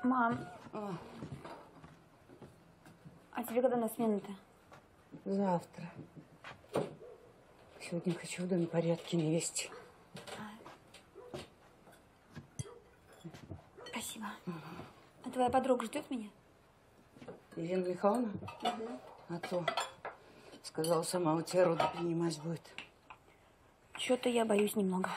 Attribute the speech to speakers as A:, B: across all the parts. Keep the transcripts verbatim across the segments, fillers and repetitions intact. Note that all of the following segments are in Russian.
A: Мам, а, а тебе когда на смену-то?
B: Завтра. Сегодня хочу в доме порядки навести.
A: А. Спасибо. Угу. А твоя подруга ждет меня?
B: Елена Михайловна?
A: Угу.
B: А то сказала, сама у тебя роды принимать будет.
A: Что-то я боюсь немного.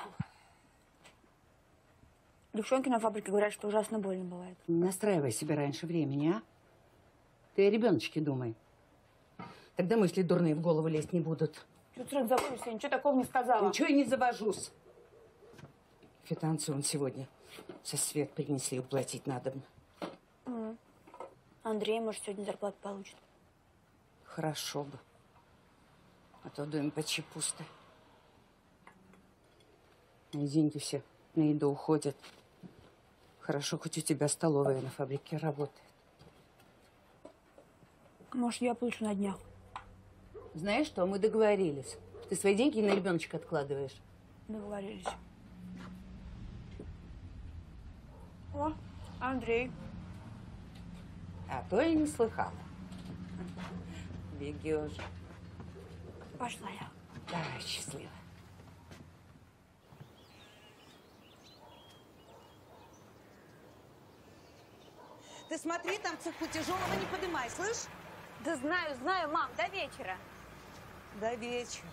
A: Девчонки на фабрике говорят, что ужасно больно бывает.
B: Не настраивай себя раньше времени, а? Ты о ребеночке думай. Тогда мысли дурные в голову лезть не будут.
A: Что ты сразу заводишься? Я ничего такого не сказала.
B: Ничего я не завожусь. Квитанцию он сегодня со свет принесли, уплатить надо.
A: Mm. Андрей, может, сегодня зарплату получит.
B: Хорошо бы. А то в доме почти пусто. И деньги все на еду уходят. Хорошо, хоть у тебя столовая на фабрике работает.
A: Может, я получу на днях.
B: Знаешь что, мы договорились. Ты свои деньги на ребеночка откладываешь.
A: Договорились. О, Андрей.
B: А то я не слыхала. Бегешь.
A: Пошла я.
B: Давай, счастливо.
C: Ты смотри, там цепку тяжелого не поднимай, слышь?
A: Да знаю, знаю, мам, до вечера.
C: До вечера.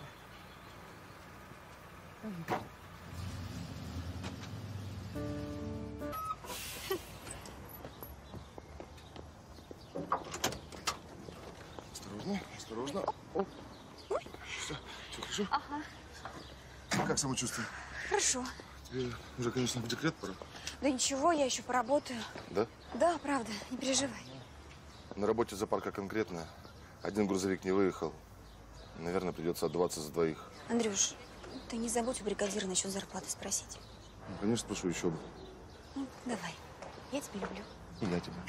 D: Осторожно, осторожно. Оп. Все, все хорошо?
A: Ага.
D: Как самочувствие?
A: Хорошо.
D: Тебе уже, конечно, в декрет пора.
A: Да ничего, я еще поработаю.
D: Да?
A: Да, правда, не переживай.
D: На работе запарка конкретно. Один грузовик не выехал. Наверное, придется отдуваться за двоих.
A: Андрюш, ты не забудь у бригадира насчет зарплаты спросить.
D: Ну, конечно, спрошу, еще бы.
A: Ну, давай. Я тебя люблю.
D: И я тебя.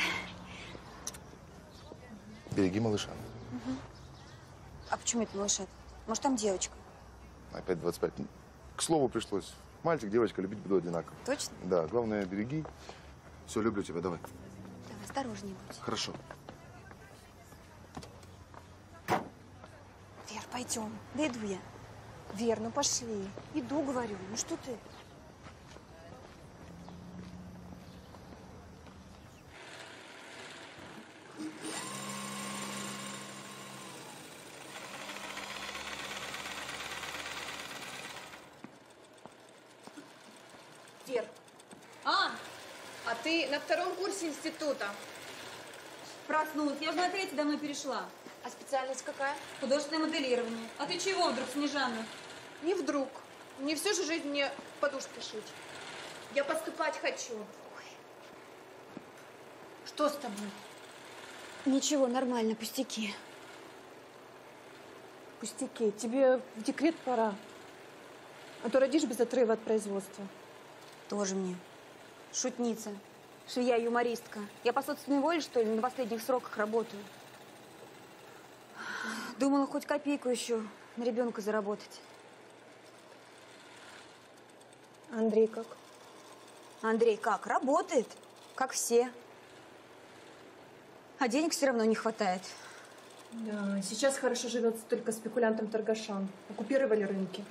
D: Береги малыша.
A: Угу. А почему это малыша? Может, там девочка?
D: Опять двадцать пять. К слову пришлось. Мальчик, девочка, любить буду одинаково.
A: Точно?
D: Да, главное, береги. Все, люблю тебя, давай.
A: Давай, осторожнее будь.
D: Хорошо.
A: Вер, пойдем. Да иду я. Вер, ну пошли. Иду, говорю. Ну что ты?
E: Вер. А, а ты на втором курсе института. Проснулась. Я уже на третий давно перешла.
A: А специальность какая?
E: Художественное моделирование. А ты чего вдруг, Снежана?
F: Не вдруг. Не всю же жизнь мне подушки шить. Я поступать хочу. Ой.
E: Что с тобой?
A: Ничего, нормально, пустяки.
F: Пустяки. Тебе в декрет пора. А то родишь без отрыва от производства.
A: Тоже мне. Шутница. Швея-юмористка. Я по собственной воле, что ли, на последних сроках работаю? Думала, хоть копейку еще на ребенка заработать.
F: Андрей как?
A: Андрей как? Работает. Как все. А денег все равно не хватает.
F: Да, сейчас хорошо живется только спекулянтам-торгашам. Оккупировали рынки.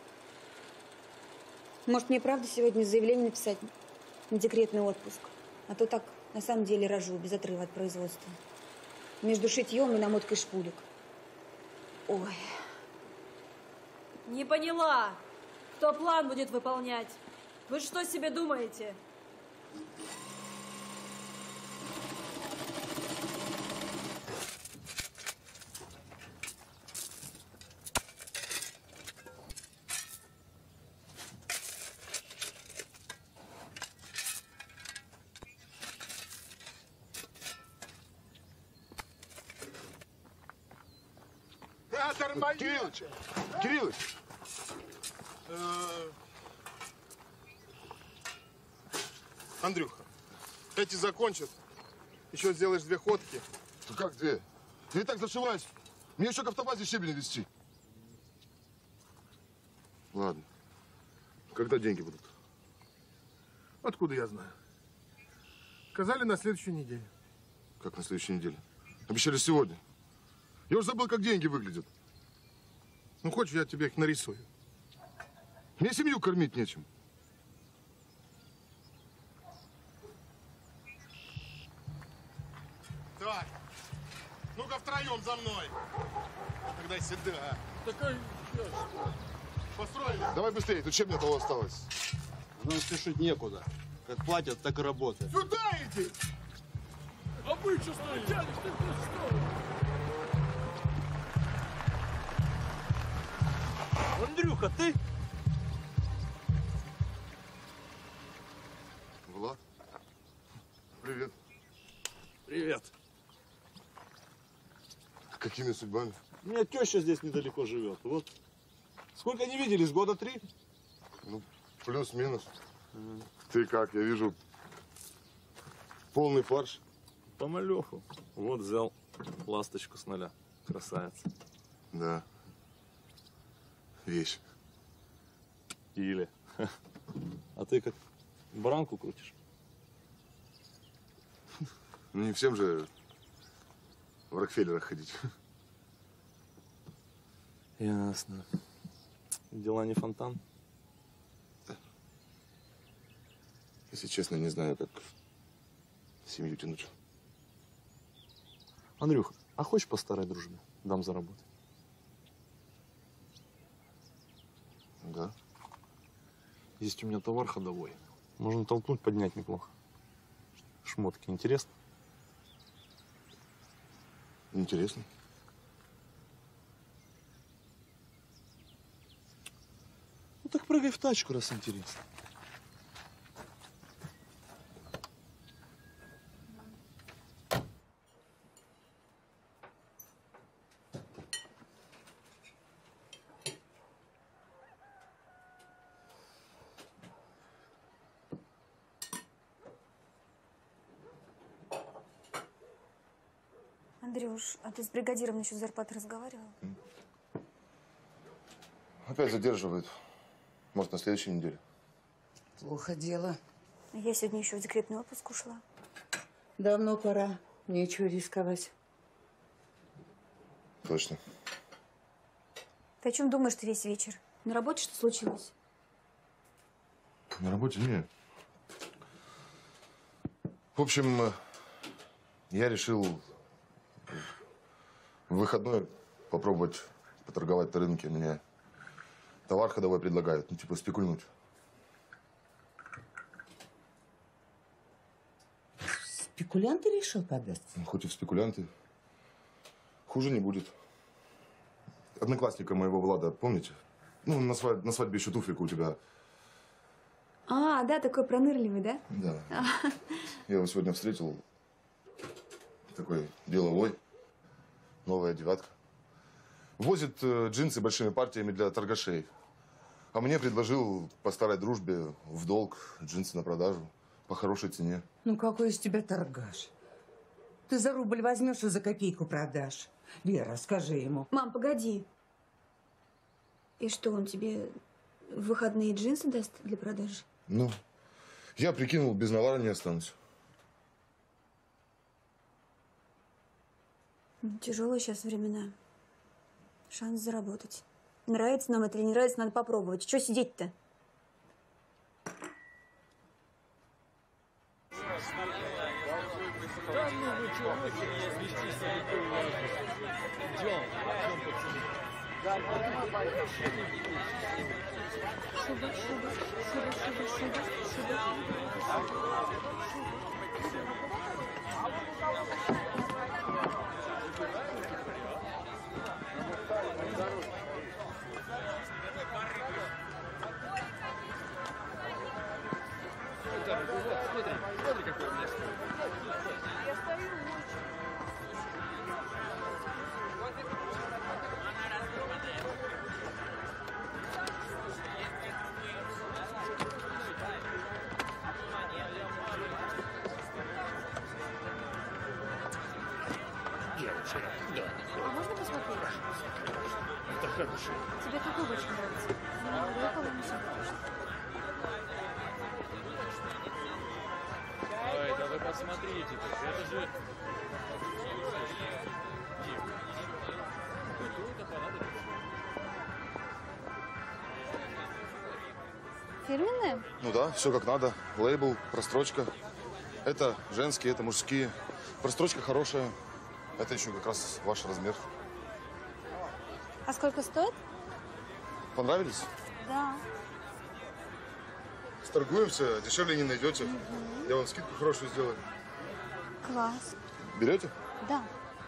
A: Может, мне правда сегодня заявление написать на декретный отпуск? А то так, на самом деле, рожу без отрыва от производства. Между шитьем и намоткой шпулек. Ой.
E: Не поняла, кто план будет выполнять. Вы что себе думаете?
D: Кириллыч! Кириллыч!
G: Андрюха, эти закончат. Еще сделаешь две ходки.
D: Ну как две? Я и так зашиваюсь. Мне еще к автобазе щебень везти. Ладно. Когда деньги будут?
G: Откуда я знаю? Сказали на следующей неделе.
D: Как на следующей неделе? Обещали сегодня. Я уже забыл, как деньги выглядят. Ну, хочешь, я тебе их нарисую. Мне семью кормить нечем. Так, ну-ка втроем за мной. Тогда сюда.
G: Такая...
D: Построили. Давай быстрее, тут чем мне того осталось?
H: Нам спешить некуда. Как платят, так и работают.
D: Сюда иди!
G: А вы что стоите?
H: Андрюха, ты?
D: Влад? Привет.
H: Привет.
D: Какими судьбами?
H: У меня теща здесь недалеко живет. Вот. Сколько не виделись? Года три?
D: Ну, плюс-минус. Mm. Ты как? Я вижу полный фарш.
H: Помалеху. Вот взял ласточку с нуля. Красавица.
D: Да. Вещь.
H: Или. А ты как баранку крутишь?
D: Ну, не всем же в Рокфеллерах ходить.
H: Ясно. Дела не фонтан?
D: Если честно, не знаю, как семью тянуть.
H: Андрюха, а хочешь по старой дружбе? Дам заработать.
D: Да.
H: Есть у меня товар ходовой. Можно толкнуть, поднять неплохо. Шмотки, интересно?
D: Интересно.
H: Ну так прыгай в тачку, раз интересно.
A: Андрюш, а ты с бригадиром насчет зарплаты разговаривал?
D: Опять задерживают. Может, на следующей неделе.
B: Плохо дело.
A: Я сегодня еще в декретный отпуск ушла.
B: Давно пора. Нечего рисковать.
D: Точно.
A: Ты о чем думаешь ты весь вечер? На работе что случилось?
D: На работе нет. В общем, я решил в выходной попробовать поторговать на рынке. Мне товар ходовой предлагают, ну, типа спекульнуть.
B: Спекулянты решил податься?
D: Ну, хоть и в спекулянты. Хуже не будет. Одноклассника моего Влада, помните? Ну, на свадьбе, на свадьбе еще туфлика у тебя.
A: А, да, такой пронырливый, да?
D: Да. Я его сегодня встретил. Такой деловой. Новая девятка. Возит э, джинсы большими партиями для торгашей. А мне предложил по старой дружбе в долг джинсы на продажу по хорошей цене.
B: Ну, какой из тебя торгаш? Ты за рубль возьмешь и за копейку продашь. Вера, скажи ему.
A: Мам, погоди. И что, он тебе в выходные джинсы даст для продажи?
D: Ну, я прикинул, без навара не останусь.
A: Тяжелые сейчас времена. Шанс заработать. Нравится нам это или не нравится, надо попробовать. Чего сидеть-то? Шуба, шуба, шуба, шуба, шуба, шуба.
I: А можно посмотреть? Это хорошо. Тебе какой больше нравится? Молодой полностью.
G: Давай, давай,
J: посмотрите, это же...
I: Фирменные?
D: Ну да, все как надо. Лейбл, прострочка. Это женские, это мужские. Прострочка хорошая. Это еще как раз ваш размер.
I: А сколько стоит?
D: Понравились?
I: Да.
D: Сторгуемся, дешевле не найдете. Я вам скидку хорошую сделаю.
I: Класс.
D: Берете?
I: Да.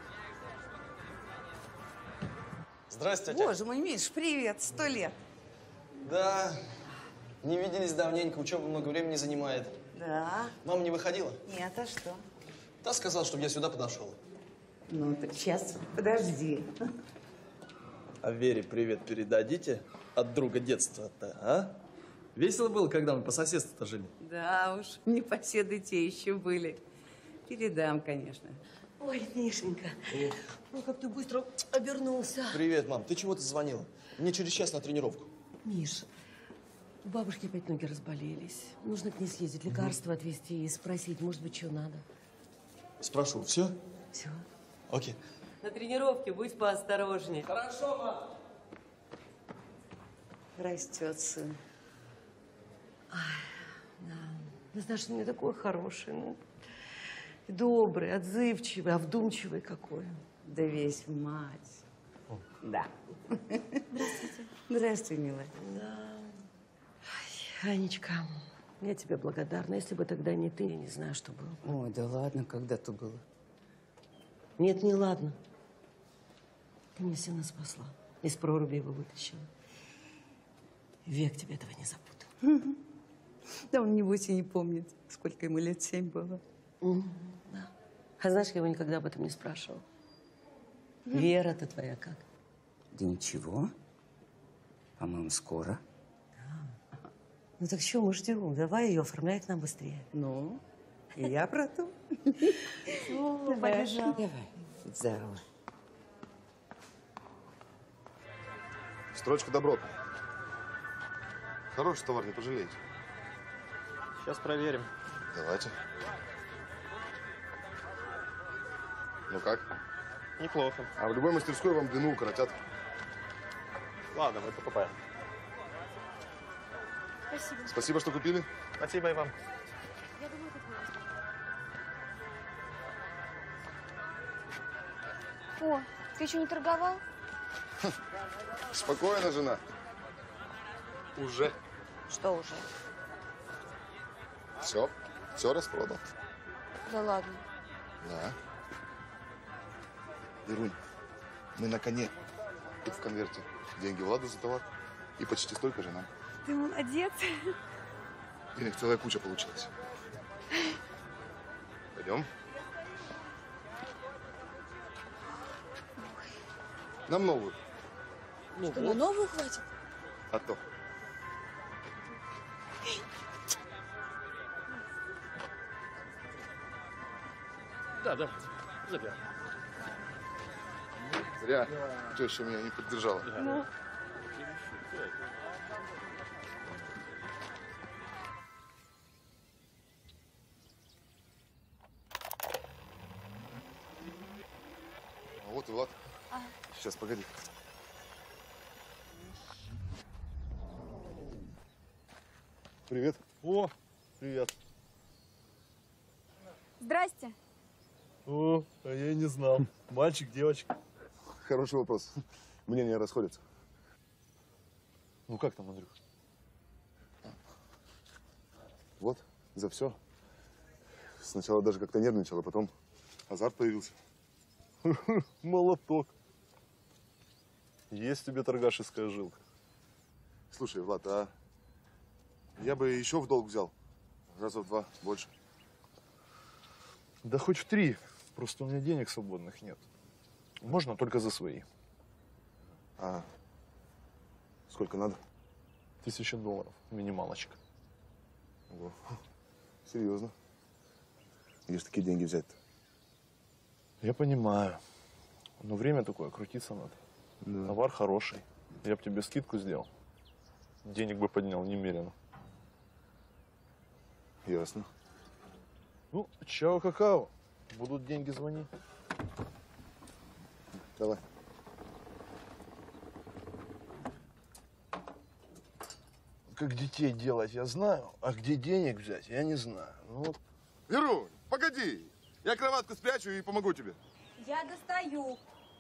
K: Здравствуйте.
C: Боже мой, Миш, привет, сто лет.
K: Да, не виделись давненько, учеба много времени занимает.
C: Да.
K: Мама не выходила?
C: Нет, а что?
K: Та сказала, чтобы я сюда подошел.
C: Ну, так сейчас, подожди.
K: А Вере привет передадите от друга детства-то, а? Весело было, когда мы по соседству-то жили.
C: Да уж, непоседы те еще были. Передам, конечно.
L: Ой, Мишенька, ну как ты быстро обернулся.
K: Привет, мам. Ты чего-то звонила? Мне через час на тренировку.
L: Миш, у бабушки опять ноги разболелись. Нужно к ней съездить, лекарства отвезти и спросить, может быть, что надо.
K: Спрошу. Все?
L: Все.
K: Окей.
L: На тренировке будь поосторожнее.
K: Хорошо, мам.
L: Растет сын. Ай, да. Ну, знаешь, он мне такой хороший, ну, добрый, отзывчивый, а вдумчивый какой. Да весь в мать.
K: О.
L: Да.
I: Здравствуйте.
L: Здравствуй, милая. Да. Ай, Анечка, я тебе благодарна. Если бы тогда не ты, я не знаю, что было.
B: Ой, да ладно, когда-то было.
L: Нет, не ладно. Ты мне сына спасла. Из проруби его вытащила. Век тебе этого не забуду.
C: Да он, небось, и не помнит, сколько ему лет, семь было.
L: Mm, да. А знаешь, я его никогда об этом не спрашивала. Mm. Вера-то твоя как?
B: Да ничего. По-моему, скоро.
L: Да. Ну так что мы ждем? Давай ее оформляй к нам быстрее.
C: Ну, и я про то.
L: О, побежал.
B: Давай, будь здорова.
D: Строчка добротная. Хороший товар, не пожалеете.
H: Сейчас проверим.
D: Давайте. Ну как?
H: Неплохо.
D: А в любой мастерской вам длину укоротят.
H: Ладно, мы покупаем.
I: Спасибо.
D: Спасибо, что купили.
H: Спасибо и вам.
I: Я думаю, это твой. О, ты еще не торговал?
D: Спокойно, жена. Уже.
I: Что уже?
D: Все. Все распродал.
I: Да ладно.
D: Да. Ирунь, мы на коне. Тут в конверте деньги Владу за товар и почти столько же нам.
I: Ты молодец.
D: Денег целая куча получилась. Пойдем. Нам новую.
I: Что, на новую хватит?
D: А то.
J: Да, да, забирай.
D: Зря. Теща меня не поддержала.
I: Ну.
D: А вот и Влад.
I: А.
D: Сейчас, погоди. Привет.
H: О, привет.
I: Здрасте.
H: О, а я и не знал. Мальчик, девочка.
D: Хороший вопрос. Мнения расходятся.
H: Ну как там, Андрюх?
D: Вот, за все. Сначала даже как-то нервничал, а потом азарт появился.
H: Молоток. Есть тебе торгашеская жилка.
D: Слушай, Влад, а я бы еще в долг взял. Раза в два больше.
H: Да хоть в три. Просто у меня денег свободных нет. Можно только за свои.
D: А сколько надо?
H: Тысяча долларов. Минималочка.
D: Ого. Серьезно. Где ж такие деньги взять-то?
H: Я понимаю. Но время такое, крутиться надо.
D: Да.
H: Товар хороший. Я бы тебе скидку сделал. Денег бы поднял немерено.
D: Ясно.
H: Ну, чао, какао. Будут деньги, звони.
D: Давай.
H: Как детей делать, я знаю, а где денег взять, я не знаю. Ну, вот.
D: Верунь, погоди. Я кроватку спрячу и помогу тебе.
E: Я достаю.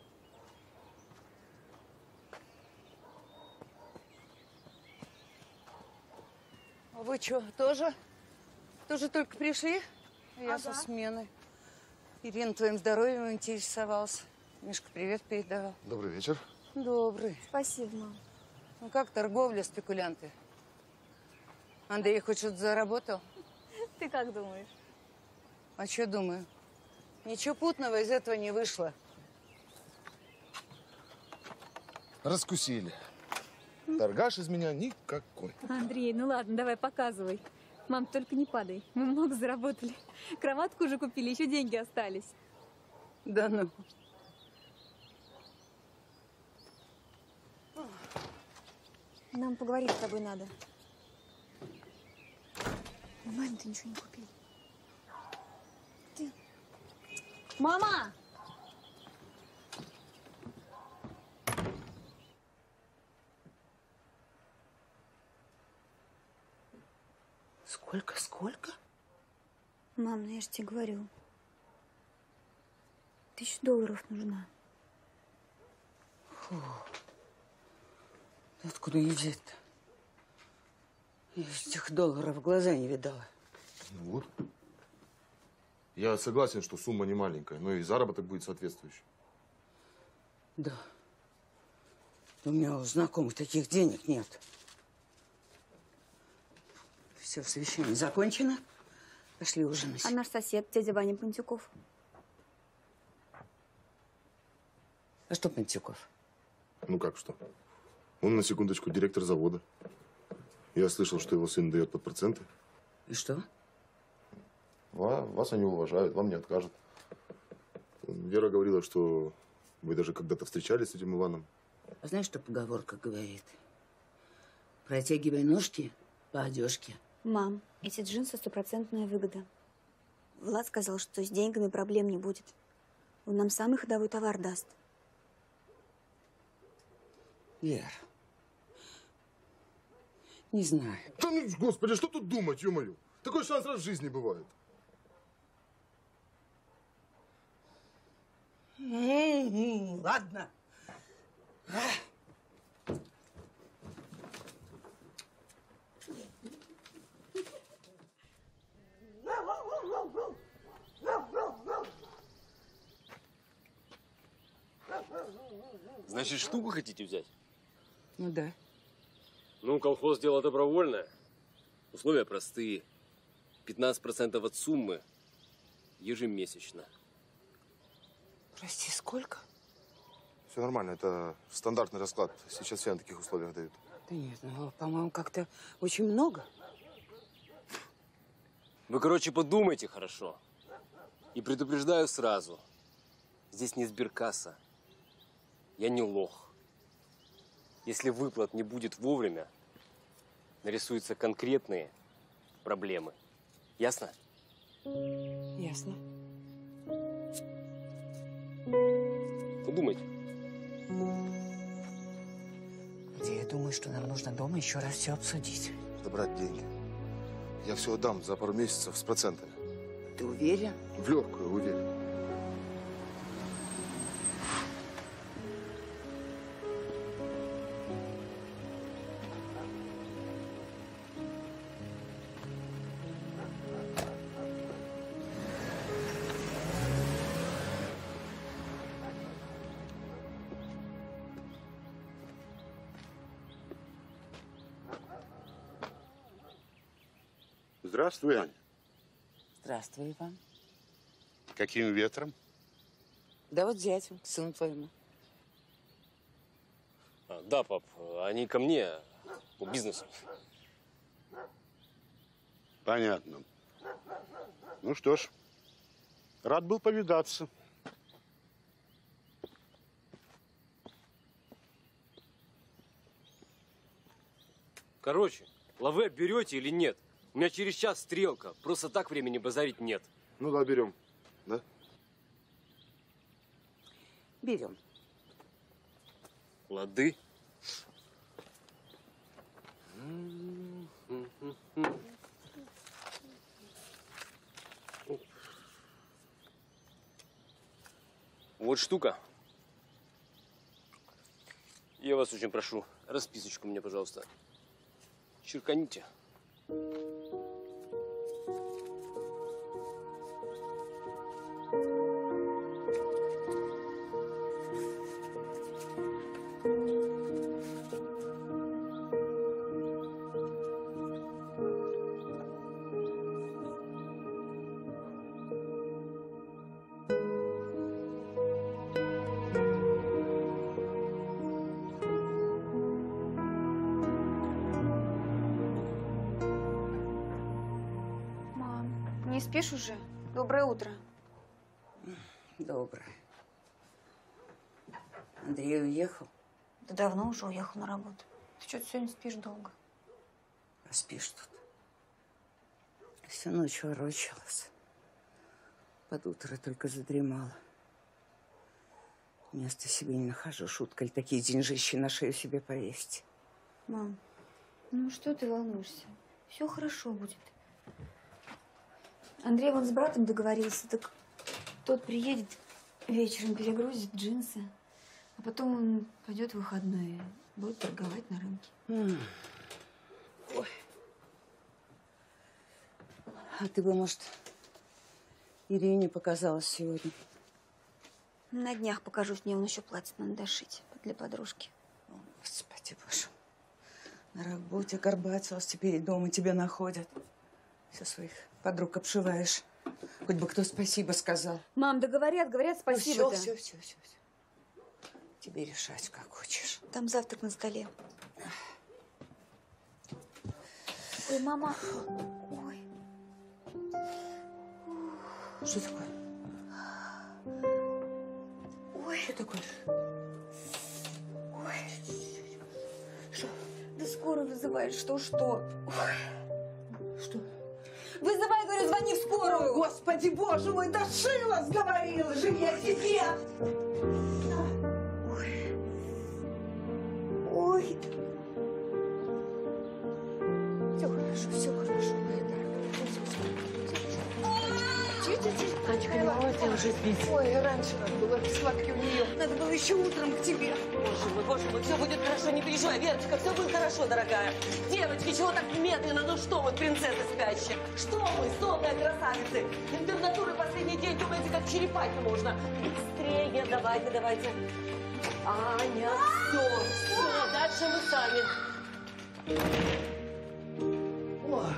B: А вы что, тоже? Тоже только пришли? Я
E: Ага.
B: со смены. Ирина твоим здоровьем интересовался. Мишка привет передавал.
D: Добрый вечер.
B: Добрый.
E: Спасибо, мам.
B: Ну как торговля, спекулянты? Андрей хоть что-то заработал?
E: Ты как думаешь?
B: А что думаю? Ничего путного из этого не вышло.
D: Раскусили. Торгаш из меня никакой.
I: Андрей, ну ладно, давай показывай. Мам, только не падай. Мы много заработали. Кроватку уже купили, еще деньги остались.
B: Да ну.
A: Нам поговорить с тобой надо. Мам, ты ничего не купил. Ты... Мама!
B: Сколько, сколько?
A: Мам, ну я же тебе говорю. Тысяча долларов нужна.
B: Фу. Откуда ей взять-то? Я этих долларов в глаза не видала.
D: Ну вот. Я согласен, что сумма не маленькая, но и заработок будет соответствующий.
B: Да. У меня у знакомых таких денег нет. Все, совещание закончено. Пошли ужинать.
A: А наш сосед, дядя Ваня Пантюков?
B: А что Пантюков?
D: Ну как что? Он, на секундочку, директор завода. Я слышал, что его сын дает под проценты.
B: И что?
D: Ва- Вас они уважают, вам не откажут. Вера говорила, что вы даже когда-то встречались с этим Иваном.
B: А знаешь, что поговорка говорит? Протягивай ножки по одежке.
A: Мам, эти джинсы стопроцентная выгода. Влад сказал, что с деньгами проблем не будет. Он нам самый ходовой товар даст.
B: Вера, не знаю.
D: Да ну, господи, что тут думать, ё-моё? Такой шанс раз в жизни бывает.
B: М-м-м, ладно.
J: Значит, штуку хотите взять?
B: Ну да.
J: Ну, колхоз дело добровольное. Условия простые. пятнадцать процентов от суммы ежемесячно.
B: Прости, сколько?
D: Все нормально, это стандартный расклад. Сейчас все на таких условиях дают.
B: Да нет, ну, по-моему, как-то очень много.
J: Вы, короче, подумайте хорошо. И предупреждаю сразу. Здесь не сберкасса. Я не лох. Если выплат не будет вовремя, нарисуются конкретные проблемы. Ясно?
B: Ясно.
J: Подумайте.
B: Я думаю, что нам нужно дома еще раз все обсудить.
D: Добрать деньги. Я все отдам за пару месяцев с процентами.
B: Ты уверен?
D: В легкую, уверен.
M: Здравствуй, Аня.
B: Здравствуй, Иван.
M: Каким ветром?
B: Да вот зятю, сыну твоему.
J: А, да, пап, они ко мне по бизнесу.
M: Понятно. Ну что ж, рад был повидаться.
J: Короче, лавэ берете или нет? У меня через час стрелка. Просто так времени базарить нет.
D: Ну да, берем. Да?
B: Берем.
J: Лады. Вот штука. Я вас очень прошу, расписочку мне, пожалуйста. Черканите.
A: Не спишь уже? Доброе утро.
B: Доброе. Андрей уехал?
A: Да давно уже уехал на работу. Ты что-то сегодня спишь долго.
B: А спишь тут? Всю ночь ворочалась. Под утро только задремала. Места себе не нахожу. Шутка ли такие деньжищи на шею себе повесить?
A: Мам, ну что ты волнуешься? Все хорошо будет. Андрей вон с братом договорился, так тот приедет вечером, перегрузит джинсы, а потом он пойдет в выходные, будет торговать на рынке.
B: Mm. Ой. А ты бы, может, Ирине показалась сегодня?
A: На днях покажусь, мне он еще платье надо дошить для подружки.
B: О, Господи боже. На работе горбатилась, теперь и дома тебя находят. Все своих подруг обшиваешь. Хоть бы кто спасибо сказал.
A: Мам, да говорят, говорят спасибо.
B: Ну, все, все, все, все, все. Тебе решать, как хочешь.
A: Там завтрак на столе. Ой, мама. Ой.
B: Что такое?
A: Ой.
B: Что такое?
A: Ой. Что? Да скорую вызывает, что, что? Ой.
B: Что?
A: Вызывай, говорю, звони в скорую.
L: Господи, боже мой, да шила, сговорила же я тебе.
A: Ой. Ой. Все хорошо, все хорошо, моя дорогая.
L: Танечка, не волнуйся, уже спит.
F: Ой, раньше надо было сладкий у нее.
L: Надо было еще утром к тебе. Боже мой, боже мой, все будет хорошо, не переживай. Верочка, все будет хорошо, дорогая. Девочки, чего так медленно? Ну что вы, принцесса спящая? Что вы, сонная красавицы? Интернатуры последний день, думаете, как черепахи можно? Быстрее, давайте, давайте. Аня, все, все, дальше мы сами. Ой.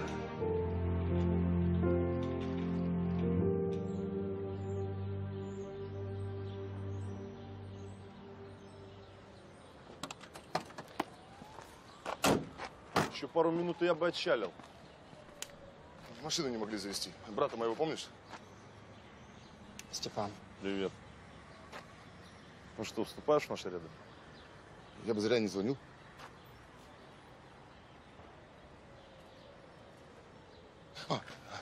H: Еще пару минут, и я бы отчалил.
D: Машину не могли завести. Брата моего помнишь?
N: Степан.
H: Привет. Ну что, вступаешь в наши ряды?
D: Я бы зря не звонил. А,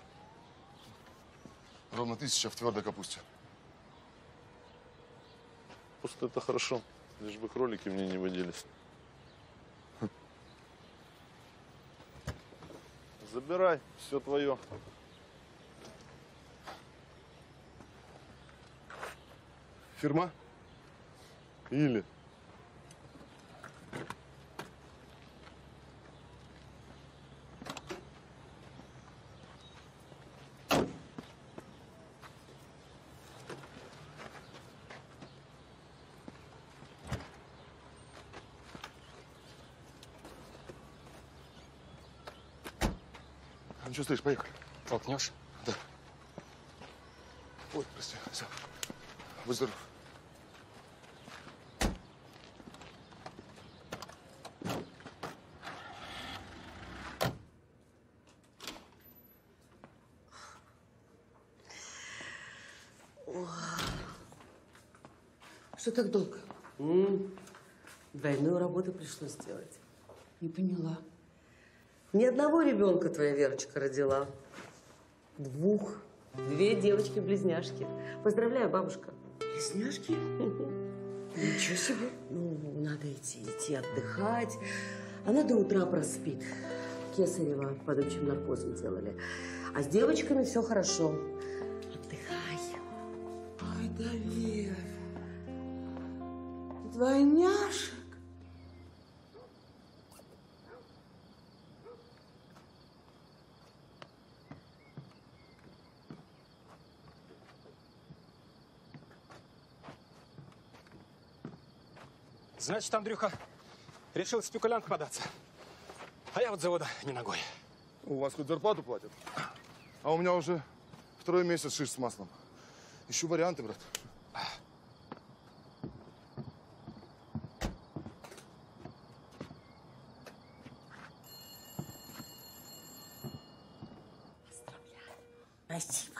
D: ровно тысяча в твердой капусте.
H: Просто это хорошо. Лишь бы кролики мне не водились. Забирай, все твое.
D: Фирма?
H: Или.
D: Ну что стоишь, поехали.
N: Толкнешь?
D: Да. Ой, прости, все. Будь здоров.
L: Что так долго? М-м, двойную работу пришлось сделать.
B: Не поняла.
L: Ни одного ребенка твоя Верочка родила. Двух. Две девочки-близняшки. Поздравляю, бабушка.
B: Близняшки?
L: Ничего себе. Ну, надо идти, идти отдыхать. Она до утра проспит. Кесарева под общим наркозом делали. А с девочками все хорошо. Отдыхай.
B: Ой, да, Вера. Двойняшек?
N: Значит, Андрюха решил в спекулянт податься. А я вот завода не ногой.
D: У вас хоть зарплату платят? А у меня уже второй месяц шиш с маслом. Ищу варианты, брат.
L: Спасибо.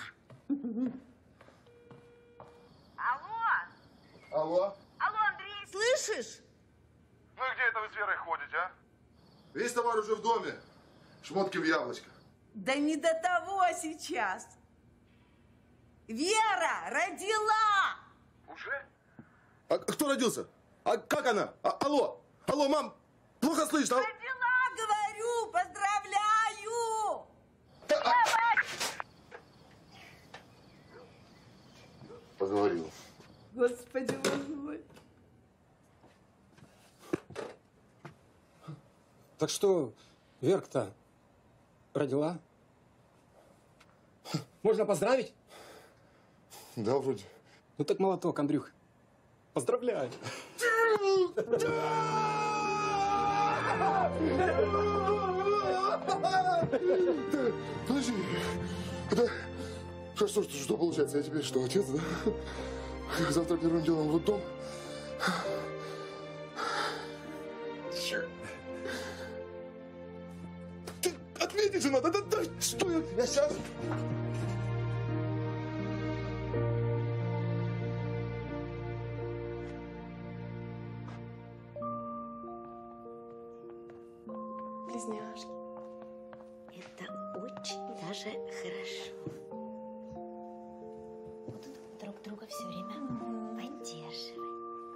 O: Алло!
D: Алло?
O: Алло, Андрей!
L: Слышишь?
D: Ну и где это вы с Верой ходите, а? Весь товар уже в доме. Шмотки в яблочко.
B: Да не до того сейчас. Вера родила!
D: Уже? А кто родился? А как она? А, алло? Алло, мам! Плохо слышно?
B: Родила, говорю! Поздравляю!
D: Поговорил.
B: Господи, боже мой.
N: Так что Верка-то родила? Можно поздравить?
D: Да, вроде.
N: Ну так молоток, Андрюх. Поздравляю.
D: Подожди. Это... Что, что, что, что получается? Я теперь что, отец, да? Завтра первым делом в роддом. Ты ответить же надо. Да, да, что я? Я сейчас...
F: Близняшки.
L: Это очень даже хорошо. Будут друг друга все время поддерживать.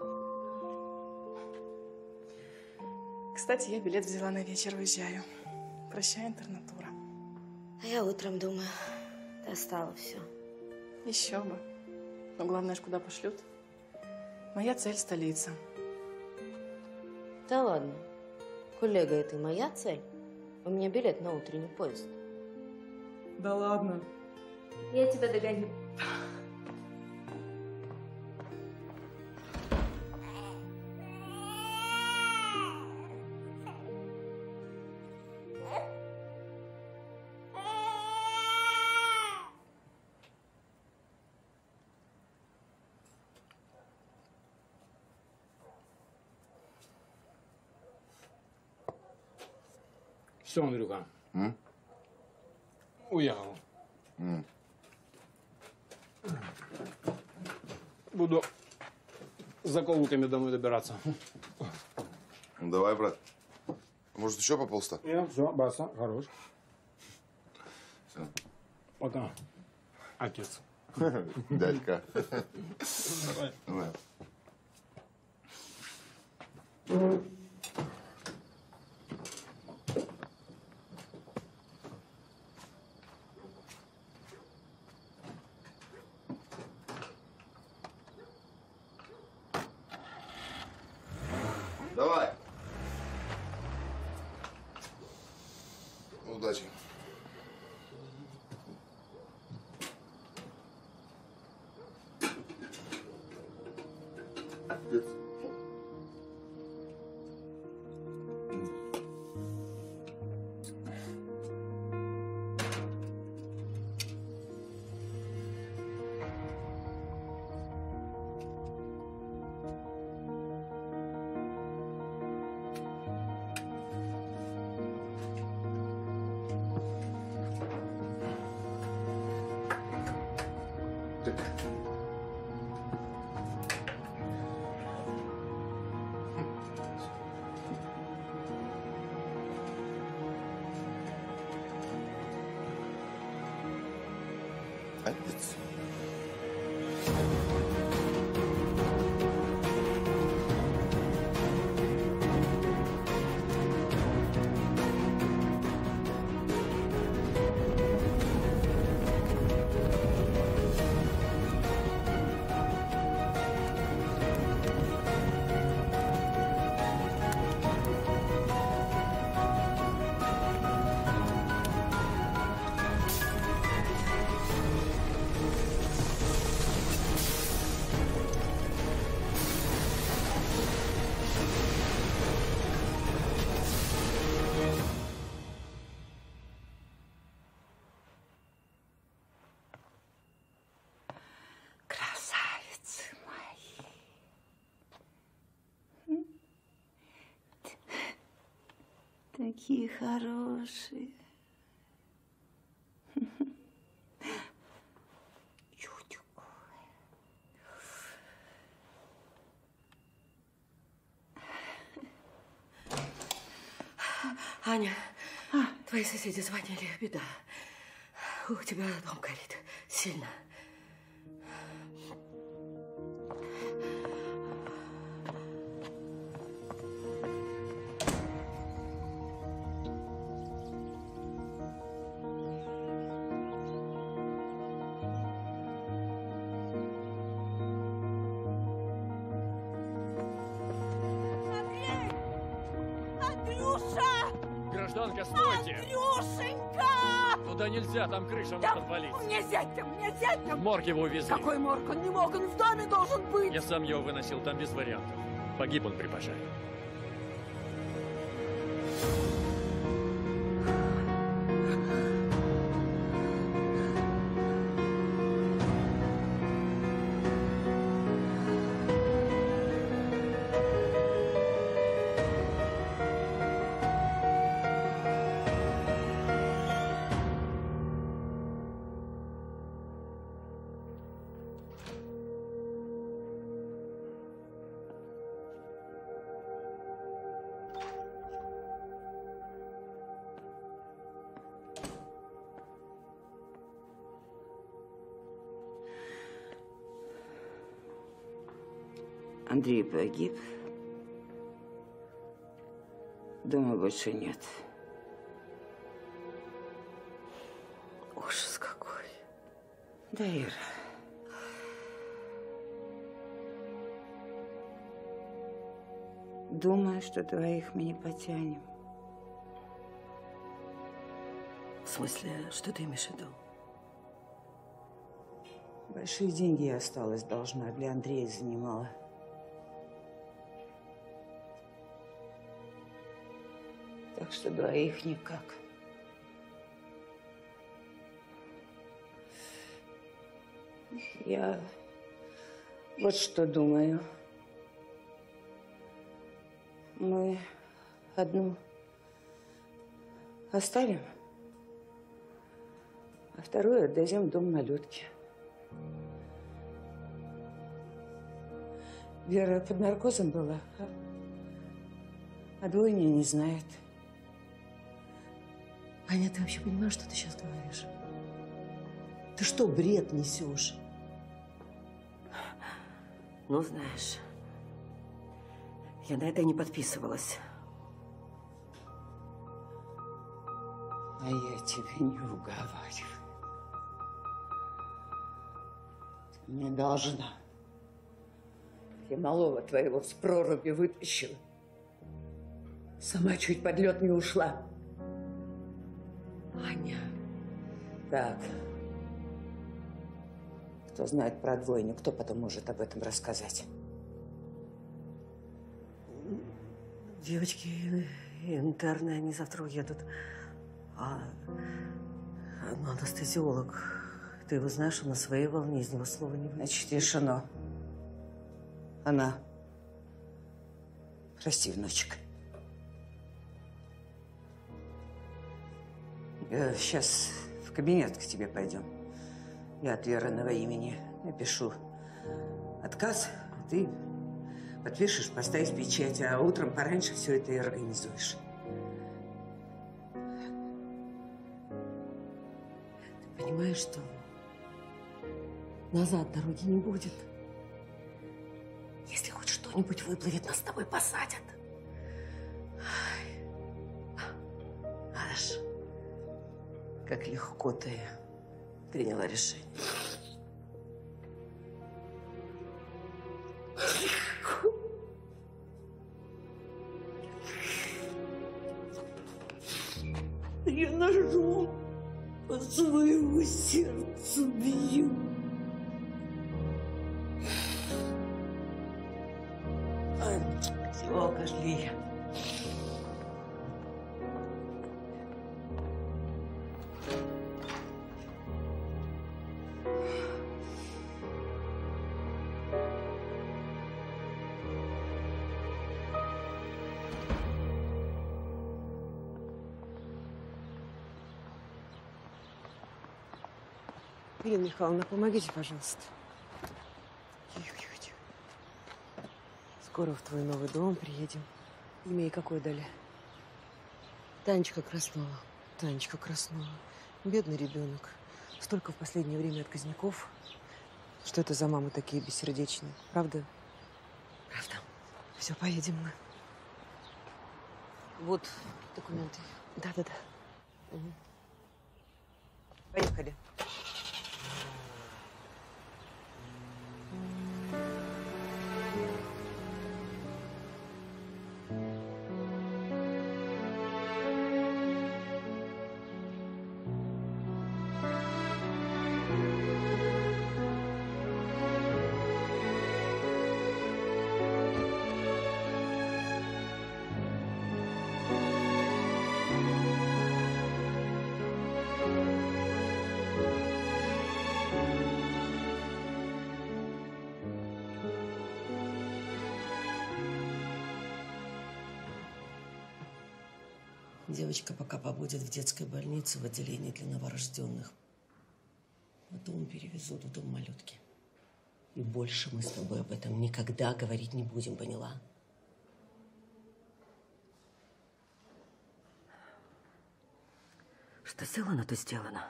F: Кстати, я билет взяла на вечер, уезжаю. Прощай, интернатура.
L: А я утром думаю, достало все.
F: Еще бы. Но главное, ж куда пошлют. Моя цель – столица.
L: Да ладно. Коллега, это моя цель. У меня билет на утренний поезд.
F: Да ладно.
I: Я тебя догоню.
N: Все, Андрюха.
D: М?
N: Уехал.
D: М.
N: Буду с заколками домой добираться.
D: Ну, давай, брат. Может, еще по полста?
N: Я все, баса, хорош.
D: Все.
N: Вот она. Отец.
D: Дядька.
N: Давай.
D: Давай. Давай. Удачи.
P: красавица.
L: Такие хорошие. Чутюк. Аня, а? Твои соседи звонили. Беда. У тебя дом горит. Сильно.
Q: Гражданка, стойте!
I: Андрюшенька!
Q: Туда нельзя, там крыша
I: Да,
Q: может отвалить.
I: у меня зять там, у меня зять там!
Q: В морг его увезли.
I: Какой морг? Он не мог, он в доме должен быть!
Q: Я сам его выносил, там без вариантов. Погиб он при пожаре.
L: Андрей погиб. Дома больше нет. Ужас какой. Да, Ира. Думаю, что двоих мы не потянем.
R: В смысле, что ты имеешь в виду?
L: Большие деньги я осталась должна. Для Андрея занимала. Так что двоих никак. Я вот что думаю. Мы одну оставим, а вторую отдадим в дом малютки. Вера под наркозом была, а, а двойня не знает.
R: Аня, ты вообще понимаешь, что ты сейчас говоришь? Ты что, бред несешь?
L: Ну, знаешь, я на это не подписывалась. А я тебе не уговариваю. Ты не должна. Я малого твоего с проруби вытащила. Сама чуть под лед не ушла.
R: Аня.
L: Так. Кто знает про двойню, кто потом может об этом рассказать?
R: Девочки интерны, они завтра уедут. А ну, анестезиолог, ты его знаешь, он на своей волне, из него слова не выйдет.
L: Значит, решено. Она. Прости, внучек. Сейчас в кабинет к тебе пойдем. Я от Вериного имени напишу отказ, а ты подпишешь, поставишь печать, а утром пораньше все это и организуешь.
R: Ты понимаешь, что Назад дороги не будет. Если хоть что-нибудь выплывет, нас с тобой посадят. Аж, как легко ты приняла решение. Я ножом по своему сердцу бью. Все, пошли. Ирина Михайловна, помогите, пожалуйста. Тихо, тихо, тихо. Скоро в твой новый дом приедем. Имя ей какое дали? Танечка Краснова. Танечка Краснова. Бедный ребенок. Столько в последнее время отказников. Что это за мамы такие бессердечные? Правда? Правда. Все, поедем мы. Вот документы. Да-да-да. Угу. Поехали. Девочка пока побудет в детской больнице в отделении для новорожденных. Потом перевезут в дом малютки. И больше мы с тобой об этом никогда говорить не будем, поняла?
L: Что сделано, то сделано.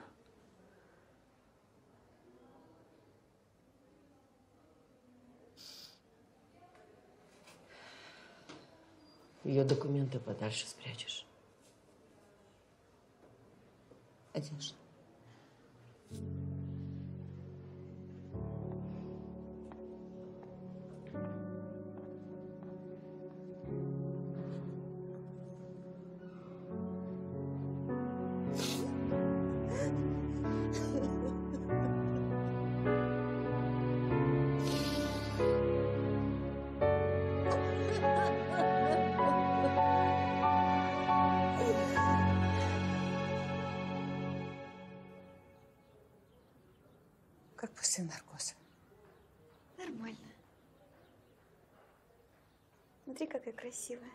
R: Ее документы подальше спрячешь.
A: Одежда.
B: Как после наркоза?
A: Нормально. Смотри, какая красивая.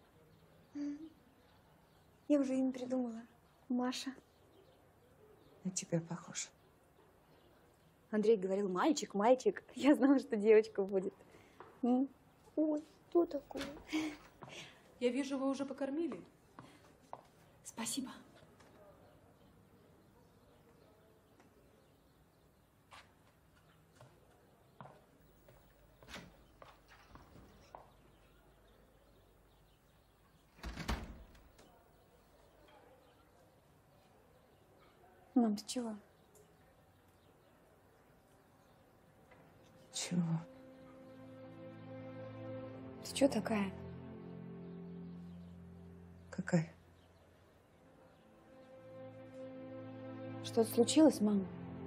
A: Я уже имя придумала. Маша.
B: На тебя похож.
A: Андрей говорил, мальчик, мальчик. Я знала, что девочка будет. Ой, что такое?
E: Я вижу, вы уже покормили.
A: Спасибо. Мам, ты чего?
B: Чего?
A: Ты чего такая?
B: Какая?
A: Что-то случилось, мам?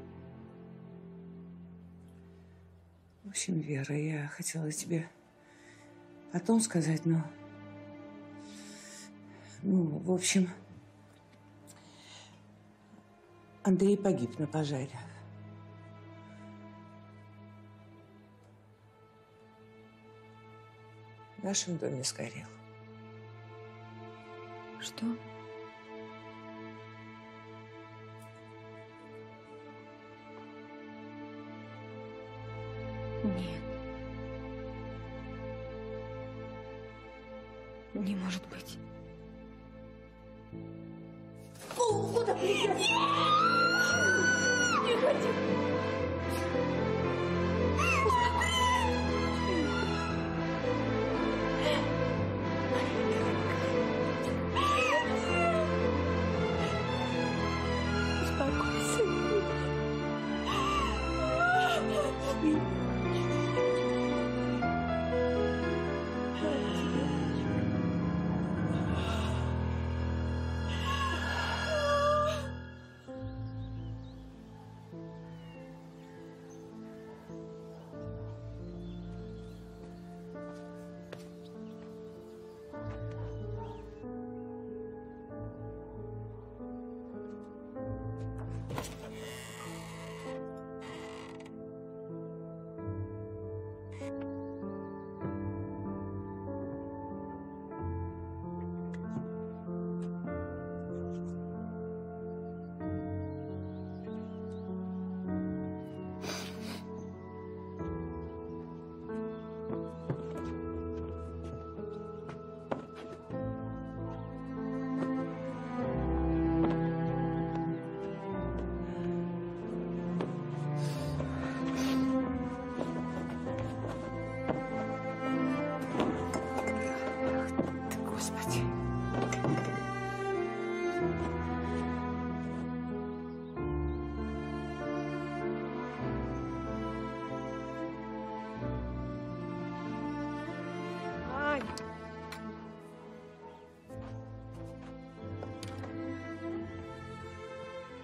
B: В общем, Вера, я хотела тебе потом сказать, но... Ну, в общем... Андрей погиб на пожаре. В нашем доме сгорел.
A: Что? Нет. Не может быть.
L: Куда приехать? Не хочу.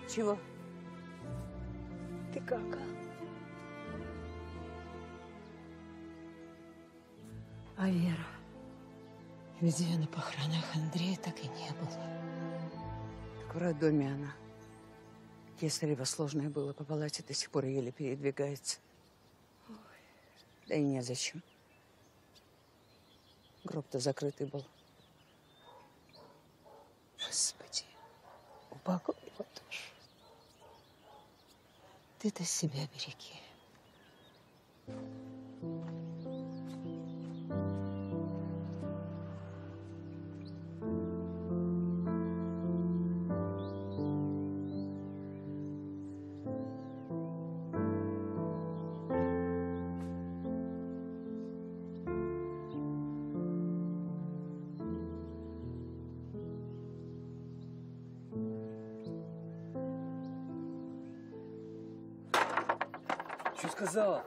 B: Чего?
A: Ты как, а?
L: А Вера? Ведь ее на похоронах Андрея так и не было.
B: Так в роддоме она. Кесарево сложное было по палате, до сих пор еле передвигается. Ой. Да и незачем. Гроб-то закрытый был.
L: Господи, упокой его душу. Ты-то себя береги.
P: Что сказала?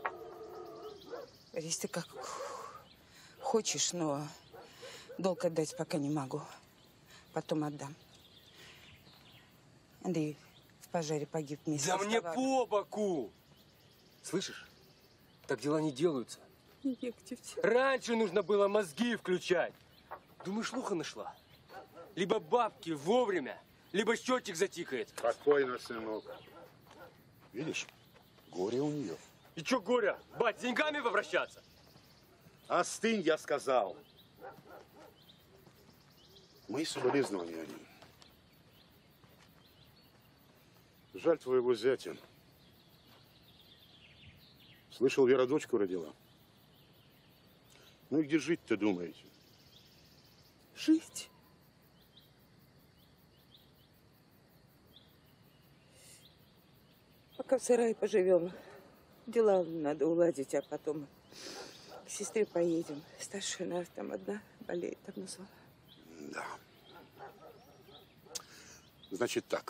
B: Борис, ты как хочешь, но долг отдать пока не могу. Потом отдам. Андрей в пожаре погиб вместе
P: Да
B: с
P: мне
B: товаром.
P: по боку! Слышишь? Так дела не делаются. Раньше нужно было мозги включать. Думаешь, луха нашла? Либо бабки вовремя, либо счетчик затикает.
M: Спокойно, сынок. Видишь, горе у нее.
P: И чё горя? Бать, с деньгами обращаться?
M: Остынь, я сказал. Мои соболезнования они. Жаль твоего зятя. Слышал, Вера дочку родила. Ну и где жить-то, думаете?
B: Жить? Пока в сарае поживем. Дела надо уладить, а потом к сестре поедем. Старшая она там одна болеет, так назвала.
M: Да. Значит так.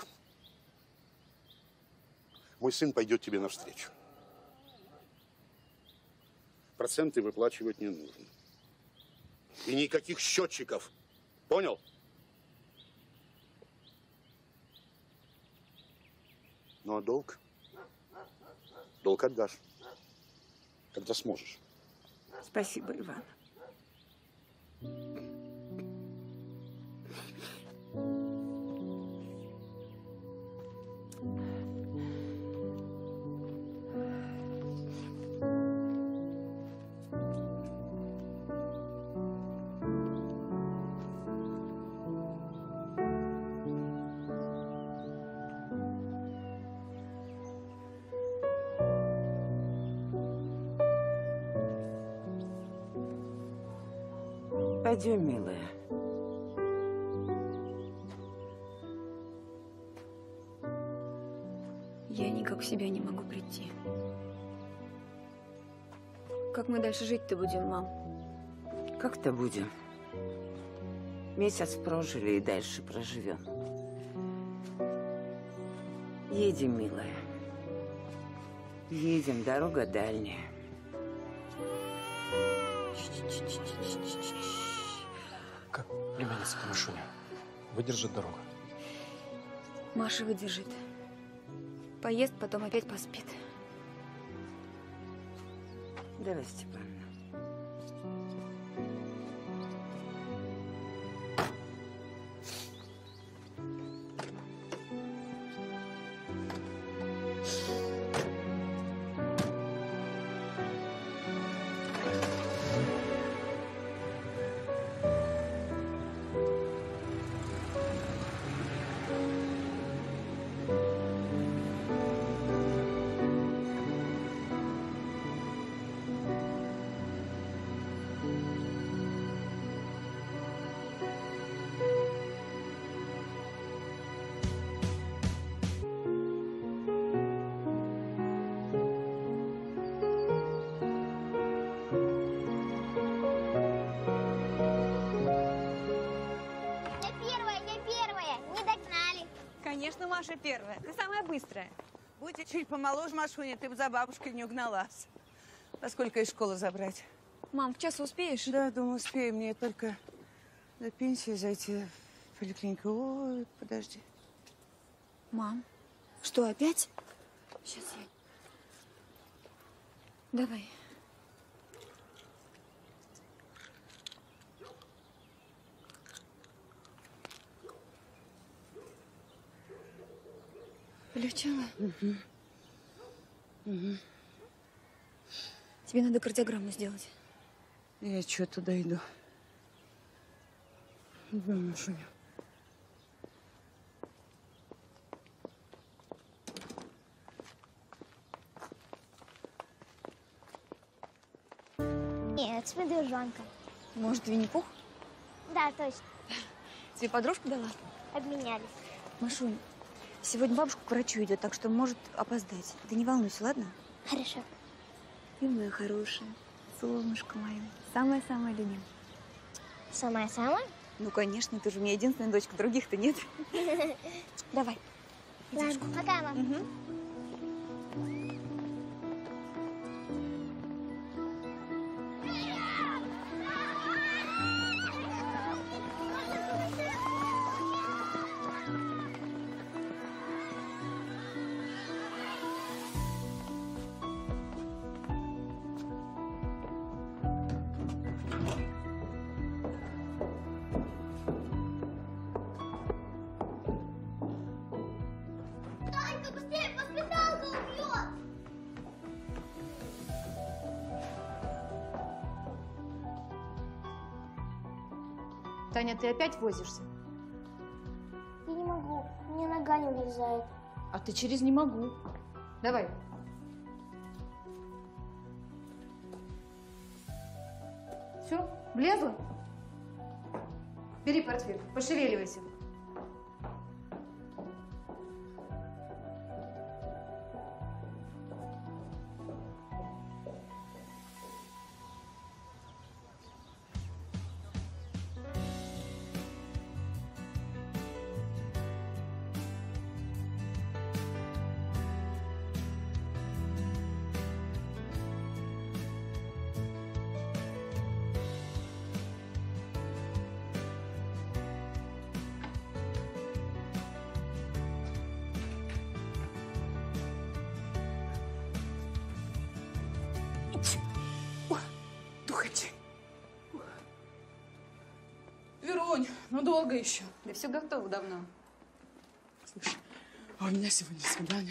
M: Мой сын пойдет тебе навстречу. Проценты выплачивать не нужно. И никаких счетчиков. Понял? Ну а долг? Долг отдашь, когда сможешь.
B: Спасибо, Иван. Пойдем, милая.
A: Я никак в себя не могу прийти. Как мы дальше жить-то будем, мам?
B: Как-то будем. Месяц прожили и дальше проживем. Едем, милая. Едем, дорога дальняя.
N: Как племянница по Машуне? Выдержит дорогу?
A: Маша выдержит. Поест, потом опять поспит.
B: Давай, Степановна.
E: Конечно, Маша первая. Ты самая быстрая.
B: Будь я чуть помоложе, Машуня, ты бы за бабушкой не угналась. Поскольку из школы забрать.
A: Мам, к часу успеешь?
B: Да, думаю, успею. Мне только до пенсии зайти в поликлинику. Ой, подожди.
A: Мам, что опять? Сейчас я. Давай. Полегчало?
B: Угу. Угу.
A: Тебе надо кардиограмму сделать.
B: Я что, туда иду? Да, Машуня.
S: Нет, это медвежонка.
A: Может, Винни-Пух?
S: Да, точно.
A: Тебе подружка дала?
S: Обменялись.
A: Машунь, сегодня бабушка к врачу идет, так что может опоздать. Ты не волнуйся, ладно?
S: Хорошо.
A: Ты моя хорошая, солнышко мое. Самая-самая любимая.
S: Самая-самая?
A: Ну, конечно, ты же у меня единственная дочка, других-то нет. Давай.
S: Ладно, пока, мам.
A: Угу.
S: Танька, быстрее, воспиталка убьет!
I: Таня, ты опять возишься?
S: Я не могу, мне нога не влезает.
I: А ты через «не могу». Давай. Все, влезла? Бери портфель, пошевеливайся.
B: Духотень. Веронь, ну долго еще.
A: Да все готово давно.
B: Слушай, а у меня сегодня свидание.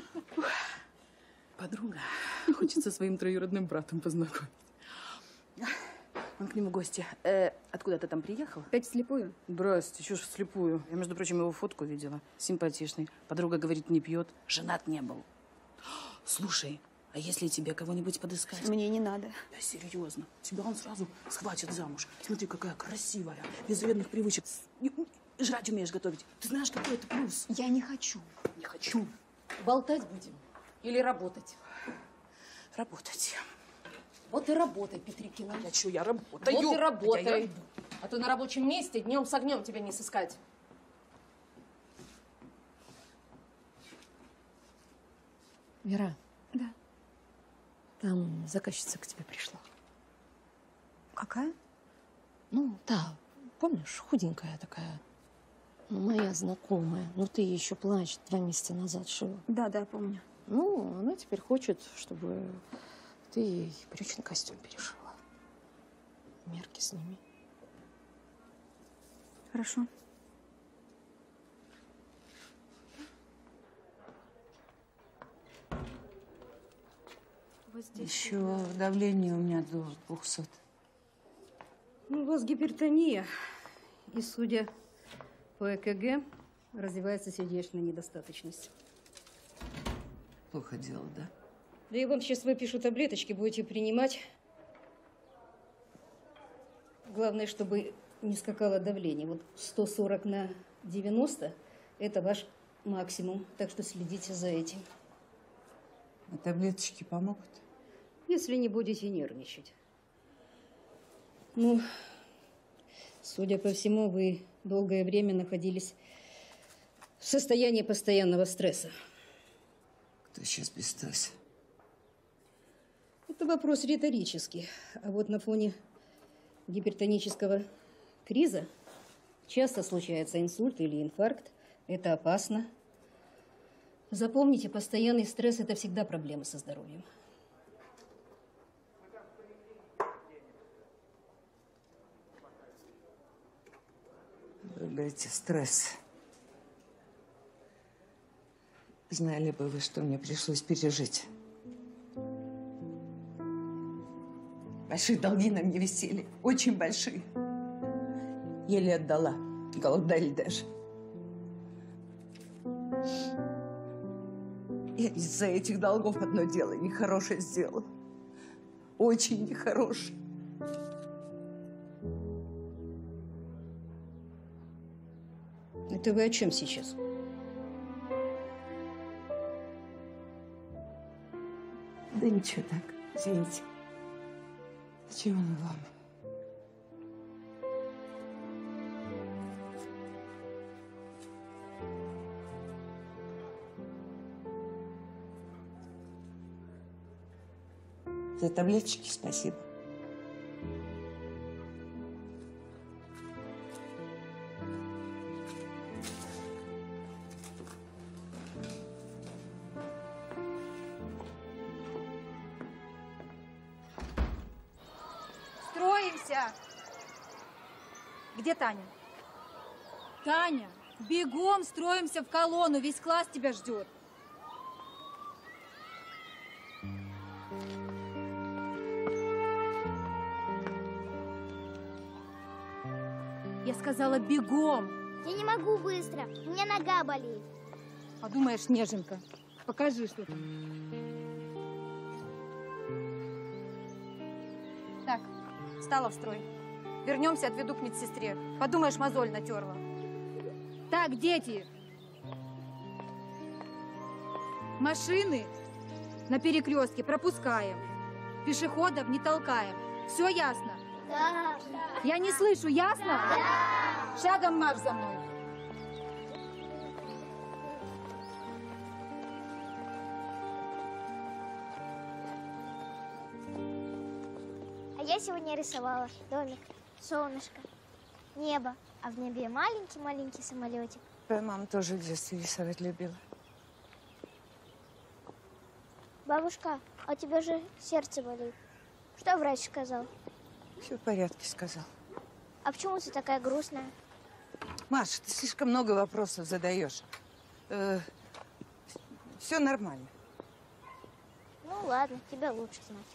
B: Подруга хочет со своим троюродным братом познакомить. Он к нему в гости. Э, откуда ты там приехал?
A: Опять вслепую?
B: Здрасте, чё ж вслепую? Я, между прочим, его фотку видела. Симпатичный. Подруга говорит, не пьет. Женат не был. Слушай, а если тебе кого-нибудь подыскать?
A: Мне не надо.
B: Да серьезно. Тебя он сразу схватит замуж. Смотри, какая красивая, без вредных привычек. И жрать умеешь готовить. Ты знаешь, какой это плюс?
A: Я не хочу.
B: Не хочу.
I: Болтать будем или работать?
B: Работать.
I: Вот и работай, Петрикина.
B: Я чё, я работаю.
I: Вот и работай.
B: Я, я...
I: А то на рабочем месте днем с огнем тебя не сыскать. Вера.
A: Да.
I: Там заказчица к тебе пришла.
A: Какая?
I: Ну, да, помнишь, худенькая такая. Ну, моя знакомая. Ну, ты еще плащ два месяца назад шила.
A: Да, да, помню.
I: Ну, она теперь хочет, чтобы ты ей брючный костюм перешила. Мерки сними.
A: Хорошо.
B: Вот здесь еще давление у меня до двухсот.
T: Ну, у вас гипертония. И, судя по ЭКГ, развивается сердечная недостаточность.
B: Плохо дело, да?
T: Да я вам сейчас выпишу таблеточки, будете принимать. Главное, чтобы не скакало давление. Вот сто сорок на девяносто – это ваш максимум. Так что следите за этим.
B: А таблеточки помогут?
T: Если не будете нервничать. Ну, судя по всему, вы долгое время находились в состоянии постоянного стресса.
B: Кто сейчас без стресса?
T: Это вопрос риторический. А вот на фоне гипертонического криза часто случается инсульт или инфаркт. Это опасно. Запомните, постоянный стресс – это всегда проблемы со здоровьем.
B: Вы говорите, стресс. Знали бы вы, что мне пришлось пережить. Большие долги на мне висели, очень большие. Еле отдала, голодали даже. Я из-за этих долгов одно дело нехорошее сделала. Очень нехорошее.
T: Это вы о чем сейчас?
B: Да ничего так, извините. Зачем он вам? За таблеточки спасибо.
E: Строимся! Где Таня? Таня, бегом строимся в колонну, весь класс тебя ждет. Я сказала, бегом.
S: Я не могу быстро, у меня нога болит.
E: Подумаешь, неженка. Покажи, что там. Так, встала в строй. Вернемся, отведу к медсестре. Подумаешь, мозоль натерла. Так, дети. Машины на перекрестке пропускаем. Пешеходов не толкаем. Все ясно?
S: Да.
E: Я не слышу, ясно?
S: Да.
E: Шагом марш за мной.
S: А я сегодня рисовала домик, солнышко, небо, а в небе маленький-маленький самолетик.
B: Твоя мама тоже в детстве рисовать любила.
S: Бабушка, а у тебя же сердце болит. Что врач сказал?
B: Все в порядке, сказал.
S: А почему ты такая грустная?
B: Маша, ты слишком много вопросов задаешь. Э, все нормально.
S: Ну ладно, тебе лучше знать.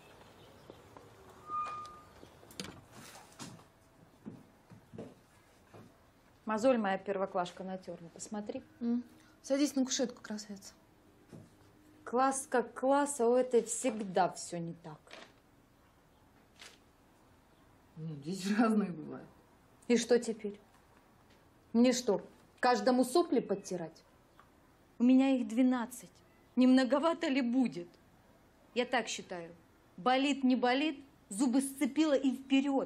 E: Мозоль моя первоклашка натерла. Посмотри.
U: М. Садись на кушетку, красавица.
E: Класс как класс, а у этой всегда все не так.
U: Ну, здесь разные бывают.
E: И что теперь? Мне что, каждому сопли подтирать? У меня их двенадцать. Не многовато ли будет? Я так считаю. Болит, не болит, зубы сцепила и вперед.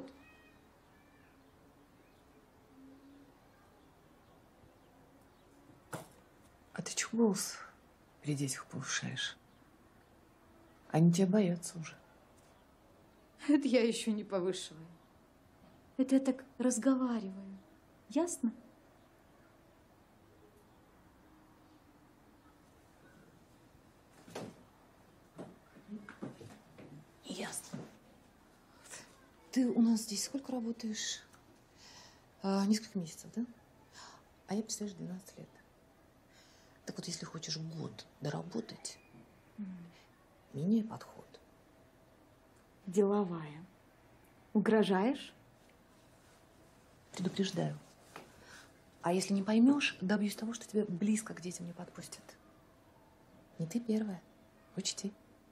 U: А ты чего голос при детях повышаешь? Они тебя боятся уже.
E: Это я еще не повышиваю. Это я так разговариваю. Ясно?
U: Ясно. Ты у нас здесь сколько работаешь? А, несколько месяцев, да? А я, представляешь, двенадцать лет. Так вот, если хочешь год доработать, mm. меняй подход.
E: Деловая. Угрожаешь?
U: Предупреждаю. А если не поймешь, добьюсь того, что тебя близко к детям не подпустят. Не ты первая. Учти.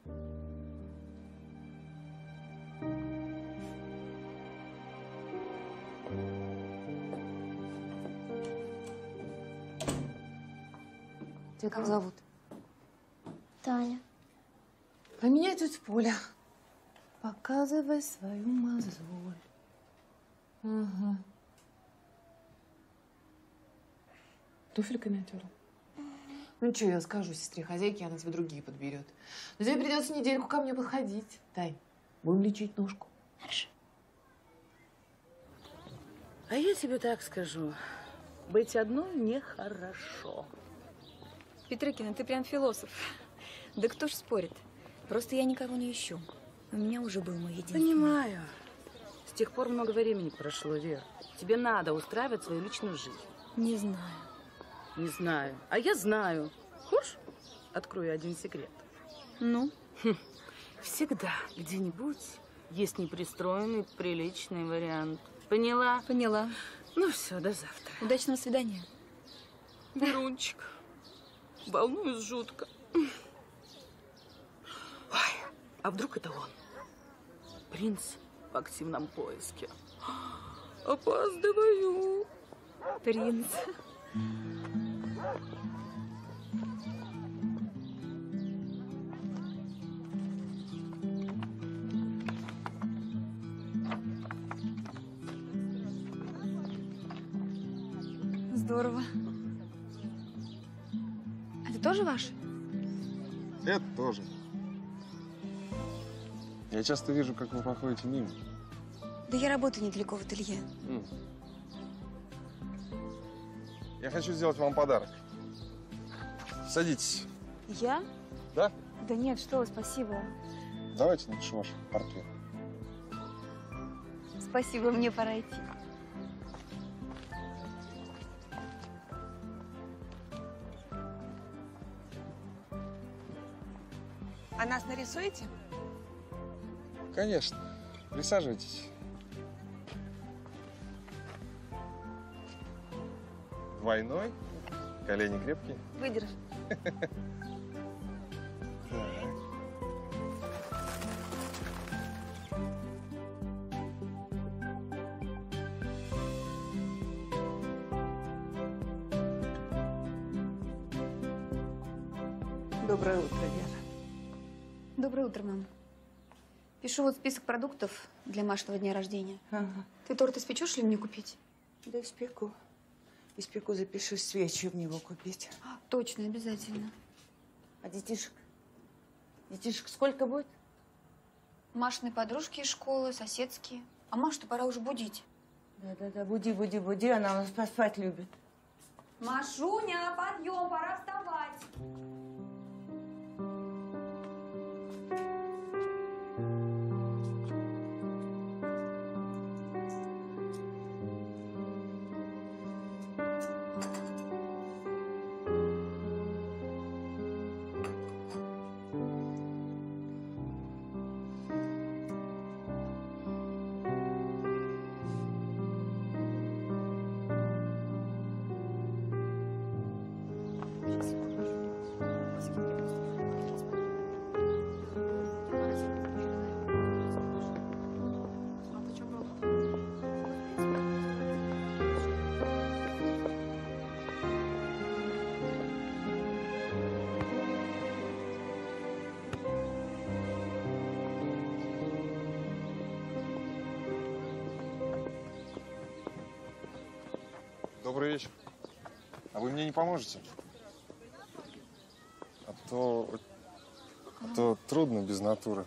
U: Тебя как зовут?
S: Таня.
U: А меня тетя Поля. Показывай свою мозоль. Ага. Туфельками натерла? Ну что, я скажу сестре хозяйке, она тебе другие подберет. Но тебе придется недельку ко мне подходить. Тань, будем лечить ножку.
S: Хорошо.
B: А я тебе так скажу. Быть одной нехорошо.
A: Петрыкина, ты прям философ. Да кто ж спорит? Просто я никого не ищу. У меня уже был мой единственный.
B: Понимаю. С тех пор много времени прошло, Вер. Тебе надо устраивать свою личную жизнь.
A: Не знаю.
B: Не знаю. А я знаю. Хочешь? Открою один секрет.
A: Ну?
B: Хм. Всегда где-нибудь есть непристроенный, приличный вариант. Поняла?
A: Поняла.
B: Ну все, до завтра.
A: Удачного свидания.
B: Верунчик, волнуюсь жутко. Ой, а вдруг это он? Принц в активном поиске. Опаздываю.
A: Принц. Здорово. Это тоже ваш?
H: Это тоже. Я часто вижу, как вы проходите мимо.
A: Да я работаю недалеко в ателье.
H: М. Я хочу сделать вам подарок. Садитесь.
A: Я?
H: Да?
A: Да нет, что вы, спасибо.
H: Давайте напишу ваш портрет.
A: Спасибо, мне пора идти.
B: А нас нарисуете?
H: Конечно. Присаживайтесь. Двойной. Колени крепкие.
A: Выдержи.
B: Доброе утро, Вера.
A: Доброе утро, мам. Пишу вот список продуктов для Машиного дня рождения.
B: Ага.
A: Ты торт испечешь ли мне купить?
B: Да испеку. Испеку, запишу, свечи в него купить.
A: А, точно, обязательно.
B: А детишек? Детишек сколько будет?
A: Машины подружки из школы, соседские. А Машу-то пора уже будить.
B: Да-да-да, буди, буди, буди. Она у нас поспать любит.
A: Машуня, подъем, пора вставать.
H: Добрый вечер. А вы мне не поможете? А то, а то трудно без натуры.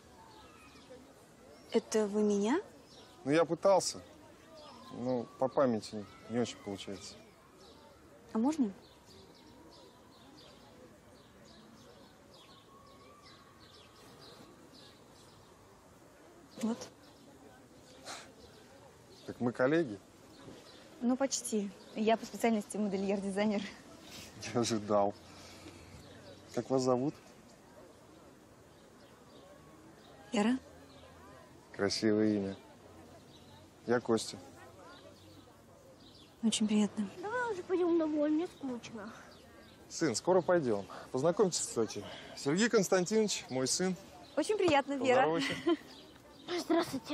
A: Это вы меня?
H: Ну, я пытался. Ну, по памяти не очень получается.
A: А можно? Вот.
H: Так мы коллеги.
A: Ну, почти. Я по специальности модельер-дизайнер.
H: Я ожидал. Как вас зовут?
A: Яра?
H: Красивое имя. Я Костя.
A: Очень приятно.
S: Давай уже пойдем домой, мне скучно.
H: Сын, скоро пойдем. Познакомьтесь, кстати. Сергей Константинович, мой сын.
A: Очень приятно, Вера.
H: Поздоровайся.
S: Здравствуйте.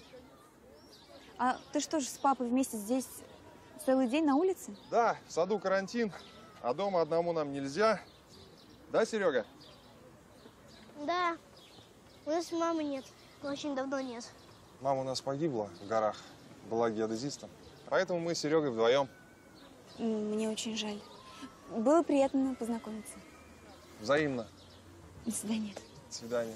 A: А ты что же с папой вместе здесь целый день на улице?
H: Да, в саду карантин, а дома одному нам нельзя. Да, Серега?
S: Да. У нас мамы нет. Очень давно нет.
H: Мама у нас погибла в горах, была геодезистом. Поэтому мы с Серегой вдвоем.
A: Мне очень жаль. Было приятно познакомиться.
H: Взаимно.
A: До свидания.
H: До свидания.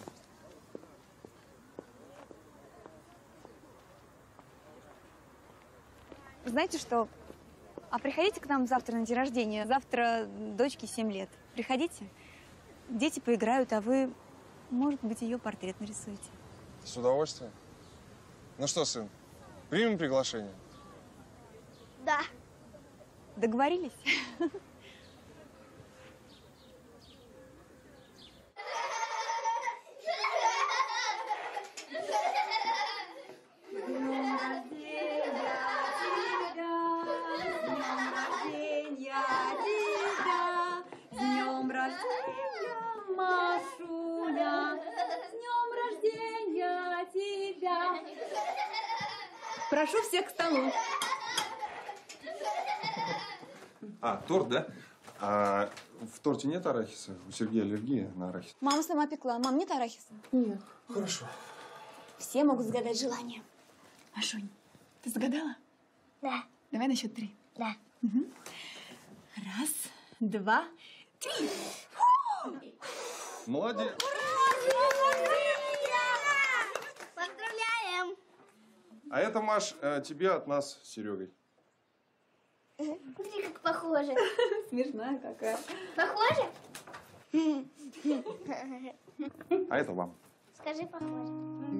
A: Знаете что? А приходите к нам завтра на день рождения. Завтра дочке семь лет. Приходите. Дети поиграют, а вы, может быть, ее портрет нарисуете.
H: С удовольствием. Ну что, сын, примем приглашение?
S: Да.
A: Договорились?
E: Машуня, с днем рождения тебя!
A: Прошу всех к столу.
H: А, торт, да? А в торте нет арахиса? У Сергея аллергия на арахис.
A: Мама сама пекла. Мам, нет арахиса?
U: Нет.
H: Хорошо.
A: Все могут загадать желание. Машунь, ты загадала?
S: Да.
A: Давай на счет три.
S: Да.
A: Угу. Раз, два, три.
H: Молодец.
S: Поздравляем!
H: А это, Маш, э, тебе от нас с Серегой.
S: Смотри, как похоже.
A: Смешная какая.
S: Похоже?
H: А это вам.
S: Скажи, похоже.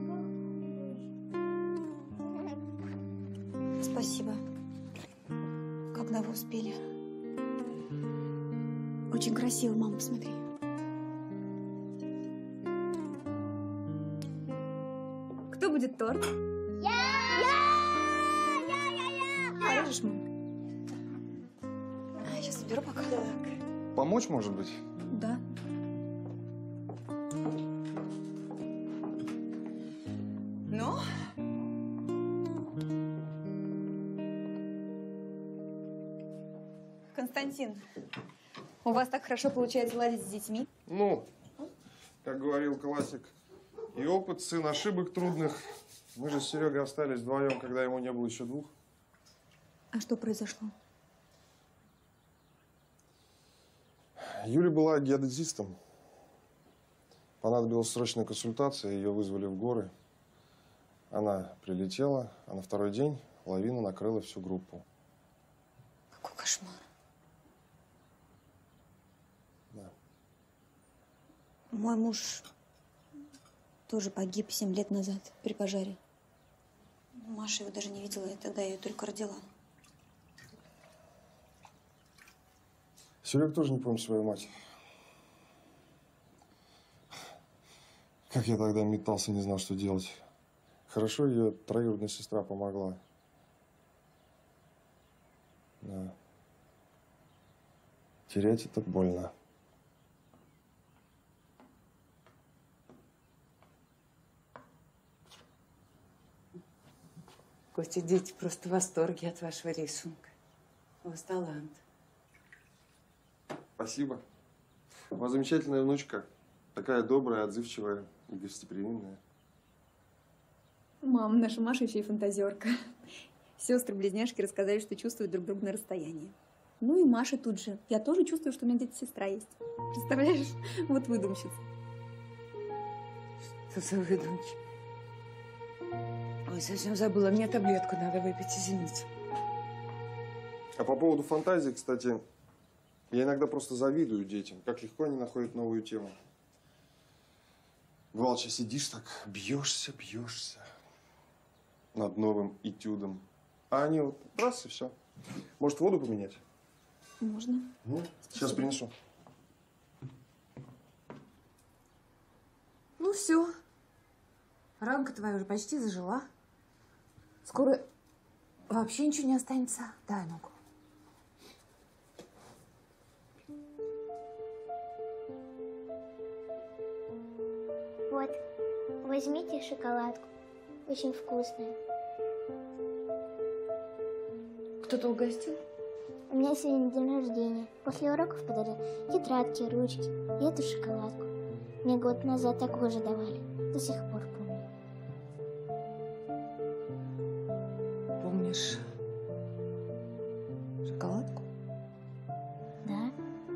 A: Спасибо. Когда вы успели. Очень красиво, мама, посмотри. Кто будет торт?
S: Я! Я! Я! Я! Я!
A: Порежешь, мам? А, я сейчас уберу пока. Так.
H: Помочь, может быть?
A: Да. Ну? Константин, у вас так хорошо получается ладить с детьми?
H: Ну, как говорил классик, и опыт, сын ошибок трудных. Мы же с Серегой остались вдвоем, когда ему не было еще двух.
A: А что произошло?
H: Юля была геодезистом. Понадобилась срочная консультация, ее вызвали в горы. Она прилетела, а на второй день лавина накрыла всю группу.
A: Какой кошмар.
H: Да.
A: Мой муж тоже погиб семь лет назад при пожаре. Маша его даже не видела, я тогда ее только родила.
H: Серега тоже не помнит свою мать. Как я тогда метался, не знал, что делать. Хорошо, ее троюродная сестра помогла. Да. Терять это больно.
B: Костя, дети просто в восторге от вашего рисунка. У вас талант.
H: Спасибо. У вас замечательная внучка. Такая добрая, отзывчивая и гостеприимная.
A: Мам, наша Маша еще и фантазерка. Сестры-близняшки рассказали, что чувствуют друг друга на расстоянии. Ну и Маша тут же. Я тоже чувствую, что у меня где-то сестра есть. Представляешь? Вот выдумщица.
B: Что за выдумки? Ой, совсем забыла. Мне таблетку надо выпить, извините.
H: А по поводу фантазии, кстати, я иногда просто завидую детям, как легко они находят новую тему. Бывало, сейчас сидишь так, бьешься, бьешься над новым этюдом. А они вот раз и все. Может, воду поменять?
A: Можно.
H: Ну, сейчас принесу.
U: Ну все. Ранка твоя уже почти зажила. Скоро вообще ничего не останется. Дай ногу.
S: Вот, возьмите шоколадку. Очень вкусная.
U: Кто-то угостил?
S: У меня сегодня день рождения. После уроков подарил тетрадки, ручки и эту шоколадку. Мне год назад такую же давали. До сих пор помню.
U: Помнишь шоколадку?
S: Да.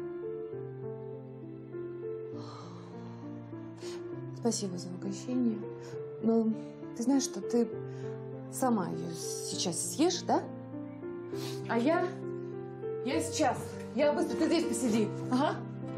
U: Спасибо за угощение. Но ты знаешь, что ты сама ее сейчас съешь, да? А я Я сейчас. Я быстро, ты здесь посиди. Ага.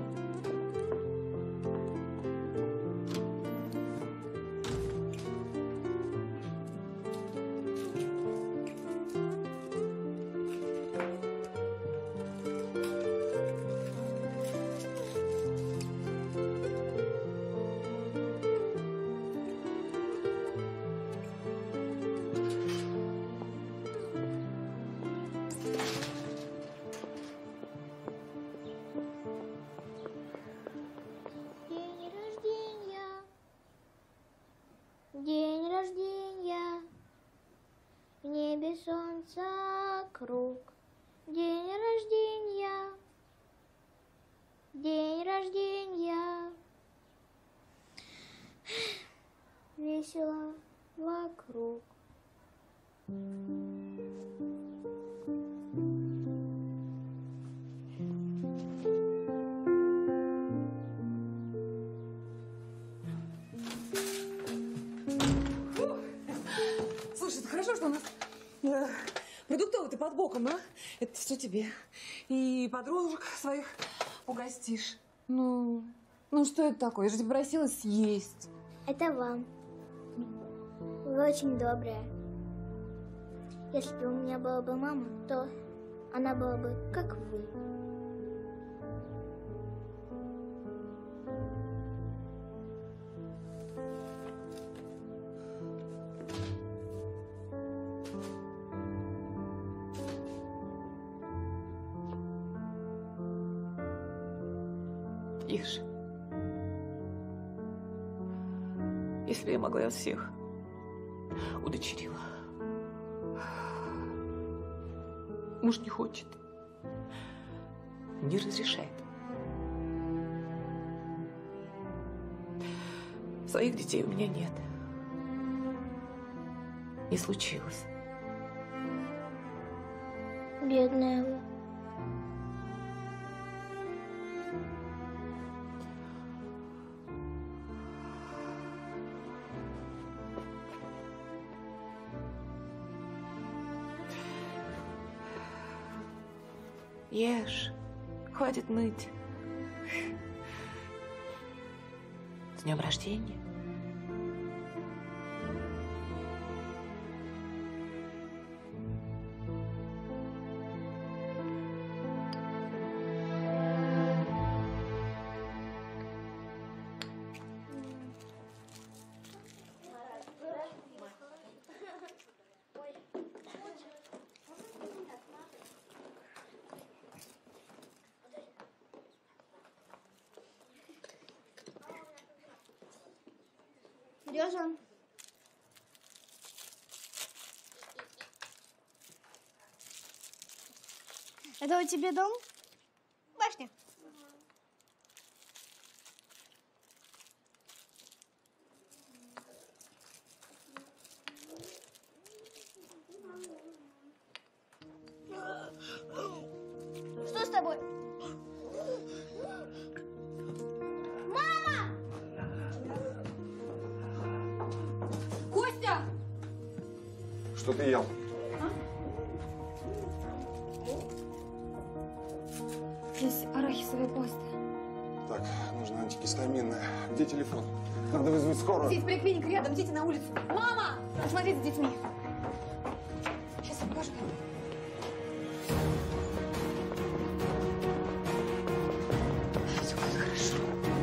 S: День рождения, день рождения, в небе солнца круг. День рождения, день рождения, весело вокруг.
U: Слушай, это хорошо, что у нас э, продуктовый-то под боком, а? Это все тебе. И подружек своих угостишь. Ну, ну что это такое? Я же тебя просила съесть.
S: Это вам. Вы очень добрая. Если бы у меня была бы мама, то она была бы как вы.
U: Ешь. Если бы я могла, я всех удочерила. Муж не хочет. Не разрешает. Своих детей у меня нет. Не случилось.
S: Бедная вы.
U: Ешь. Хватит ныть. С днем рождения.
S: Сережа. Это у тебя дом? Башня. Что с тобой? Мама!
F: Костя!
H: Что ты ел?
A: Здесь арахисовая паста.
H: Так, нужно антигистаминное. Где телефон? Надо вызвать скорую.
A: Здесь поликлиника рядом, дети на улицу. Мама! Посмотри за детьми. Сейчас я покажу. Все будет хорошо.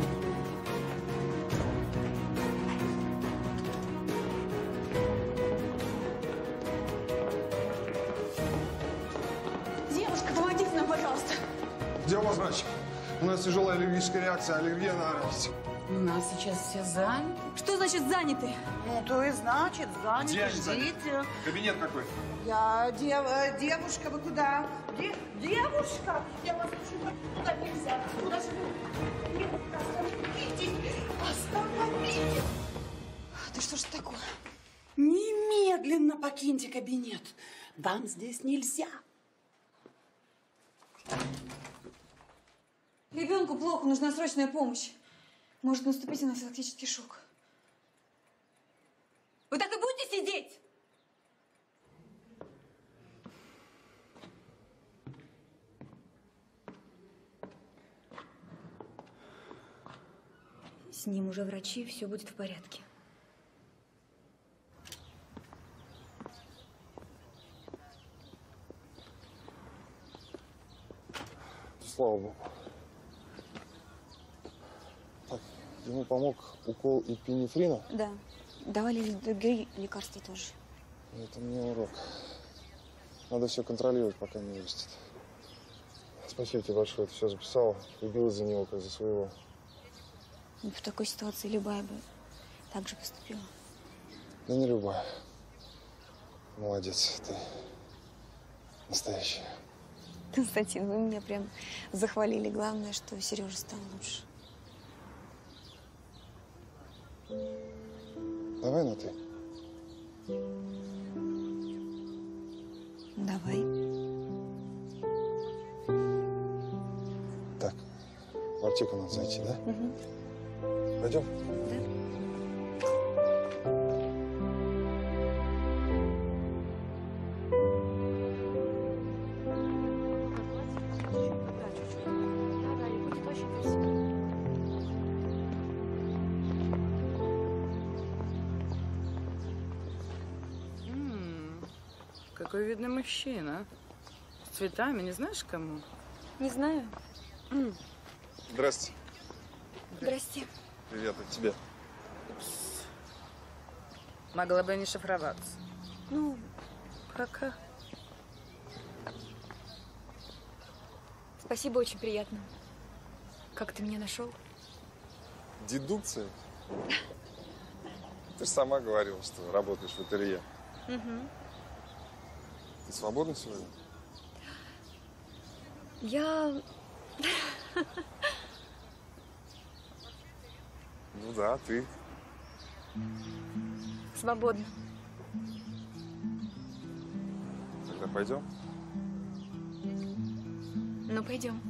A: Девушка, помогите нам, пожалуйста.
H: Где у вас врач? У нас тяжелая аллергическая реакция, аллергия на арахис.
B: У нас сейчас все заняты.
A: Что значит заняты?
B: Ну, то и значит, заняты.
H: Где они заняты?
B: Ждите.
H: Кабинет какой?
B: Я дев, э, девушка, вы куда? Де- девушка? Я вас прошу, куда нельзя? Куда же вы? Нет, остановитесь! Остановитесь!
A: Да что ж такое?
B: Немедленно покиньте кабинет. Вам здесь нельзя.
A: Ребенку плохо, нужна срочная помощь. Может наступить анафилактический шок. Вы так и будете сидеть? С ним уже врачи, все будет в порядке.
H: Слава богу. Так, ему помог укол эпинефрина?
A: Да. Давали другие лекарства тоже.
H: Это мне урок. Надо все контролировать, пока не вырастет. Спасибо тебе большое, ты все записала. Любила за него, как за своего.
A: Ну, в такой ситуации любая бы так же поступила.
H: Да не любая. Молодец, ты настоящая.
A: Константин, вы меня прям захвалили. Главное, что Сережа стал лучше.
H: Давай на ты.
A: Давай.
H: Так, в аптеку надо зайти, да?
A: Угу.
H: Пойдем?
C: Какой видный мужчина. С цветами, не знаешь кому?
A: Не знаю.
H: Здрасте.
A: Здрасте.
H: Привет, от тебе.
C: Могла бы не шифроваться.
A: Ну,
C: пока.
A: Спасибо, очень приятно. Как ты меня нашел?
H: Дедукция? Ты же сама говорила, что работаешь в ателье.
A: Угу.
H: Ты свободна сегодня?
A: Я...
H: Ну да, ты.
A: Свободна.
H: Тогда пойдем?
A: Ну, пойдем.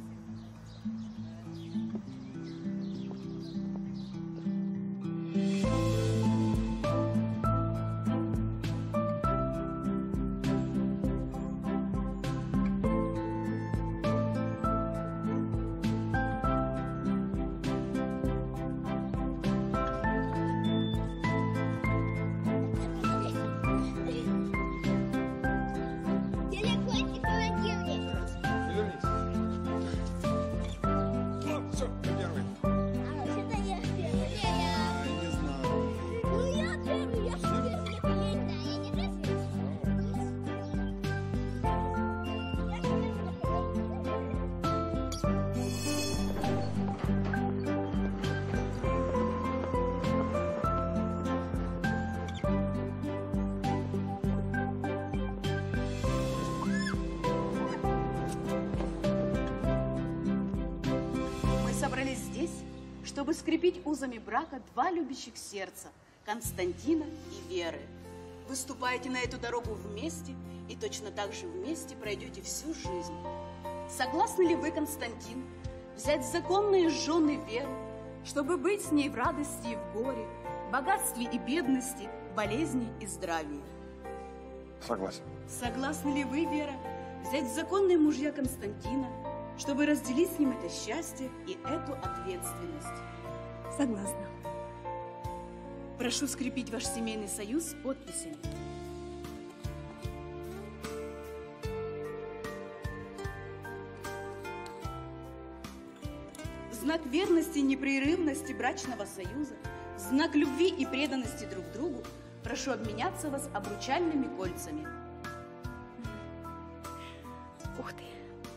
G: Собрались здесь, чтобы скрепить узами брака два любящих сердца – Константина и Веры. Вы ступаете на эту дорогу вместе и точно так же вместе пройдете всю жизнь. Согласны ли вы, Константин, взять законные жены Веру, чтобы быть с ней в радости и в горе, богатстве и бедности, болезни и здравии?
H: Согласен.
G: Согласны ли вы, Вера, взять в законные мужья Константина, чтобы разделить с ним это счастье и эту ответственность?
A: Согласна.
G: Прошу скрепить ваш семейный союз подписями. В знак верности и непрерывности брачного союза, в знак любви и преданности друг другу, прошу обменяться вас обручальными кольцами.
A: Ух ты.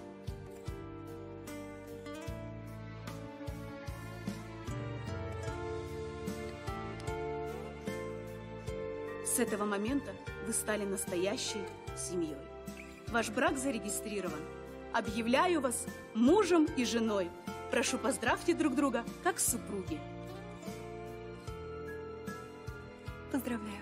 G: С этого момента вы стали настоящей семьей. Ваш брак зарегистрирован. Объявляю вас мужем и женой. Прошу, поздравьте друг друга, как супруги.
A: Поздравляю.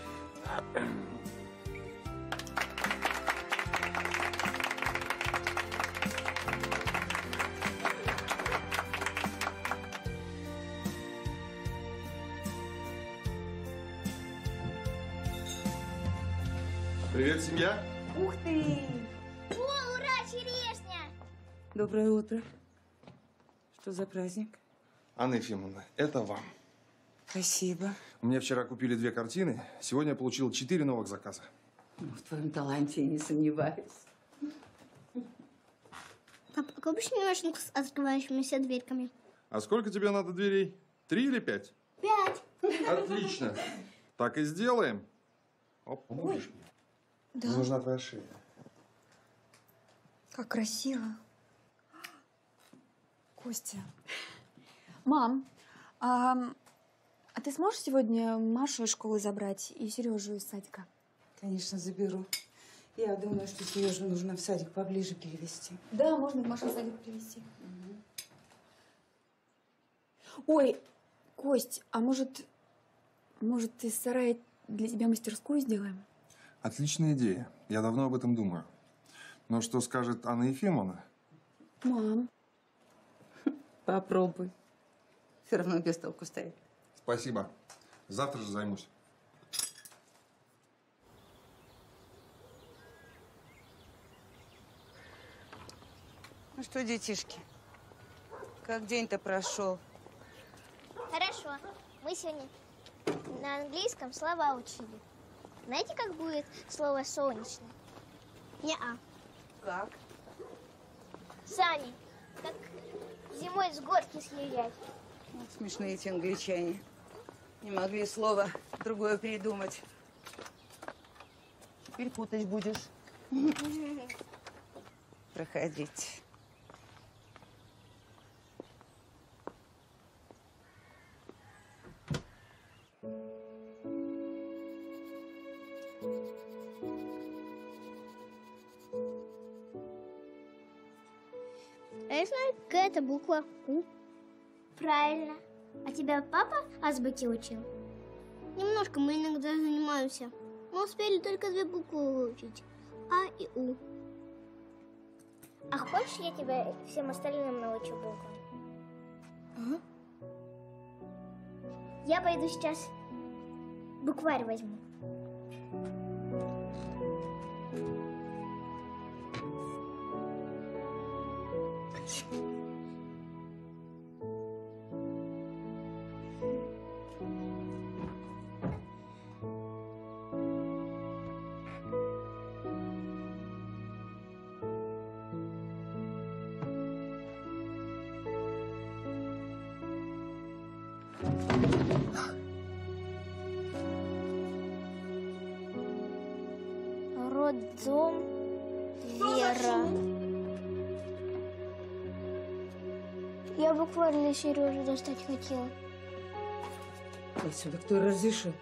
H: Привет, семья.
S: Ух ты! О, ура, черешня!
C: Доброе утро. Что за праздник?
H: Анна Ефимовна, это вам.
C: Спасибо.
H: У меня вчера купили две картины. Сегодня я получил четыре новых заказа.
C: Ну, в твоем таланте я не сомневаюсь.
S: Папа, купишь мне машинку с открывающимися дверьками?
H: А сколько тебе надо дверей? Три или пять?
S: Пять.
H: Отлично. Так и сделаем. Оп, поможешь мне?
A: Да.
H: Мне нужна твоя шея.
A: Как красиво. Костя. Мам, а, а ты сможешь сегодня Машу из школы забрать и Сережу из садика?
C: Конечно, заберу. Я думаю, что Сережу нужно в садик поближе перевести.
A: Да, можно Машу в садик привезти. Ой, Кость, а может, может, из сарая для тебя мастерскую сделаем?
H: Отличная идея. Я давно об этом думаю. Но что скажет Анна Ефимовна?
A: Мам.
C: Попробуй. Все равно без толку стоит.
H: Спасибо. Завтра же займусь.
C: Ну что, детишки, как день-то прошел?
S: Хорошо. Мы сегодня на английском слова учили. Знаете, как будет слово «солнечное»? Не-а.
C: Как?
S: Сами. Как зимой с горки съезжать.
C: Вот смешные эти англичане. Не могли слово другое придумать. Теперь путать будешь. Проходите.
S: А я знаю, какая это буква У. Правильно. А тебя папа азбуке учил? Немножко мы иногда занимаемся. Мы успели только две буквы выучить. А и У. А хочешь, я тебя всем остальным научу буквам? Ага. Я пойду сейчас букварь возьму. Роддом Вера. Я буквально Сережу достать хотела.
C: Отсюда кто разрешил?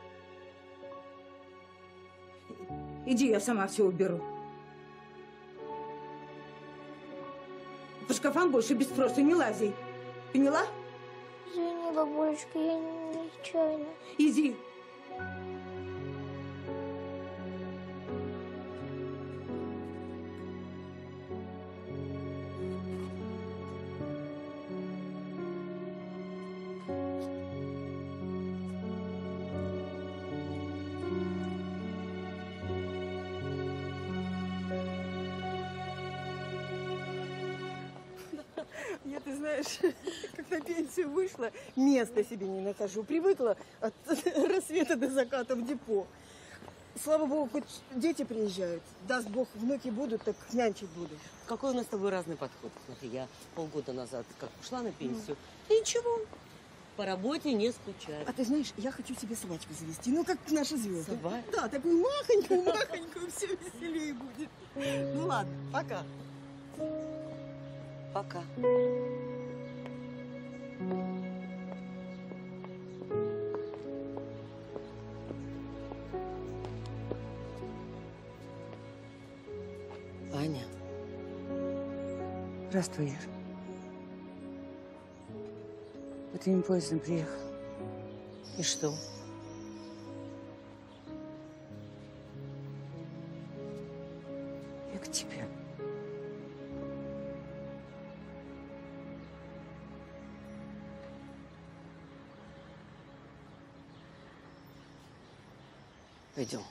C: Иди, я сама все уберу. По шкафам больше без спроса не лази. Поняла?
S: Извини, бабулечка, я нечаянно.
C: Иди.
R: Я, ты знаешь, как на пенсию вышла, места себе не нахожу. Привыкла от рассвета до заката в депо. Слава богу, хоть дети приезжают. Даст бог, внуки будут, так нянчить буду.
L: Какой у нас с тобой разный подход. Смотри, я полгода назад как ушла на пенсию. И ничего, по работе не скучаю.
R: А ты знаешь, я хочу себе собачку завести. Ну, как наши звезды.
L: Собаку?
R: Да, такую махонькую, махонькую, все веселее будет. Ну ладно, пока.
L: Пока. Аня.
C: Здравствуй, Ир. Утренним поездом приехал.
L: И что?
C: Я к тебе.
L: Пойдем.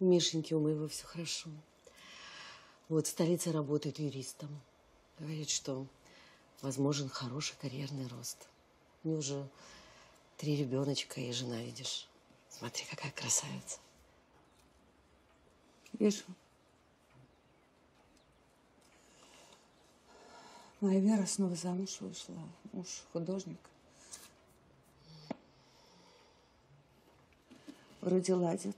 L: У Мишеньки у моего все хорошо. Вот в столице работает юристом. Говорит, что возможен хороший карьерный рост. У него уже три ребеночка и жена, видишь. Смотри, какая красавица.
C: Вижу. Моя Вера снова замуж вышла. Муж художник. Вроде ладят.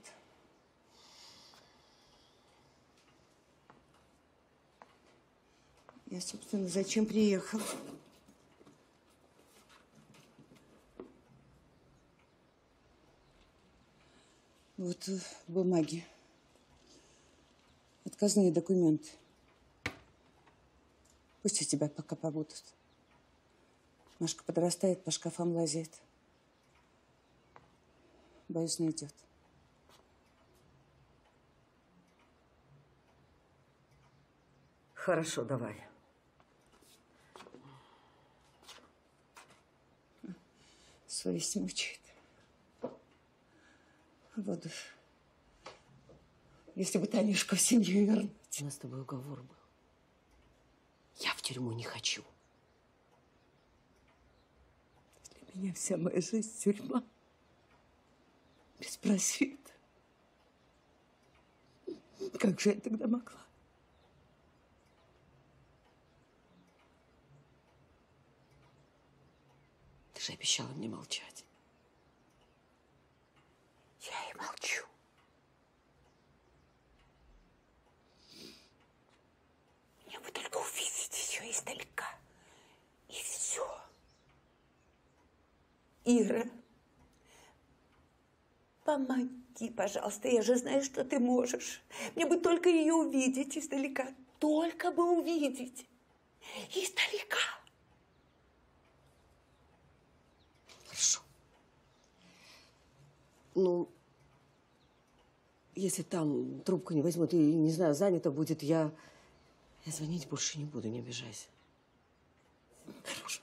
C: Я, собственно, зачем приехала? Вот э, бумаги. Отказные документы. Пусть у тебя пока побудут. Машка подрастает, по шкафам лазит. Боюсь, найдет.
L: Хорошо, давай.
C: Совесть мучает. Вот. Если бы Танюшку в семью вернуть.
L: У нас с тобой уговор был. Я в тюрьму не хочу.
C: Для меня вся моя жизнь тюрьма. Без просвета. Как же я тогда могла?
L: Ты же обещала мне молчать.
C: Я и молчу. Мне бы только увидеть ее издалека. И все. Ира, помоги, пожалуйста. Я же знаю, что ты можешь. Мне бы только ее увидеть издалека. Только бы увидеть. Издалека.
L: Хорошо. Ну, если там трубку не возьмут и, не знаю, занято будет, я, я звонить больше не буду, не обижайся.
C: Хорошо.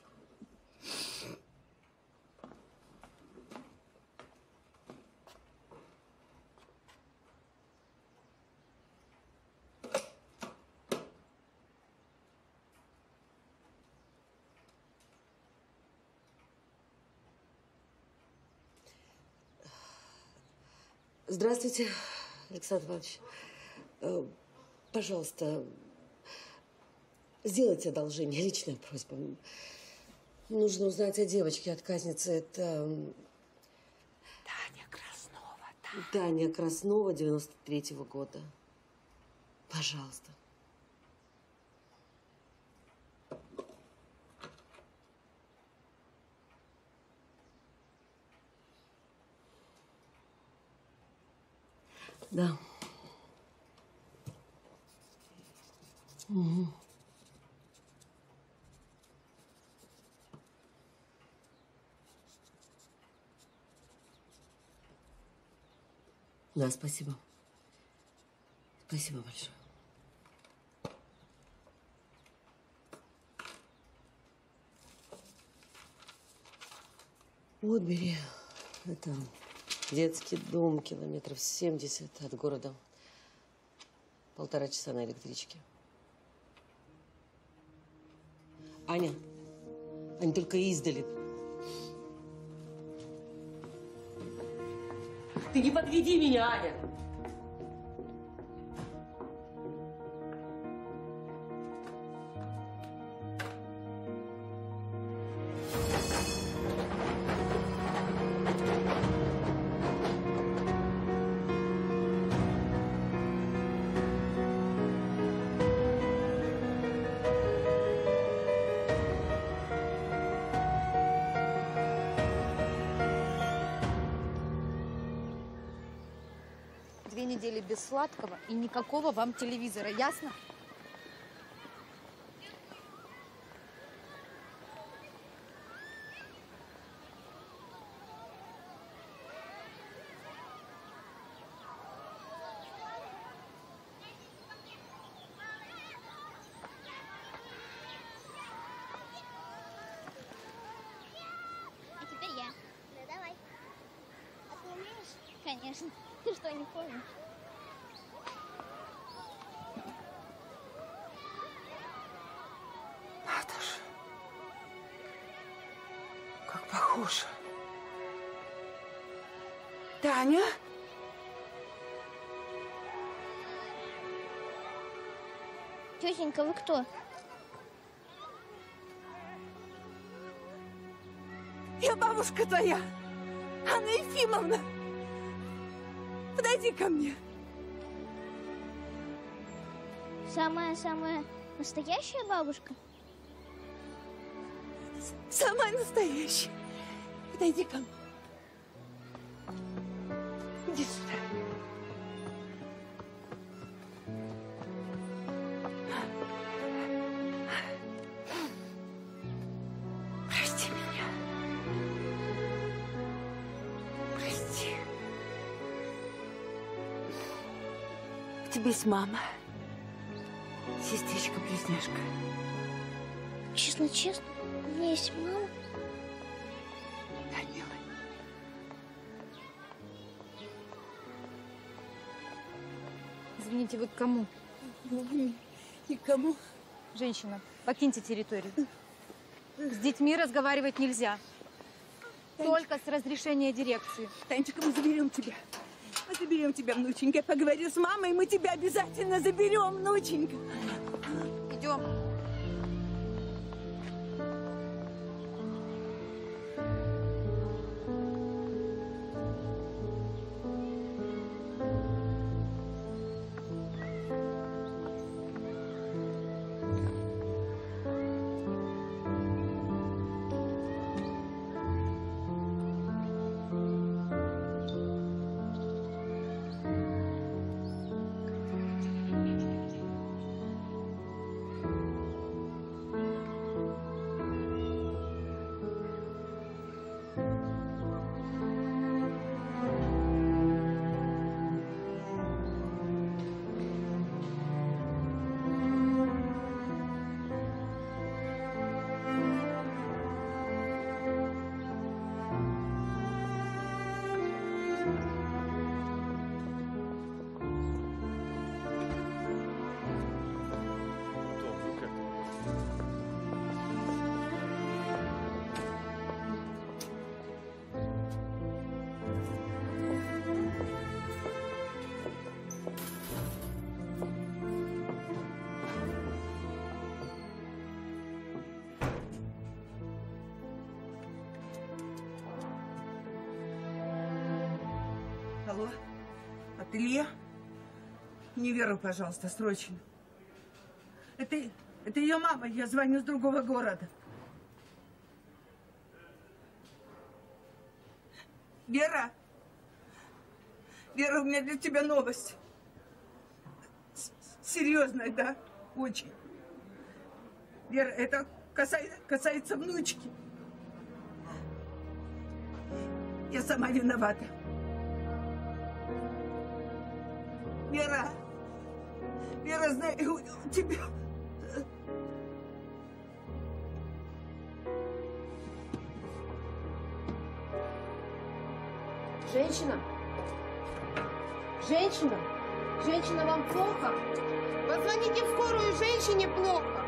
L: Здравствуйте, Александр Иванович. Э, Пожалуйста, сделайте одолжение, личная просьба. Нужно узнать о девочке, отказнице. Это
C: Таня Краснова, да.
L: Таня Краснова, девяносто третьего года. Пожалуйста. Да. Угу. Да, спасибо. Спасибо большое. Вот, бери. Это детский дом, километров семьдесят от города. Полтора часа на электричке. Аня, Аня, только издали. Ты не подведи меня, Аня!
E: Две недели без сладкого и никакого вам телевизора, ясно?
S: А теперь я. Ну давай. А ты умеешь? Конечно. Ты что, не помнишь?
B: Дорогуша. Таня?
S: Тетенька, вы кто?
C: Я бабушка твоя, Анна Ефимовна. Подойди ко мне.
S: Самая-самая настоящая бабушка?
C: Самая настоящая. Подойди ко мне. Иди сюда. Прости меня. Прости. У тебя есть мама. Сестричка-близняшка.
S: Честно-честно, у меня есть мама.
C: Да, милая.
E: Извините, вы к кому?
C: Никому.
E: Женщина, покиньте территорию. С детьми разговаривать нельзя. Только с разрешения дирекции.
C: Танечка, мы заберем тебя. Мы заберем тебя, внученька. Я поговорю с мамой, мы тебя обязательно заберем, внученька.
E: Идем.
B: Алло, ателье? Не Веру, пожалуйста, срочно. Это, это ее мама, я звоню с другого города. Вера, Вера, у меня для тебя новость. С- Серьезная, да? Очень. Вера, это касается, касается внучки. Я сама виновата. Вера, Вера, знаю, у тебя...
E: Женщина? Женщина? Женщина, вам плохо? Позвоните в скорую, женщине плохо.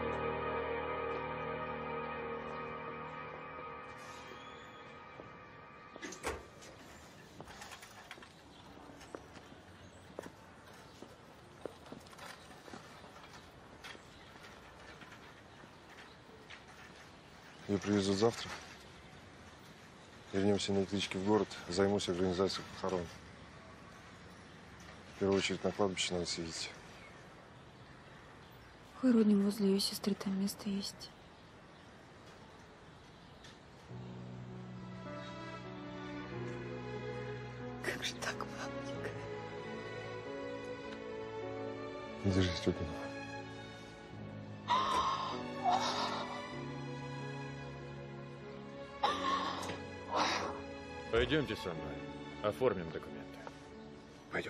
H: Ее привезут завтра. Вернемся на электричке в город, займусь организацией похорон. В первую очередь на кладбище надо съездить.
A: Хороним возле ее сестры, там место есть.
C: Как же так, мамочка?
H: Не держись, тетя.
Q: Пойдемте со мной. Оформим документы.
M: Пойдем.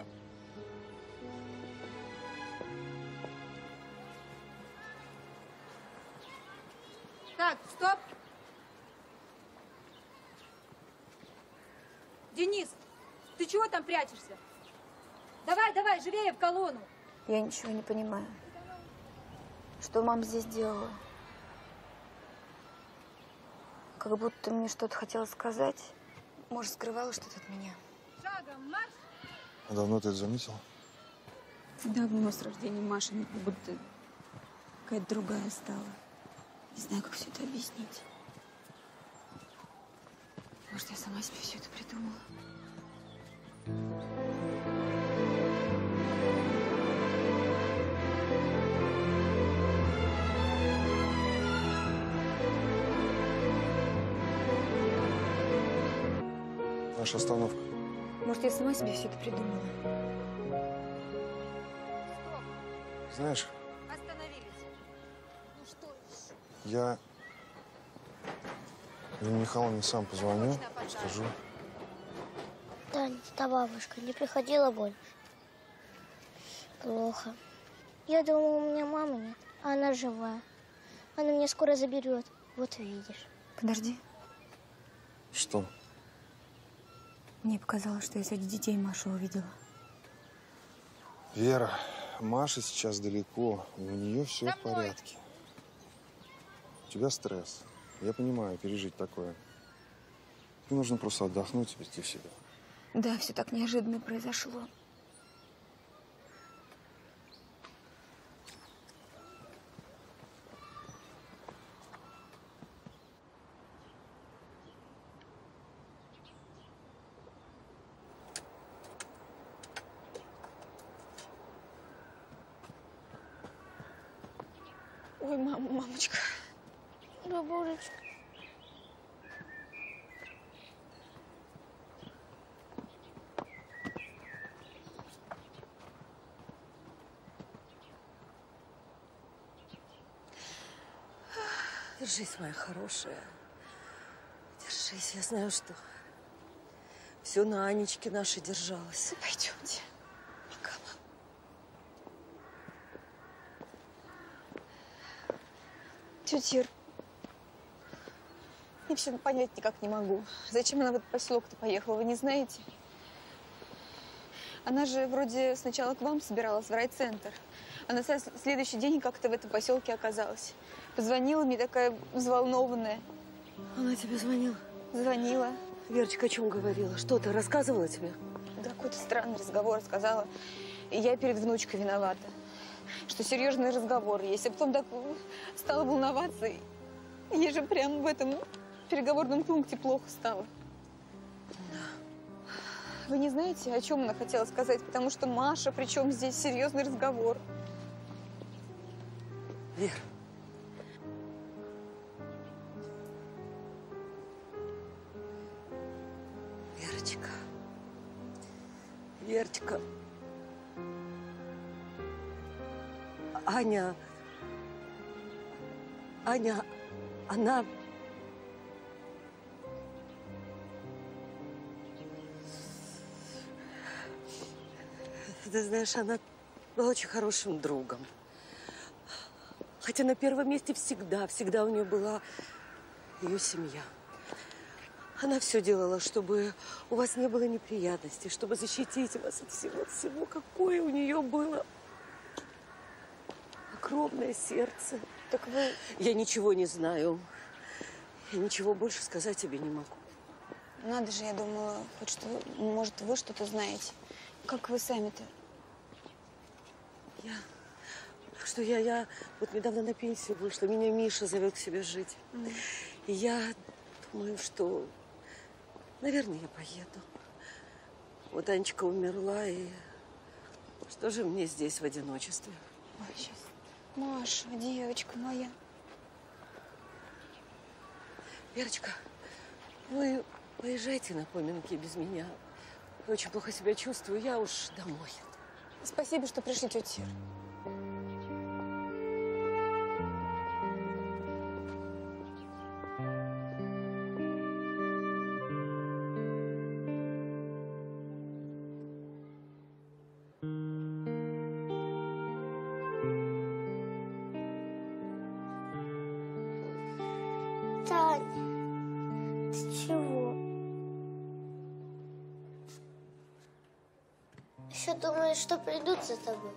E: Так, стоп. Денис, ты чего там прячешься? Давай, давай, живее в колонну.
A: Я ничего не понимаю. Что мама здесь делала? Как будто мне что-то хотела сказать. Может, скрывала что-то от меня.
D: А давно ты это заметила?
A: Давно, с рождением Маши, мне как будто какая-то другая стала. Не знаю, как все это объяснить. Может, я сама себе все это придумала.
H: Наша остановка.
A: Может, я сама себе все это придумала.
H: Знаешь,
A: Остановились. Ну что еще?
H: я Нине Михайловне сам позвоню, скажу.
S: Тань, та бабушка не приходила больше. Плохо. Я думала, у меня мамы нет, а она живая. Она меня скоро заберет. Вот увидишь.
A: Подожди.
H: Что?
A: Мне показалось, что я среди детей Машу увидела.
H: Вера, Маша сейчас далеко, и у нее все в порядке. У тебя стресс. Я понимаю, пережить такое. Тебе нужно просто отдохнуть и прийти в себя.
A: Да, все так неожиданно произошло.
F: Ой, мама, мамочка.
S: Бабулечка.
L: Держись, моя хорошая. Держись. Я знаю, что все на Анечке нашей держалось.
F: Пойдемте.
L: Пока, мам.
F: Тетя Ир, я все понять никак не могу. Зачем она в этот поселок-то поехала, вы не знаете? Она же вроде сначала к вам собиралась, в райцентр. А на следующий день как-то в этом поселке оказалась. Позвонила мне такая взволнованная.
L: Она тебе звонила?
F: Звонила.
L: Верочка о чем говорила? Что-то рассказывала тебе?
F: Да какой-то странный разговор сказала. И я перед внучкой виновата. Что серьезный разговор есть. А потом так стала волноваться. Ей же прямо в этом переговорном пункте плохо стало. Да. Вы не знаете, о чем она хотела сказать? Потому что Маша, причем здесь серьезный разговор.
L: Вер. Верочка. Верочка. Аня. Аня, она... Ты знаешь, она была очень хорошим другом. Хотя на первом месте всегда, всегда у нее была ее семья. Она все делала, чтобы у вас не было неприятностей, чтобы защитить вас от всего-всего. Какое у нее было огромное сердце.
F: Так вы...
L: Я ничего не знаю. Я ничего больше сказать тебе не могу.
A: Надо же, я думала, хоть что, может, вы что-то знаете. Как вы сами-то?
L: Я... Что я, я вот недавно на пенсию вышла. Меня Миша зовет к себе жить. Mm. И я думаю, что, наверное, я поеду. Вот Анечка умерла, и что же мне здесь в одиночестве?
A: Ой, сейчас. Маша, девочка моя.
L: Верочка, вы поезжайте на поминки без меня. Я очень плохо себя чувствую, я уж домой.
A: Спасибо, что пришли, тетя Ира.
S: Тань, ты чего? Еще думаешь, что придут за тобой?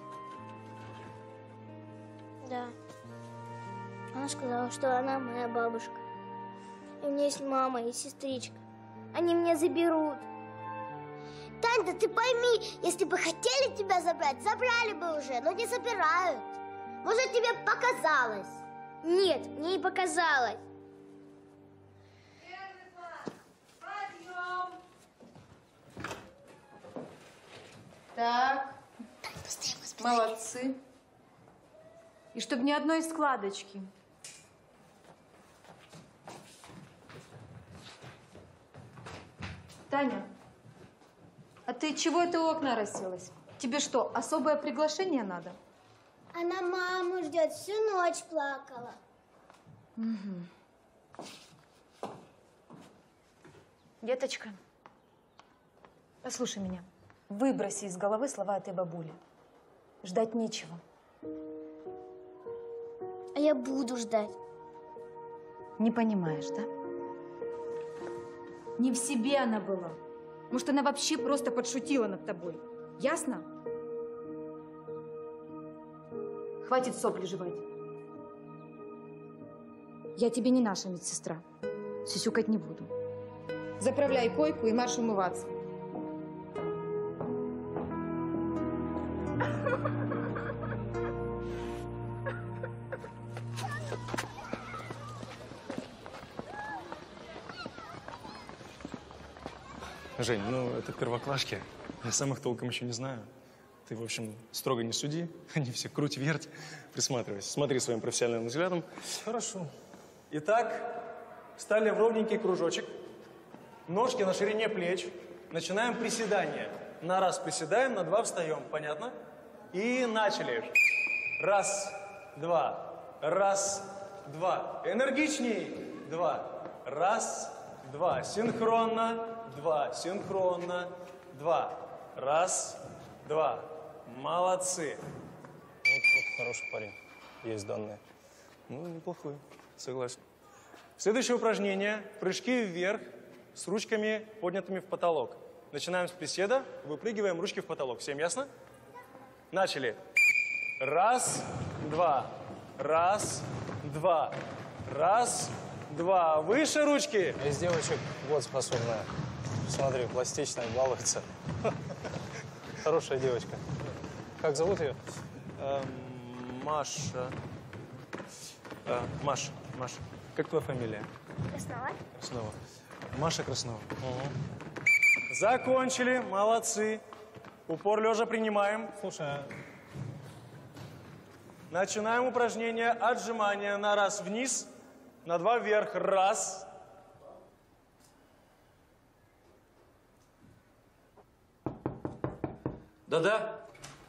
S: Да. Она сказала, что она моя бабушка. И меня есть мама и сестричка. Они меня заберут. Тань, да ты пойми, если бы хотели тебя забрать, забрали бы уже, но не забирают. Может, тебе показалось? Нет, мне не показалось.
E: Так, молодцы. И чтобы ни одной складочки. Таня, а ты чего это у окна расселась? Тебе что, особое приглашение надо?
S: Она маму ждет, всю ночь плакала.
E: Угу. Деточка, послушай меня. Выброси из головы слова этой бабули. Ждать нечего.
S: А я буду ждать.
E: Не понимаешь, да? Не в себе она была. Может, она вообще просто подшутила над тобой. Ясно? Хватит сопли жевать. Я тебе не наша медсестра. Сюсюкать не буду. Заправляй койку и марш умываться.
H: Жень, ну это первоклашки. Я сам их толком еще не знаю. Ты, в общем, строго не суди. Они все круть-верть. Присматривайся. Смотри своим профессиональным взглядом.
K: Хорошо. Итак, встали в ровненький кружочек. Ножки на ширине плеч. Начинаем приседание. На раз приседаем, на два встаем. Понятно? И начали. Раз, два. Раз, два. Энергичней. Два. Раз, два. Синхронно. Два. Синхронно. Два. Раз, два. Молодцы. Вот, вот хороший парень. Есть данные. Ну, неплохой. Согласен. Следующее упражнение. Прыжки вверх с ручками, поднятыми в потолок. Начинаем с приседа, выпрыгиваем ручки в потолок. Всем ясно? Начали. Раз, два. Раз, два. Раз, два. Выше ручки.
V: Из девочек вот способная. Смотри, пластичная, балуется. Хорошая девочка. Как зовут ее?
K: Эм, Маша. Э, Маша, Маша. Как твоя фамилия?
S: Краснова.
K: Краснова. Маша Краснова. Угу. Закончили. Молодцы. Упор лежа принимаем.
V: Слушай,
K: начинаем упражнение отжимания на раз вниз, на два вверх. Раз.
W: Да-да.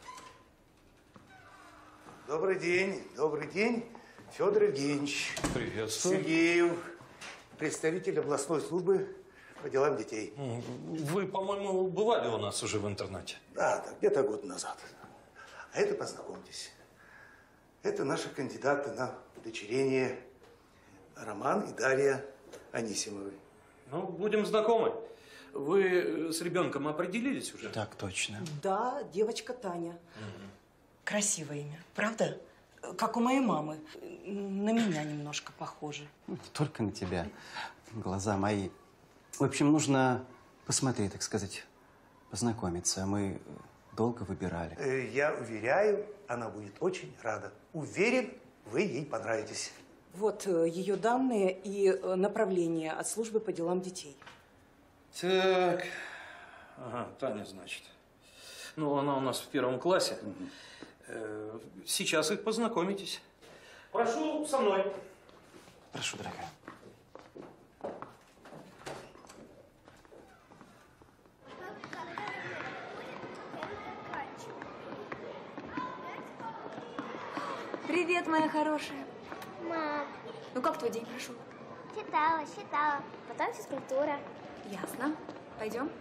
X: Добрый день, добрый день, Федор Евгеньевич.
W: Приветствую.
X: Сергеев, представитель областной службы по делам детей.
W: Вы, по-моему, бывали у нас уже в интернате.
X: Да, да, где-то год назад. А это, познакомьтесь, это наши кандидаты на удочерение Роман и Дарья Анисимовы.
W: Ну, будем знакомы. Вы с ребенком определились уже? Так точно.
Y: Да, девочка Таня.
W: Угу.
Y: Красивое имя, правда? Как у моей мамы. На меня немножко похоже.
Z: Не только на тебя. Глаза мои. В общем, нужно посмотреть, так сказать, познакомиться. Мы долго выбирали.
X: Э, Я уверяю, она будет очень рада. Уверен, вы ей понравитесь.
Y: Вот э, ее данные и э, направление от службы по делам детей.
W: Так. Ага, Таня, значит. Ну, она у нас в первом классе. Угу. Э, сейчас их познакомитесь. Прошу со мной.
Z: Прошу, дорогая.
A: Привет, моя хорошая.
S: Мам.
A: Ну как твой день прошел?
S: Читала, читала. Потом физкультура.
A: Ясно. Пойдем?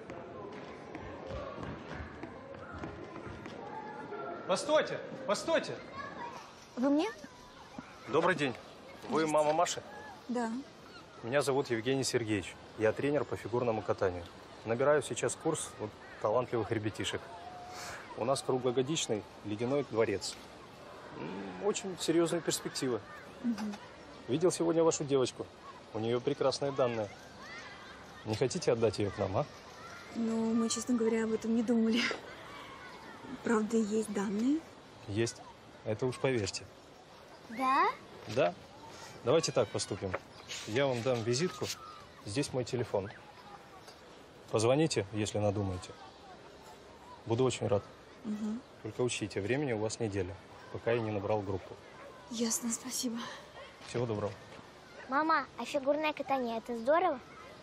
K: Постойте, постойте.
A: Вы мне?
V: добрый день. Вы мама Маши?
A: Да.
V: Меня зовут Евгений Сергеевич. Я тренер по фигурному катанию. Набираю сейчас курс вот, талантливых ребятишек. У нас круглогодичный ледяной дворец. Очень серьезные перспективы.
A: Угу.
V: Видел сегодня вашу девочку. У нее прекрасные данные. Не хотите отдать ее к нам, а?
A: Ну, мы, честно говоря, об этом не думали. Правда, есть данные?
V: Есть. Это уж поверьте.
S: Да?
V: Да. Давайте так поступим. Я вам дам визитку. Здесь мой телефон. Позвоните, если надумаете. Буду очень рад.
A: Угу.
V: Только учтите, времени у вас неделя, пока я не набрал группу.
A: Ясно, спасибо.
V: Всего доброго.
S: Мама, а фигурное катание – это здорово?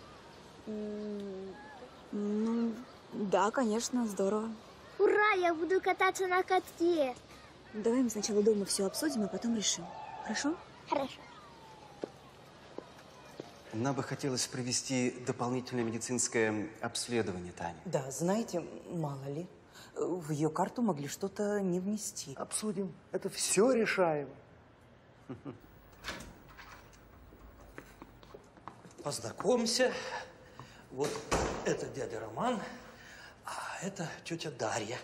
A: Ну, да, конечно, здорово.
S: Ура, я буду кататься на катке.
A: Давай мы сначала дома все обсудим, а потом решим. Хорошо?
S: Хорошо.
Z: Нам бы хотелось провести дополнительное медицинское обследование Тани.
L: Да, знаете, мало ли, в ее карту могли что-то не внести.
X: Обсудим. Это все решаемо.
W: Познакомься. Вот это дядя Роман, а это тетя Дарья.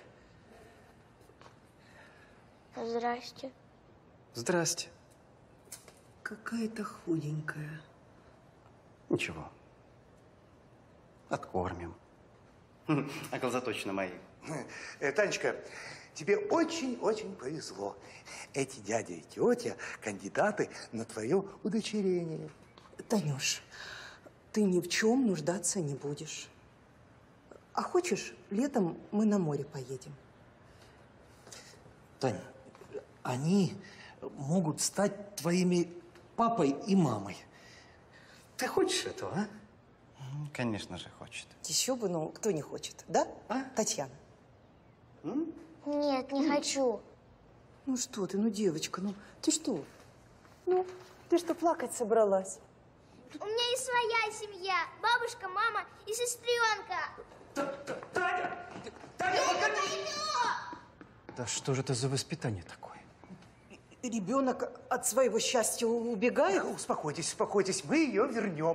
S: Здрасте.
Z: Здрасте.
L: Какая-то худенькая.
Z: Ничего. Откормим. А глаза точно мои.
X: Э, Танечка, тебе очень-очень повезло. Эти дядя и тетя кандидаты на твое удочерение.
L: Танюш, ты ни в чем нуждаться не будешь. А хочешь, летом мы на море поедем?
W: Таня, они могут стать твоими папой и мамой. Ты хочешь этого, а?
Z: Конечно же, хочет.
L: Еще бы, ну, кто не хочет, да, а? Татьяна?
S: Нет, не хочу.
L: Ну что ты, ну, девочка, ну, ты что? Ну, ты что, плакать собралась?
S: У меня есть своя семья. Бабушка, мама и сестренка.
W: Таня!
S: Таня, погоди!
Z: Да что же это за воспитание такое?
L: Ребенок от своего счастья убегает?
X: Успокойтесь, успокойтесь, мы ее вернем.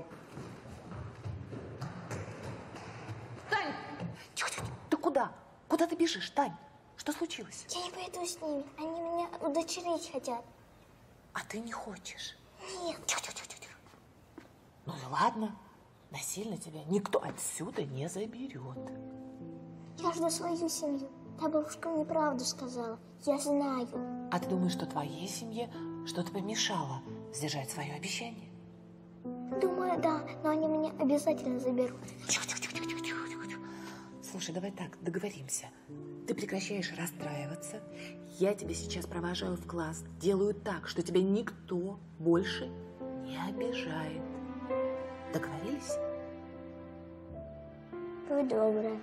L: Тань! Тихо-тихо, ты куда? Куда ты бежишь, Тань? Что случилось?
S: Я не пойду с ними. Они меня удочерить хотят.
L: А ты не хочешь?
S: Нет.
L: Тихо-тихо-тихо. Ну и ладно. Насильно тебя никто отсюда не заберет.
S: Я жду свою семью. Та бабушка мне правду сказала. Я знаю.
L: А ты думаешь, что твоей семье что-то помешало сдержать свое обещание?
S: Думаю, да. Но они меня обязательно заберут.
L: Слушай, давай так, договоримся. Ты прекращаешь расстраиваться. Я тебя сейчас провожаю в класс. Делаю так, что тебя никто больше не обижает. Договорились?
S: Вы добрая.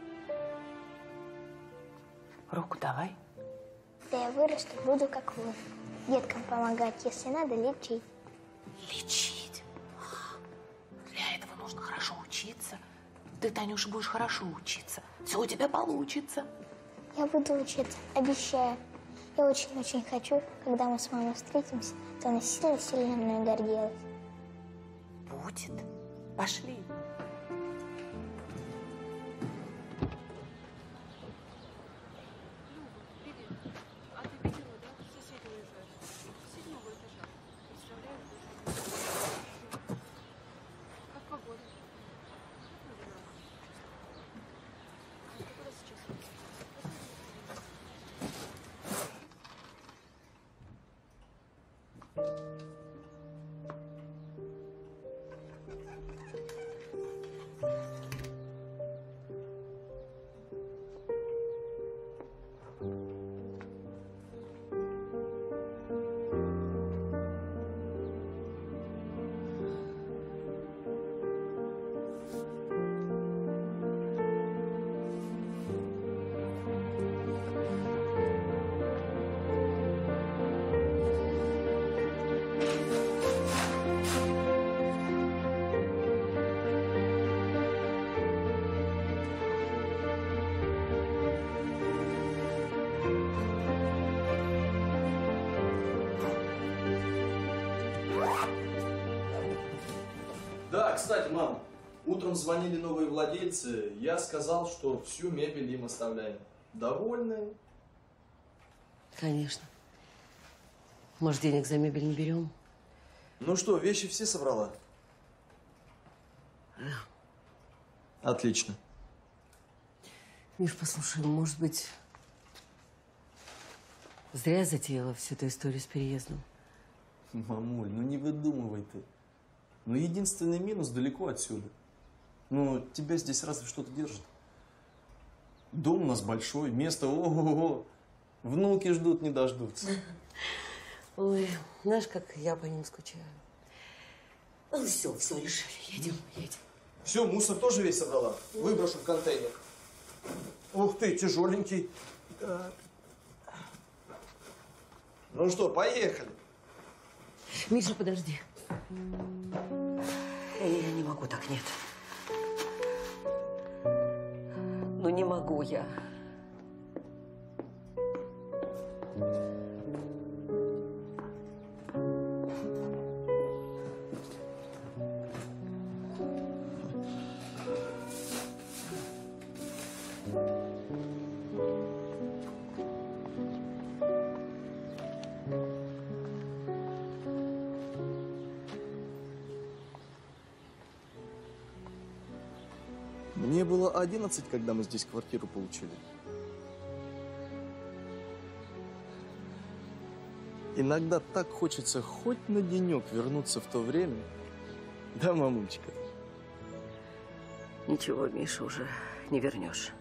L: Руку давай.
S: Да я вырасту, буду как вы. Деткам помогать, если надо, лечить.
L: Лечить? Для этого нужно хорошо учиться. Ты, Танюша, будешь хорошо учиться. Все у тебя получится.
S: Я буду учиться, обещаю. Я очень-очень хочу, когда мы с мамой встретимся, то она сильно-сильно мной гордилась.
L: Будет. Пошли.
I: Да, кстати, мам, утром звонили новые владельцы, я сказал, что всю мебель им оставляем. Довольны?
R: Конечно. Может, денег за мебель не берем?
I: Ну что, вещи все собрала? Отлично.
L: Миш, послушай, может быть, зря я затеяла всю эту историю с переездом?
I: Мамуль, ну не выдумывай ты. Ну, единственный минус далеко отсюда. Ну, тебя здесь разве что-то держит. Дом у нас большой, место, ого-го. Внуки ждут, не дождутся.
L: Ой, знаешь, как я по ним скучаю. Ну, все, все, решили. Едем, едем.
W: Все, мусор тоже весь собрала? Выброшу в контейнер. Ух ты, тяжеленький. Так. Ну что, поехали.
L: Миша, подожди. Я не могу так, нет. Ну, не могу я.
I: Мне было одиннадцать, когда мы здесь квартиру получили. Иногда так хочется хоть на денек вернуться в то время. Да, мамулечка?
L: Ничего, Миша, уже не вернешь.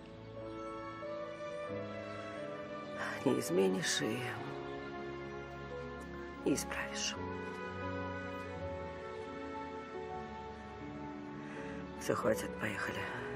L: Не изменишь и не исправишь. Все, хватит, поехали.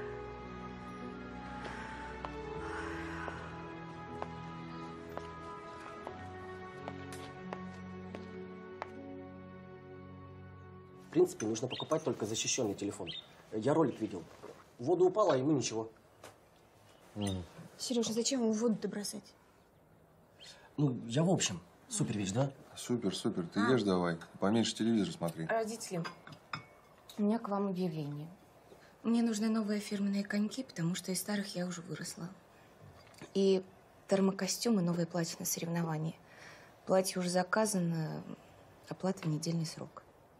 J: В принципе, нужно покупать только защищенный телефон. Я ролик видел. В воду упало, а ему ничего.
A: Mm. Сережа, зачем его в воду-то бросать?
J: Ну, я в общем. Супер вещь, да?
H: Супер, супер. Ты
A: а.
H: ешь давай. Поменьше телевизор смотри.
N: Родители, у меня к вам объявление. Мне нужны новые фирменные коньки, потому что из старых я уже выросла. И термокостюм и новые платья на соревнования. Платье уже заказано, оплата в недельный срок.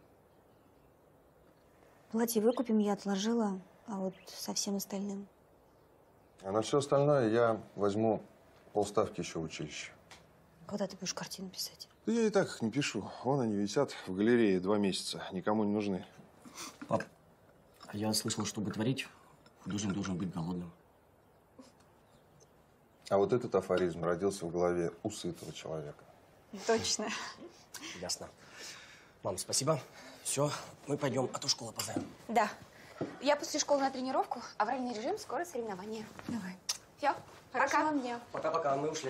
A: Платье выкупим, я отложила, а вот со всем остальным.
H: А на все остальное я возьму полставки еще в училище.
A: Когда ты будешь картину писать?
H: Да я и так их не пишу. Вон они висят в галерее два месяца. Никому не нужны.
J: Пап, а я слышал, чтобы творить, художник должен быть голодным.
H: А вот этот афоризм родился в голове у сытого человека.
F: Точно.
J: Ясно. Мам, спасибо. Все, мы пойдем, а то школа опоздаем.
N: Да. Я после школы на тренировку, авральный режим, скоро соревнования.
A: Давай.
N: Все, пока.
A: Мне.
J: Пока-пока, мы ушли.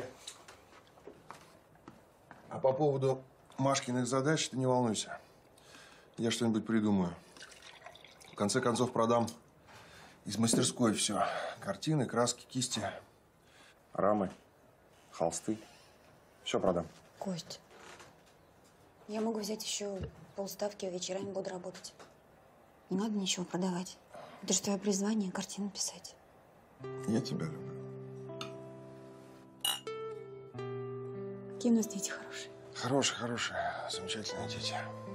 H: А по поводу Машкиных задач ты не волнуйся. Я что-нибудь придумаю. В конце концов продам из мастерской все. Картины, краски, кисти, рамы, холсты. Все продам.
A: Кость, я могу взять еще полставки, а вечерами буду работать. Не надо ничего продавать. Это же твое призвание, картину писать.
H: Я тебя люблю.
A: Какие у нас дети хорошие.
H: Хорошие, хорошие. Замечательные дети.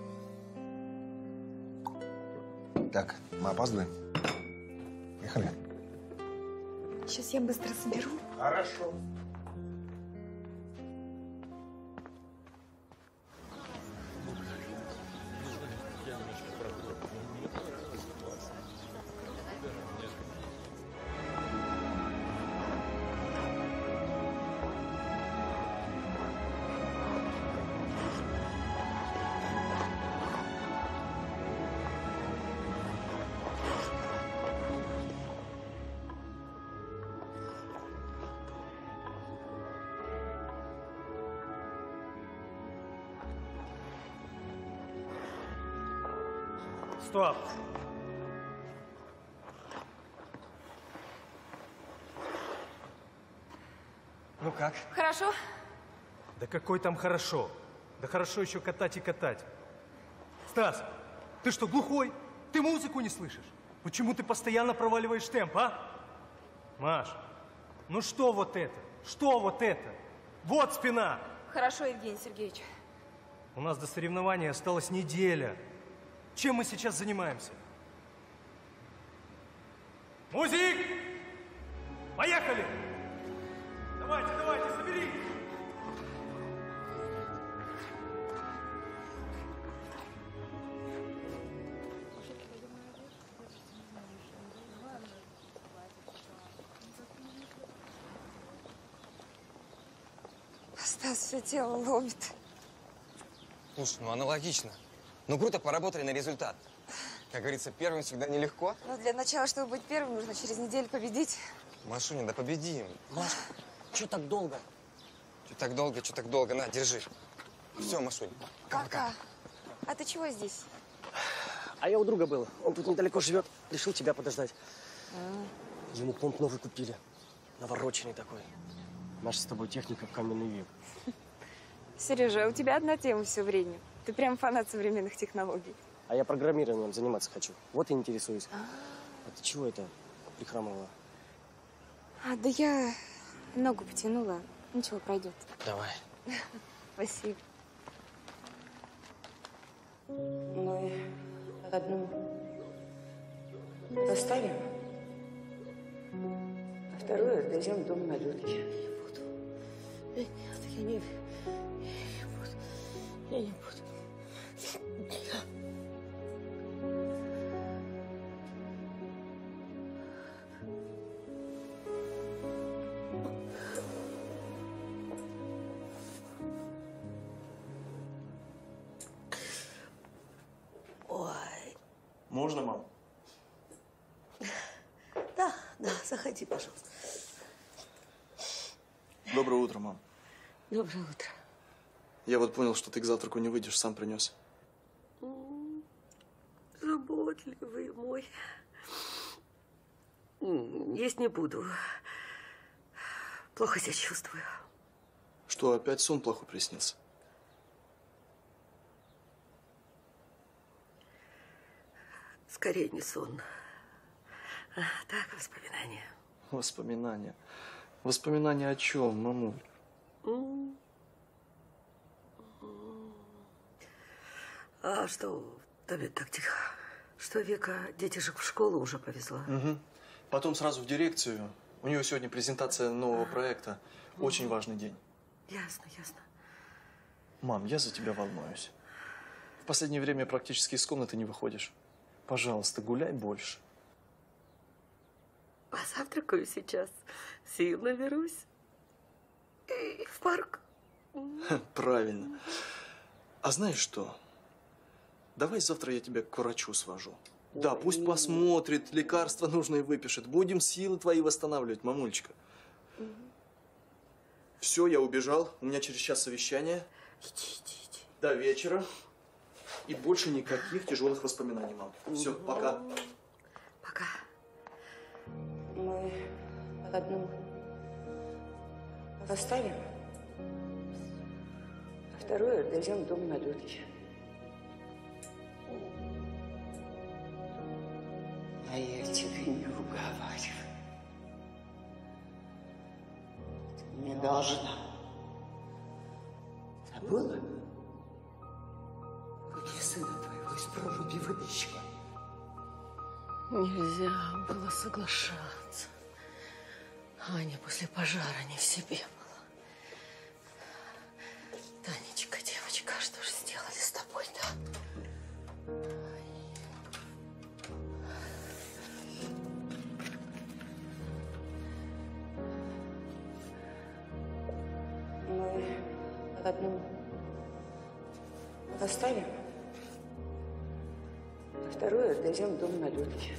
H: Так, мы опаздываем. Поехали.
A: Сейчас я быстро соберу.
H: Хорошо.
K: Стоп!
J: Ну как?
N: Хорошо.
K: Да какой там хорошо? Да хорошо еще катать и катать. Стас, ты что, глухой? Ты музыку не слышишь? Почему ты постоянно проваливаешь темп, а? Маш, ну что вот это? Что вот это? Вот спина!
N: Хорошо, Евгений Сергеевич.
K: У нас до соревнований осталась неделя. Чем мы сейчас занимаемся? Музик! Поехали! Давайте, давайте, соберись!
F: Стас все тело ломит.
B: Слушай, ну аналогично. Ну круто поработали на результат. Как говорится, первым всегда нелегко.
F: Но для начала, чтобы быть первым, нужно через неделю победить.
B: Машуня, да победим.
J: Маш, что так долго?
B: Что так долго, что так долго? На, держи. Все, Машунь,
F: Пока. А ты чего здесь?
J: А я у друга был. Он тут недалеко живет. Решил тебя подождать.
F: А.
J: Ему комп новый купили. Навороченный такой. Наша с тобой техника в каменный век.
F: Сережа, у тебя одна тема все время. Ты прям фанат современных технологий.
J: А я программированием заниматься хочу. Вот и интересуюсь. А ты чего это прихрамывала?
F: А, да я ногу потянула. Ничего, пройдет.
J: Давай.
F: Спасибо.
C: Мы одну оставим, а вторую отвезем в дом на лёд. Я не буду. Нет, я не, я не буду. Я не буду.
I: Можно, мам?
C: Да, да, заходи, пожалуйста.
I: Доброе утро, мам.
C: Доброе утро.
I: Я вот понял, что ты к завтраку не выйдешь, сам принес.
C: М, Заботливый мой. М, Есть не буду. Плохо себя чувствую.
I: Что, опять сон плохо приснился?
C: Скорее не сон. А, так, воспоминания.
I: Воспоминания. Воспоминания о чем, мамуль?
C: М. А что в доме так тихо? Что, Вика детишек в школу уже повезла?
I: Угу. Потом сразу в дирекцию. У нее сегодня презентация нового проекта. Очень важный день.
C: Ясно, ясно.
I: Мам, я за тебя волнуюсь. В последнее время практически из комнаты не выходишь. Пожалуйста, гуляй больше.
C: Позавтракаю сейчас. Сил наберусь. И в парк.
I: Правильно. А знаешь что? Давай завтра я тебя к врачу свожу. Да, пусть посмотрит, лекарства нужные выпишет. Будем силы твои восстанавливать, мамулечка. Все, я убежал. У меня через час совещание.
C: Иди, иди, иди.
I: До вечера. И больше никаких тяжелых воспоминаний, мам. Все, пока.
C: Пока. Мы одну оставим, а вторую отвезем в дом на Людвиге. А я тебе не уговариваю. Ты не должна. Забыла? Как я сына твоего из проруби вытащила. Нельзя было соглашаться. Аня после пожара не в себе была. Танечка, девочка, что же сделали с тобой, да? Мы одну оставим, а вторую отвезем в дом на Людвиге.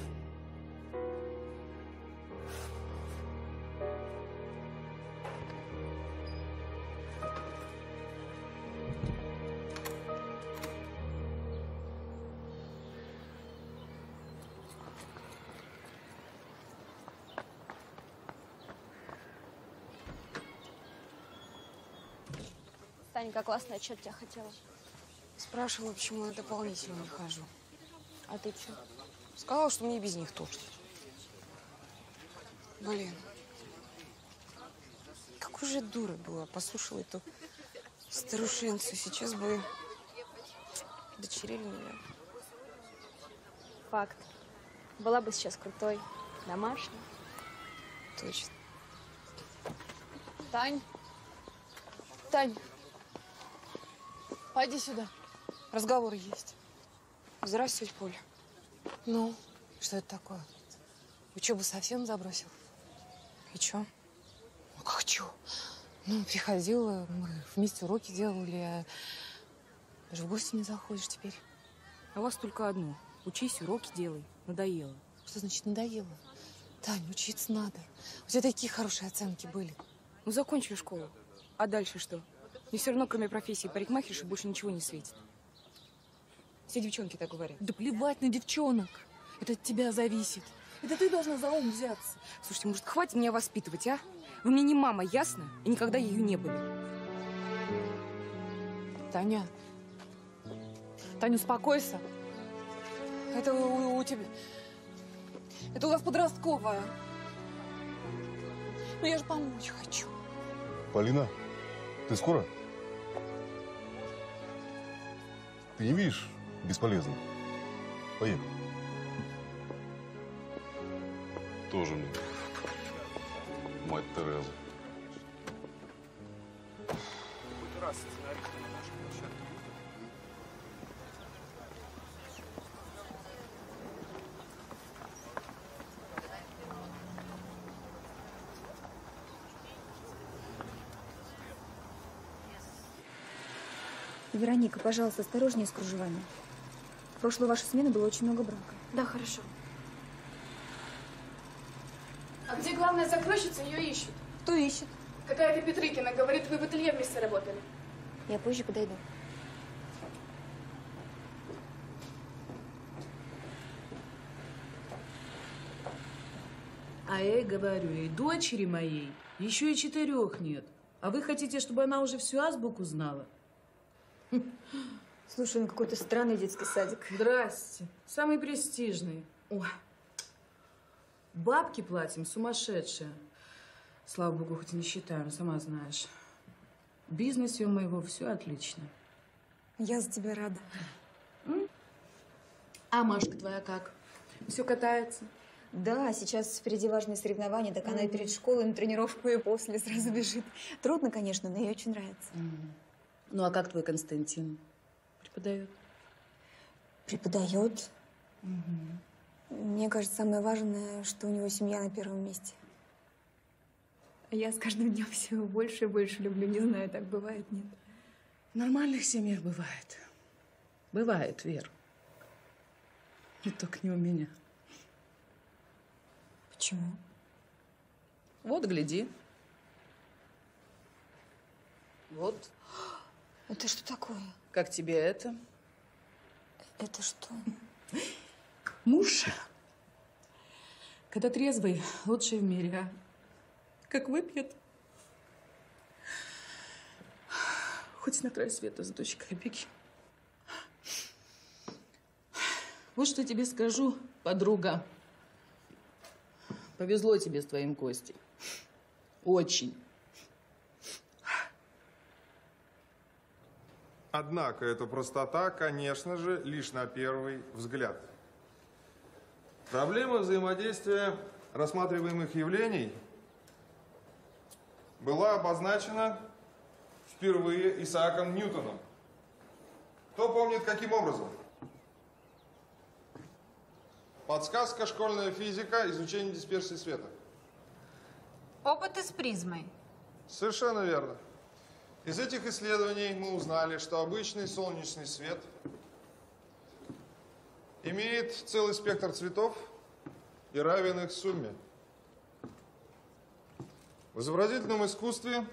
F: Танька, классный отчет тебя хотела.
G: Спрашивала, почему я дополнительно не хожу.
F: А ты что?
G: Сказала, что мне и без них тоже. Блин. Какой же дурой была. Послушала эту старушенцу. Сейчас бы дочерили меня.
F: Факт. Была бы сейчас крутой. Домашний. Точно. Тань. Тань. Пойди сюда. Разговор есть. Здравствуй, Поль. Ну, что это такое? Учебу совсем забросил? И чё? Ну, как чё? Ну, приходила, мы вместе уроки делали, а даже в гости не заходишь теперь.
M: А у вас только одно. Учись, уроки делай. Надоело.
F: Что значит надоело? Тань, учиться надо. У тебя такие хорошие оценки были.
M: Ну, закончили школу. А дальше что? Мне все равно, кроме профессии парикмахерши, больше ничего не светит. Все девчонки так говорят.
F: Да плевать на девчонок. Это от тебя зависит. Это ты должна за ум взяться.
M: Слушайте, может, хватит меня воспитывать, а? Вы мне не мама, ясно? И никогда ею не были.
F: Таня. Таня, успокойся. Это у, у тебя... Это у вас подростковая. Ну, я же помочь хочу.
D: Полина, ты скоро? Ты не видишь? Бесполезно. Поехали. Тоже мне. Мать Тереза.
K: Раз сценарий на нашей площадке.
A: Вероника, пожалуйста, осторожнее с кружевами. В прошлую вашу смену было очень много брака.
O: Да, хорошо. А где главная закройщица, ее ищут?
A: Кто ищет?
O: Какая-то Петрыкина. Говорит, вы в ателье вместе работали.
A: Я позже подойду.
P: А я говорю, и дочери моей еще и четырех нет. А вы хотите, чтобы она уже всю азбуку знала?
A: Слушай, ну какой-то странный детский садик.
P: Здрасте. Самый престижный. Ой. Бабки платим сумасшедшие. Слава богу, хоть и не считаем, сама знаешь. В бизнесе у моего все отлично.
A: Я за тебя рада.
P: М? А Машка твоя как? Все катается?
A: Да, сейчас впереди важные соревнования, так она и
P: Мгм.
A: перед школой на тренировку, и после сразу бежит. Трудно, конечно, но ей очень нравится.
P: Ну, а как твой Константин? Преподает?
A: Преподает. Мне кажется, самое важное, что у него семья на первом месте. А я с каждым днем все больше и больше люблю. Не знаю, так бывает, нет?
P: В нормальных семьях бывает. Бывает, Вер. И только не у меня.
A: Почему?
P: Вот, гляди. Вот.
A: Это что такое?
P: Как тебе это?
A: Это что?
P: Муж. Когда трезвый, лучший в мире, а? Как выпьет. Хоть на край света за дочкой беги. Вот что тебе скажу, подруга. Повезло тебе с твоим Костей. Очень.
H: Однако эта простота, конечно же, лишь на первый взгляд. Проблема взаимодействия рассматриваемых явлений была обозначена впервые Исааком Ньютоном. Кто помнит, каким образом? Подсказка: школьная физика, изучение дисперсии света.
Q: Опыты с призмой.
H: Совершенно верно. Из этих исследований мы узнали, что обычный солнечный свет имеет целый спектр цветов и равен их сумме. В изобразительном искусстве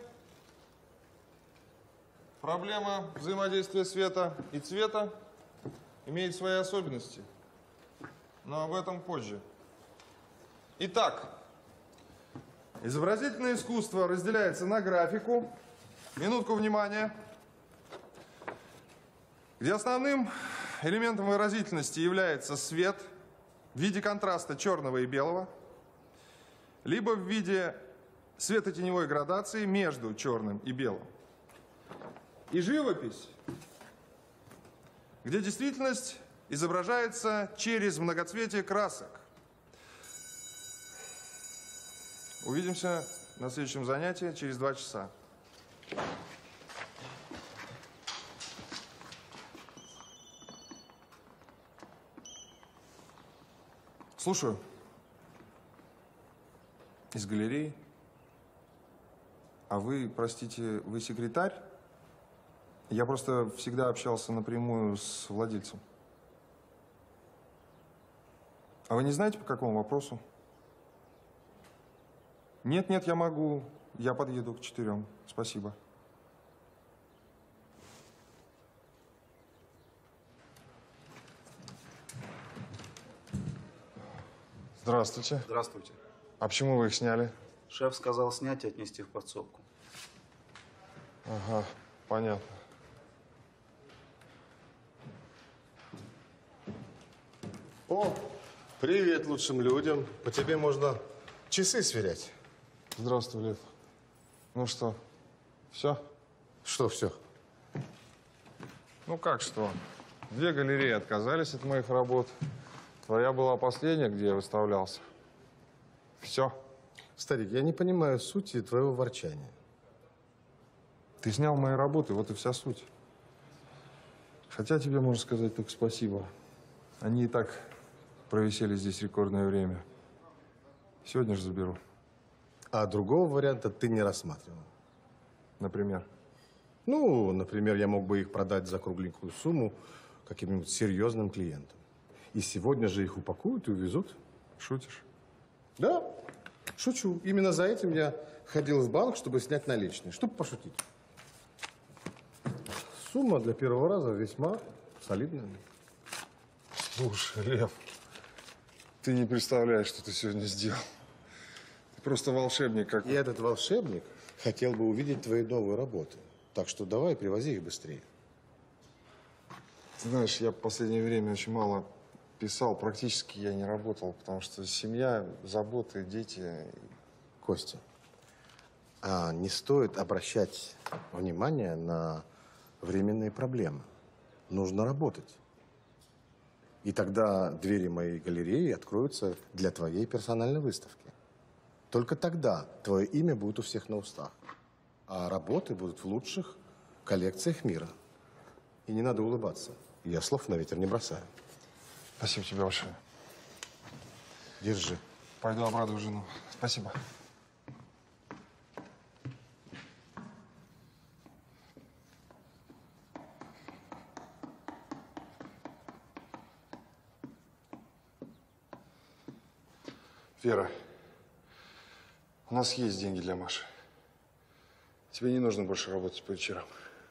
H: проблема взаимодействия света и цвета имеет свои особенности, но об этом позже. Итак, изобразительное искусство разделяется на графику, минутку внимания, где основным элементом выразительности является свет в виде контраста черного и белого, либо в виде светотеневой градации между черным и белым. И живопись, где действительность изображается через многоцветие красок. Увидимся на следующем занятии через два часа. Слушаю. Из галереи? А вы, простите, вы секретарь? Я просто всегда общался напрямую с владельцем. А вы не знаете, по какому вопросу? Нет, нет, я могу. Я подъеду к четырем. Спасибо. Здравствуйте.
E: Здравствуйте.
H: А почему вы их сняли?
E: Шеф сказал снять и отнести в подсобку.
H: Ага, понятно.
T: О, привет лучшим людям. По тебе можно часы сверять.
H: Здравствуй, Лев. Ну что, все?
T: Что все?
H: Ну как что? Две галереи отказались от моих работ. Твоя была последняя, где я выставлялся. Все.
T: Старик, я не понимаю сути твоего ворчания.
H: Ты снял мои работы, вот и вся суть. Хотя тебе можно сказать только спасибо. Они и так провисели здесь рекордное время. Сегодня же заберу.
T: А другого варианта ты не рассматривал?
H: Например?
T: Ну, например, я мог бы их продать за кругленькую сумму каким-нибудь серьезным клиентам. И сегодня же их упакуют и увезут.
H: Шутишь?
T: Да, шучу. Именно за этим я ходил в банк, чтобы снять наличные, чтобы пошутить. Сумма для первого раза весьма солидная.
H: Слушай, Лев, ты не представляешь, что ты сегодня сделал. Ты просто волшебник. Как...
T: И этот волшебник хотел бы увидеть твои новые работы. Так что давай, привози их быстрее.
H: Ты знаешь, я в последнее время очень мало писал. Практически я не работал, потому что семья, заботы, дети.
T: Костя, а не стоит обращать внимание на временные проблемы. Нужно работать. И тогда двери моей галереи откроются для твоей персональной выставки. Только тогда твое имя будет у всех на устах. А работы будут в лучших коллекциях мира. И не надо улыбаться. Я слов на ветер не бросаю.
H: Спасибо тебе большое.
T: Держи.
H: Пойду обрадую жену. Спасибо. Вера, у нас есть деньги для Маши. Тебе не нужно больше работать по вечерам.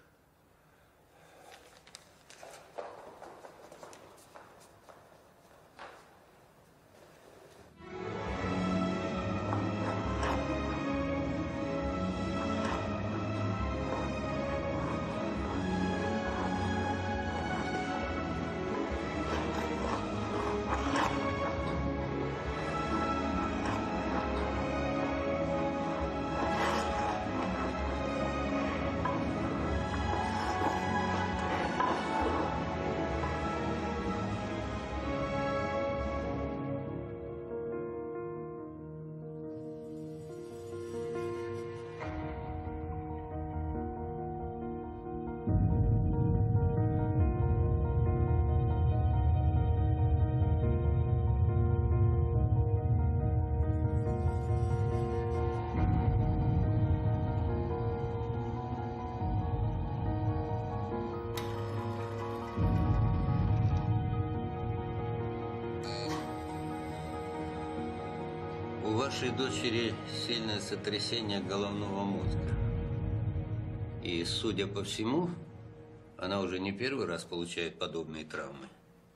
U: У вашей дочери сильное сотрясение головного мозга. И, судя по всему, она уже не первый раз получает подобные травмы.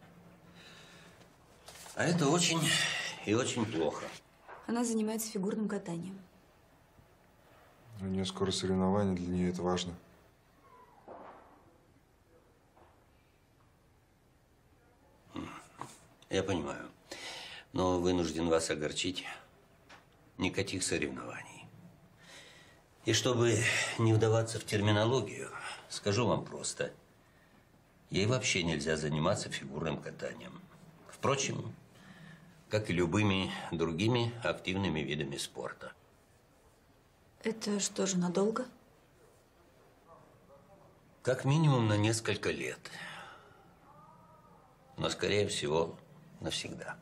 U: А это очень и очень плохо.
A: Она занимается фигурным катанием.
H: У нее скоро соревнования, для нее это важно.
U: Я понимаю, но вынужден вас огорчить. Никаких соревнований. И чтобы не вдаваться в терминологию, скажу вам просто. Ей вообще нельзя заниматься фигурным катанием. Впрочем, как и любыми другими активными видами спорта.
A: Это что же, надолго?
U: Как минимум на несколько лет. Но, скорее всего, навсегда.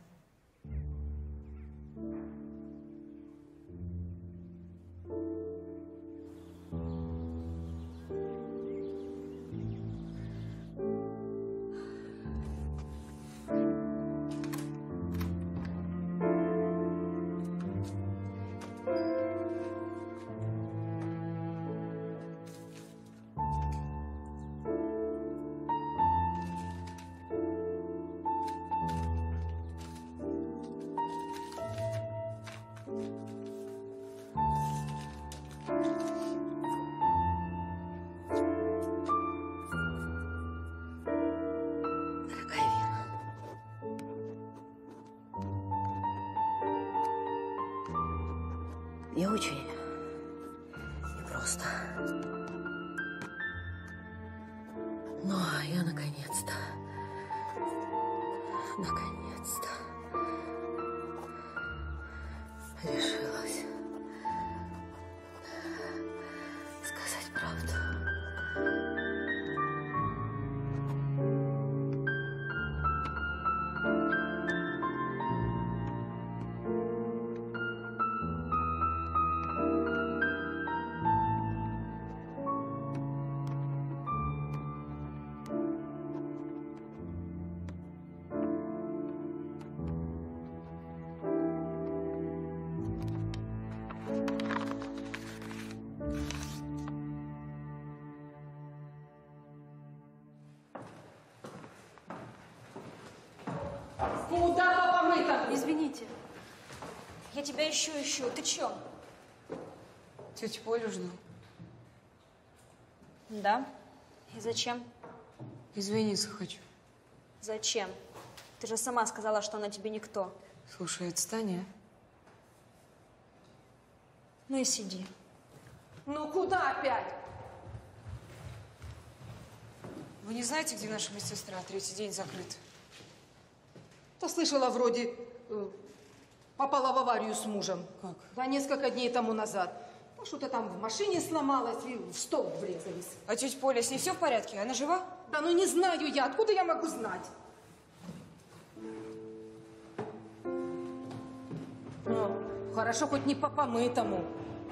L: Мне очень непросто. Но я наконец-то, наконец-то решилась сказать правду.
F: Куда папа мы там? Извините. Я тебя ищу, ищу. Ты чё?
G: Тетя Полю жду.
F: Да? И зачем?
G: Извиниться хочу.
F: Зачем? Ты же сама сказала, что она тебе никто.
G: Слушай, отстань, а?
F: Ну и сиди.
P: Ну куда опять?
G: Вы не знаете, где наша медсестра? Третий день закрыт.
P: Да слышала, вроде э, попала в аварию с мужем.
G: Как?
P: Да несколько дней тому назад. Ну, что-то там в машине сломалось и в столб врезались.
G: А тетя Поля, с ней все в порядке? Она жива?
P: Да ну не знаю я, откуда я могу знать? Ну, хорошо, хоть не по помытому.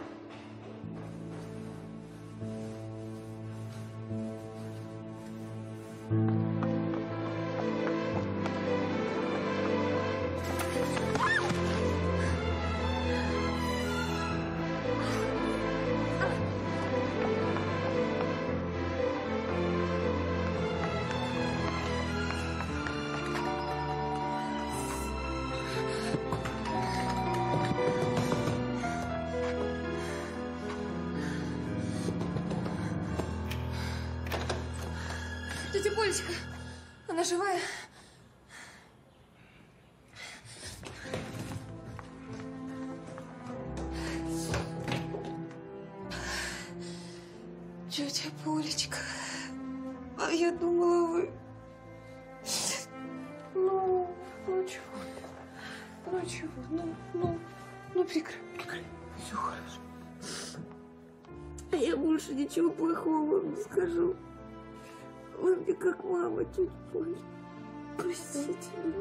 F: Тетя Полечка, она живая? Тетя Полечка, а я думала, вы... Ну, ну чего? Ну чего? Ну, ну, ну прекрати. Прекрати. Все хорошо.
L: Я больше ничего плохого вам не скажу. Вы мне как мама, тетя Поля. Простите меня.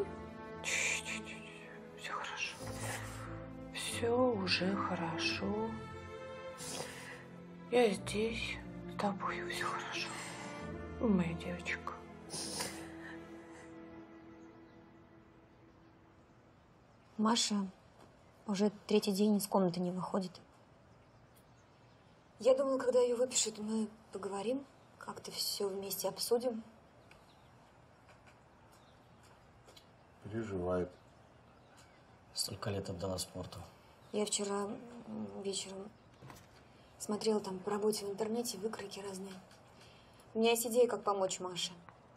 P: Все хорошо. Все уже хорошо. Я здесь с тобой, все хорошо. Моя девочка.
A: Маша уже третий день из комнаты не выходит. Я думала, когда ее выпишут, мы поговорим, как-то все вместе обсудим.
J: Переживает. Столько лет отдала спорту.
A: Я вчера вечером смотрела там по работе в интернете выкройки разные. У меня есть идея, как помочь Маше.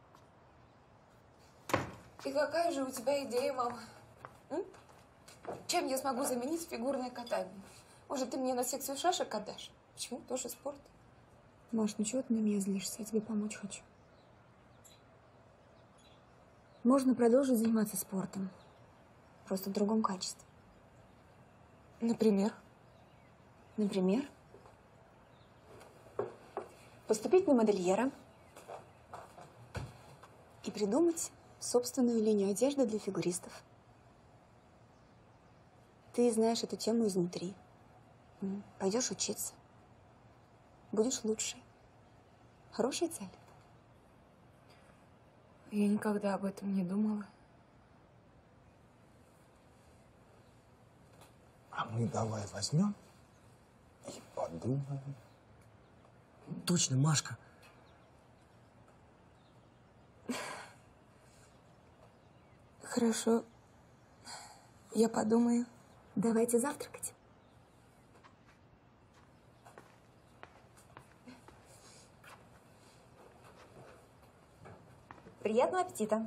M: И какая же у тебя идея, мама? М? Чем я смогу заменить фигурное катание? Может, ты мне на секцию шашек отдашь? Почему тоже спорт?
A: Маш, ну чего ты на меня злишься? Я тебе помочь хочу. Можно продолжить заниматься спортом. Просто в другом качестве.
M: Например?
A: Например,
M: Поступить на модельера и придумать собственную линию одежды для фигуристов. Ты знаешь эту тему изнутри. М, Пойдешь учиться. Будешь лучшей. Хорошая цель.
N: Я никогда об этом не думала.
R: А мы давай возьмем и подумаем.
J: Точно, Машка.
M: Хорошо. Я подумаю. Давайте завтракать. Приятного аппетита.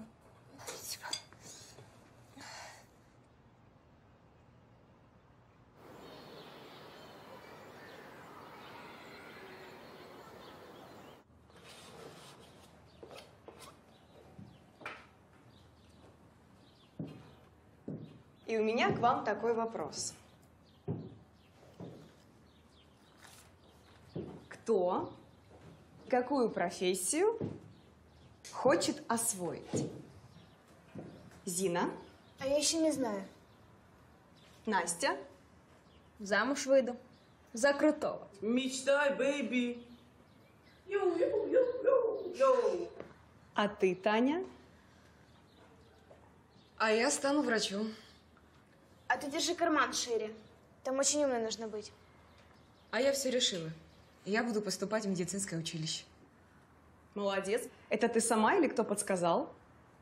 S: И у меня к вам такой вопрос. Кто, какую профессию хочет освоить? Зина?
V: А я еще не знаю.
S: Настя?
V: Замуж выйду. За крутого.
S: Мечтай, бэйби. Йоу-йоу-йоу-йоу. А ты, Таня?
N: А я стану врачом.
V: А ты держи карман шире. Там очень умной нужно быть.
N: А я все решила. Я буду поступать в медицинское училище.
S: Молодец. Это ты сама или кто подсказал?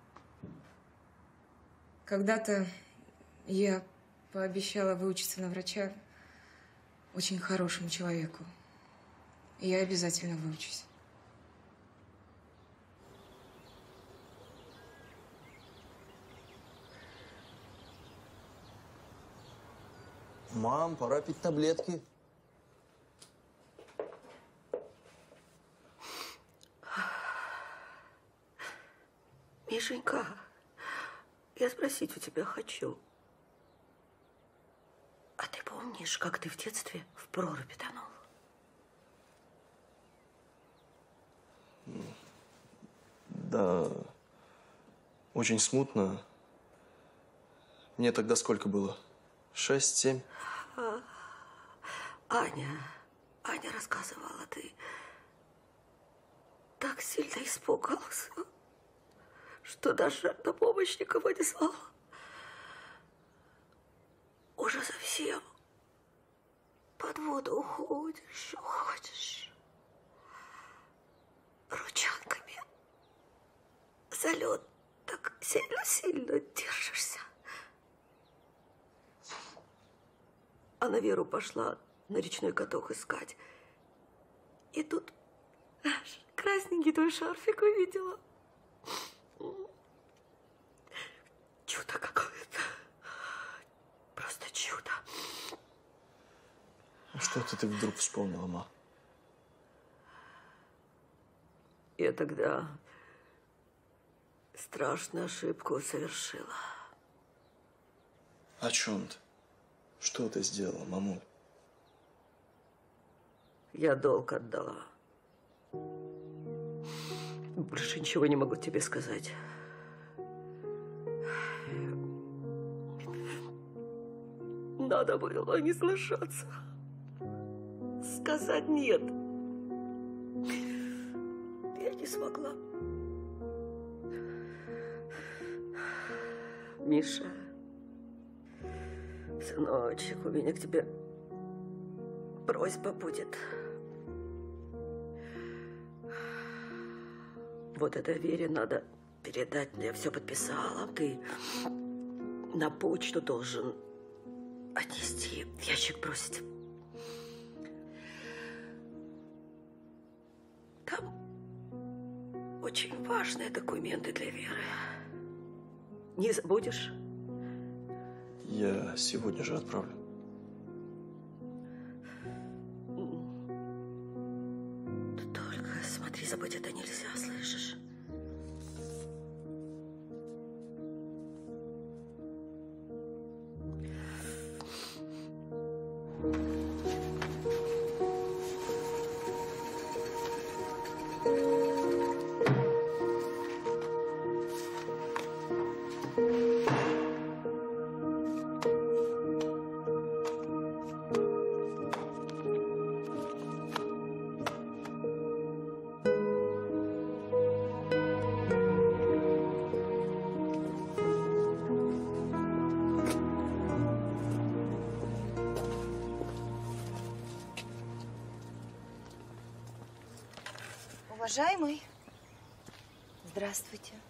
N: Когда-то я пообещала выучиться на врача очень хорошему человеку. И я обязательно выучусь.
I: Мам, пора пить таблетки.
C: Мишенька, я спросить у тебя хочу. А ты помнишь, как ты в детстве в прорубь тонул?
I: Да, очень смутно. Мне тогда сколько было? Шесть, семь?
C: А, Аня, Аня рассказывала, ты так сильно испугался, что даже на помощь никого не звал. Уже совсем под воду уходишь, уходишь. Ручонками за лед так сильно-сильно держишься. А на Веру пошла на речной каток искать. И тут аж красненький твой шарфик увидела. Чудо какое-то. Просто чудо.
I: А что это ты вдруг вспомнила, ма?
C: Я тогда страшную ошибку совершила.
I: О чем ты? Что ты сделала, мамуль?
C: Я долг отдала. Больше ничего не могу тебе сказать. Надо было не соглашаться. Сказать нет. Я не смогла. Миша, сыночек, у меня к тебе просьба будет. Вот это Вере надо передать. Я все подписала. Ты на почту должен отнести, в ящик бросить. Там очень важные документы для Веры. Не забудешь?
I: Я сегодня же отправлю.
C: Только смотри, забыть это нельзя, слышишь?
B: Уважаемый, здравствуйте.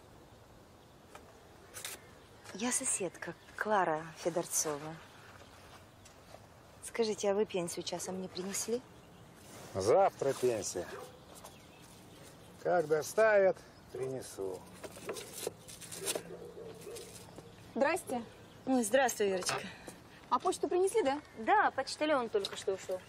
B: Я соседка Клара Федорцова. Скажите, а вы пенсию часом не принесли?
R: Завтра пенсия. Как доставят, принесу.
B: Здрасте. Ой, здравствуй, Верочка.
F: А почту принесли, да?
B: Да, почтальон только что ушел.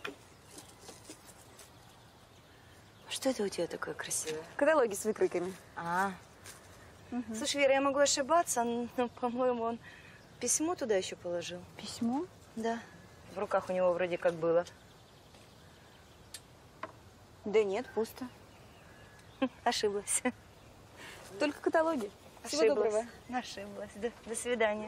B: Что это у тебя такое красивое?
F: Каталоги с выкройками.
B: А. Угу. Слушай, Вера, я могу ошибаться, но, по-моему, он письмо туда еще положил.
F: Письмо?
B: Да. В руках у него вроде как было.
F: Да нет, пусто.
B: Ошиблась.
F: Только каталоги. Всего
B: Ошиблась.
F: доброго.
B: Ошиблась. До, до свидания.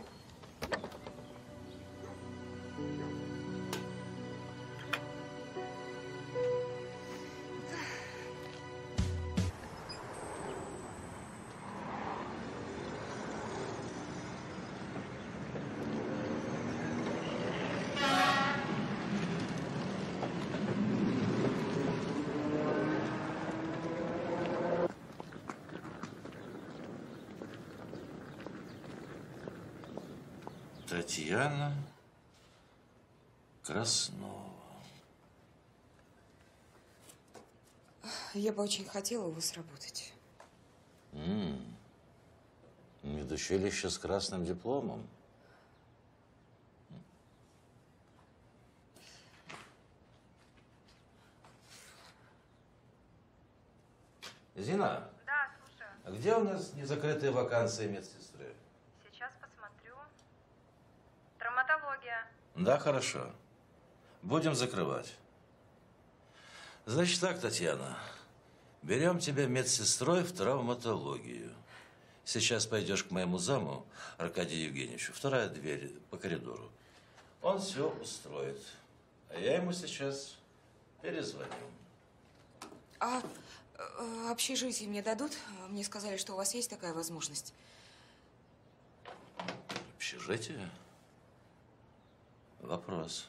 D: Татьяна Краснова.
G: Я бы очень хотела у вас работать.
D: М-м. Медучилище с красным дипломом. Зина.
W: Да, слушаю.
D: А где у нас незакрытые вакансии медсестры?
W: Сейчас посмотрю. Травматология.
D: Да, хорошо. Будем закрывать. Значит так, Татьяна. Берем тебя медсестрой в травматологию. Сейчас пойдешь к моему заму, Аркадию Евгеньевичу. Вторая дверь по коридору. Он все устроит. А я ему сейчас перезвоню.
G: А э, общежитие мне дадут? Мне сказали, что у вас есть такая возможность.
D: Общежитие? Вопрос.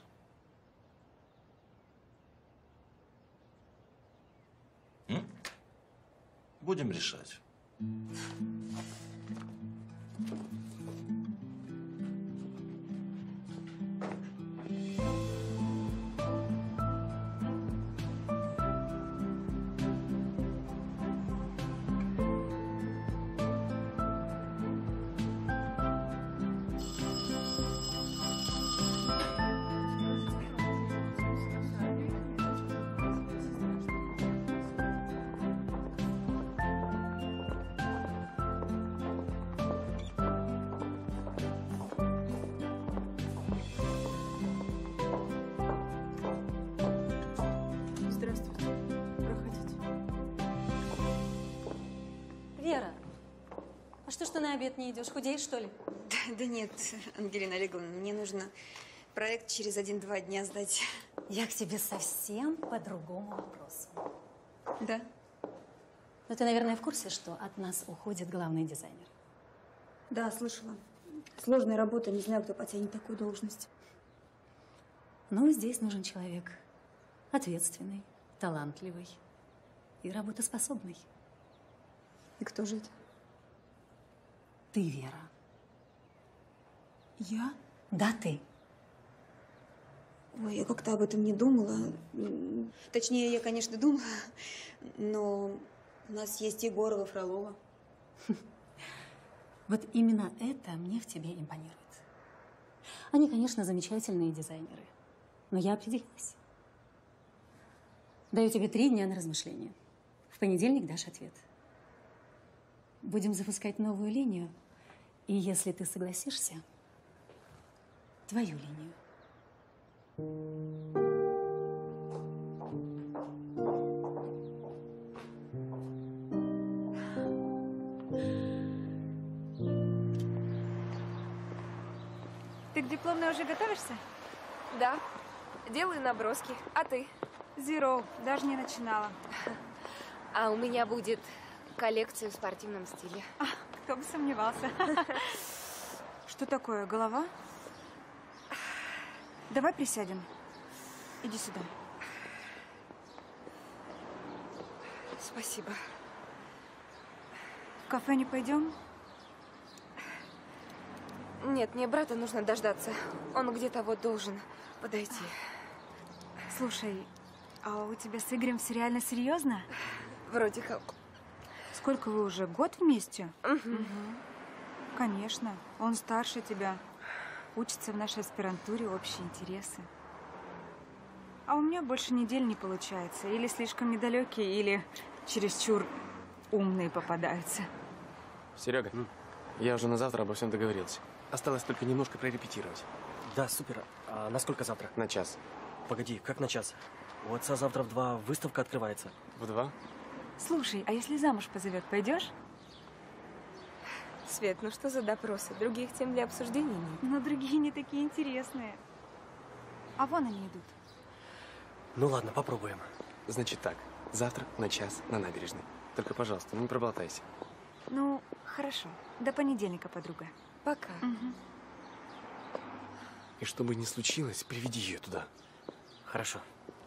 D: М? Будем решать.
X: Здравствуйте. Проходите.
Y: Вера, а что ж ты на обед не идешь? Худеешь, что ли?
A: Да, да нет, Ангелина Олеговна, мне нужно проект через один-два дня сдать.
Y: Я к тебе совсем по другому вопросу.
A: Да?
Y: Ну, ты, наверное, в курсе, что от нас уходит главный дизайнер?
A: Да, слышала. Сложная работа, не знаю, кто потянет такую должность.
Y: Ну, здесь нужен человек ответственный, талантливый и работоспособный.
A: И кто же это?
Y: Ты, Вера.
A: Я?
Y: Да, ты.
A: Ой, я как-то об этом не думала. Точнее, я, конечно, думала, но у нас есть Егорова, Фролова.
Y: Вот именно это мне в тебе импонирует. Они, конечно, замечательные дизайнеры, но я определилась. Даю тебе три дня на размышление. В понедельник дашь ответ. Будем запускать новую линию, и если ты согласишься, твою линию.
F: Ты к дипломной уже готовишься?
M: Да. Делаю наброски. А ты?
F: Зеро. Даже не начинала.
M: А у меня будет коллекция в спортивном стиле.
F: А, кто бы сомневался. Что такое, голова? Давай присядем. Иди сюда.
M: Спасибо.
A: В кафе не пойдем?
M: Нет, мне брата нужно дождаться. Он где-то вот должен подойти.
A: Слушай, а у тебя с Игорем все реально серьезно?
M: Вроде как.
A: Сколько вы уже? Год вместе?
M: Угу.
A: Угу. Конечно. Он старше тебя. Учится в нашей аспирантуре, общие интересы. А у меня больше недель не получается. Или слишком недалекие, или чересчур умные попадаются.
E: Серега, я уже на завтра обо всем договорился. Осталось только немножко прорепетировать.
J: Да, супер. А на сколько завтра?
E: На час.
J: Погоди, как на час? У отца завтра в два выставка открывается.
E: В два?
A: Слушай, а если замуж позовет, пойдешь?
M: Свет, ну что за допросы? Других тем для обсуждения нет.
A: Но другие не такие интересные. А вон они идут.
J: Ну ладно, попробуем.
E: Значит так, завтра на час на набережной. Только, пожалуйста, не проболтайся.
A: Ну, хорошо. До понедельника, подруга.
M: Пока.
A: Угу.
E: И что бы ни случилось, приведи ее туда.
J: Хорошо.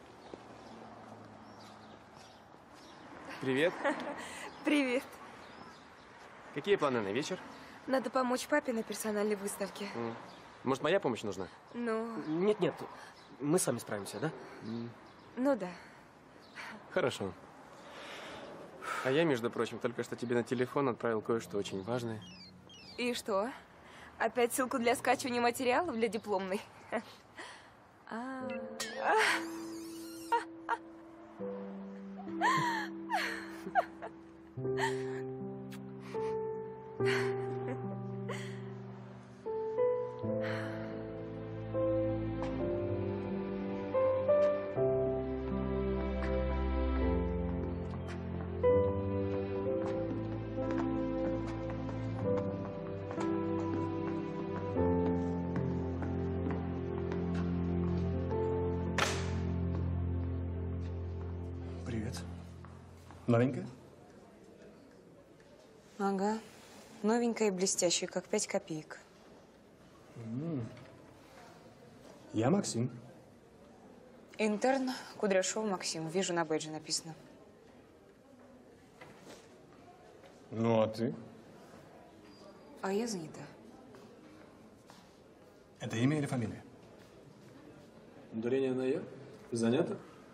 E: Привет.
M: Привет.
E: Какие планы на вечер?
M: Надо помочь папе на персональной выставке.
E: М. Может, моя помощь нужна?
M: Ну,
J: Нет-нет, мы сами справимся, да?
E: М.
M: ну да.
E: Хорошо. А я, между прочим, только что тебе на телефон отправил кое-что очень важное.
M: И что? Опять ссылку для скачивания материалов для дипломной? А.
E: Привет. Новенькая?
M: Ага. Новенькая и блестящая, как пять копеек.
E: М. Я Максим.
M: Интерн Кудряшов Максим. Вижу, на бейдже написано.
E: Ну, а ты?
M: А я занята.
E: Это имя или фамилия? Ударение на «я»? Занято?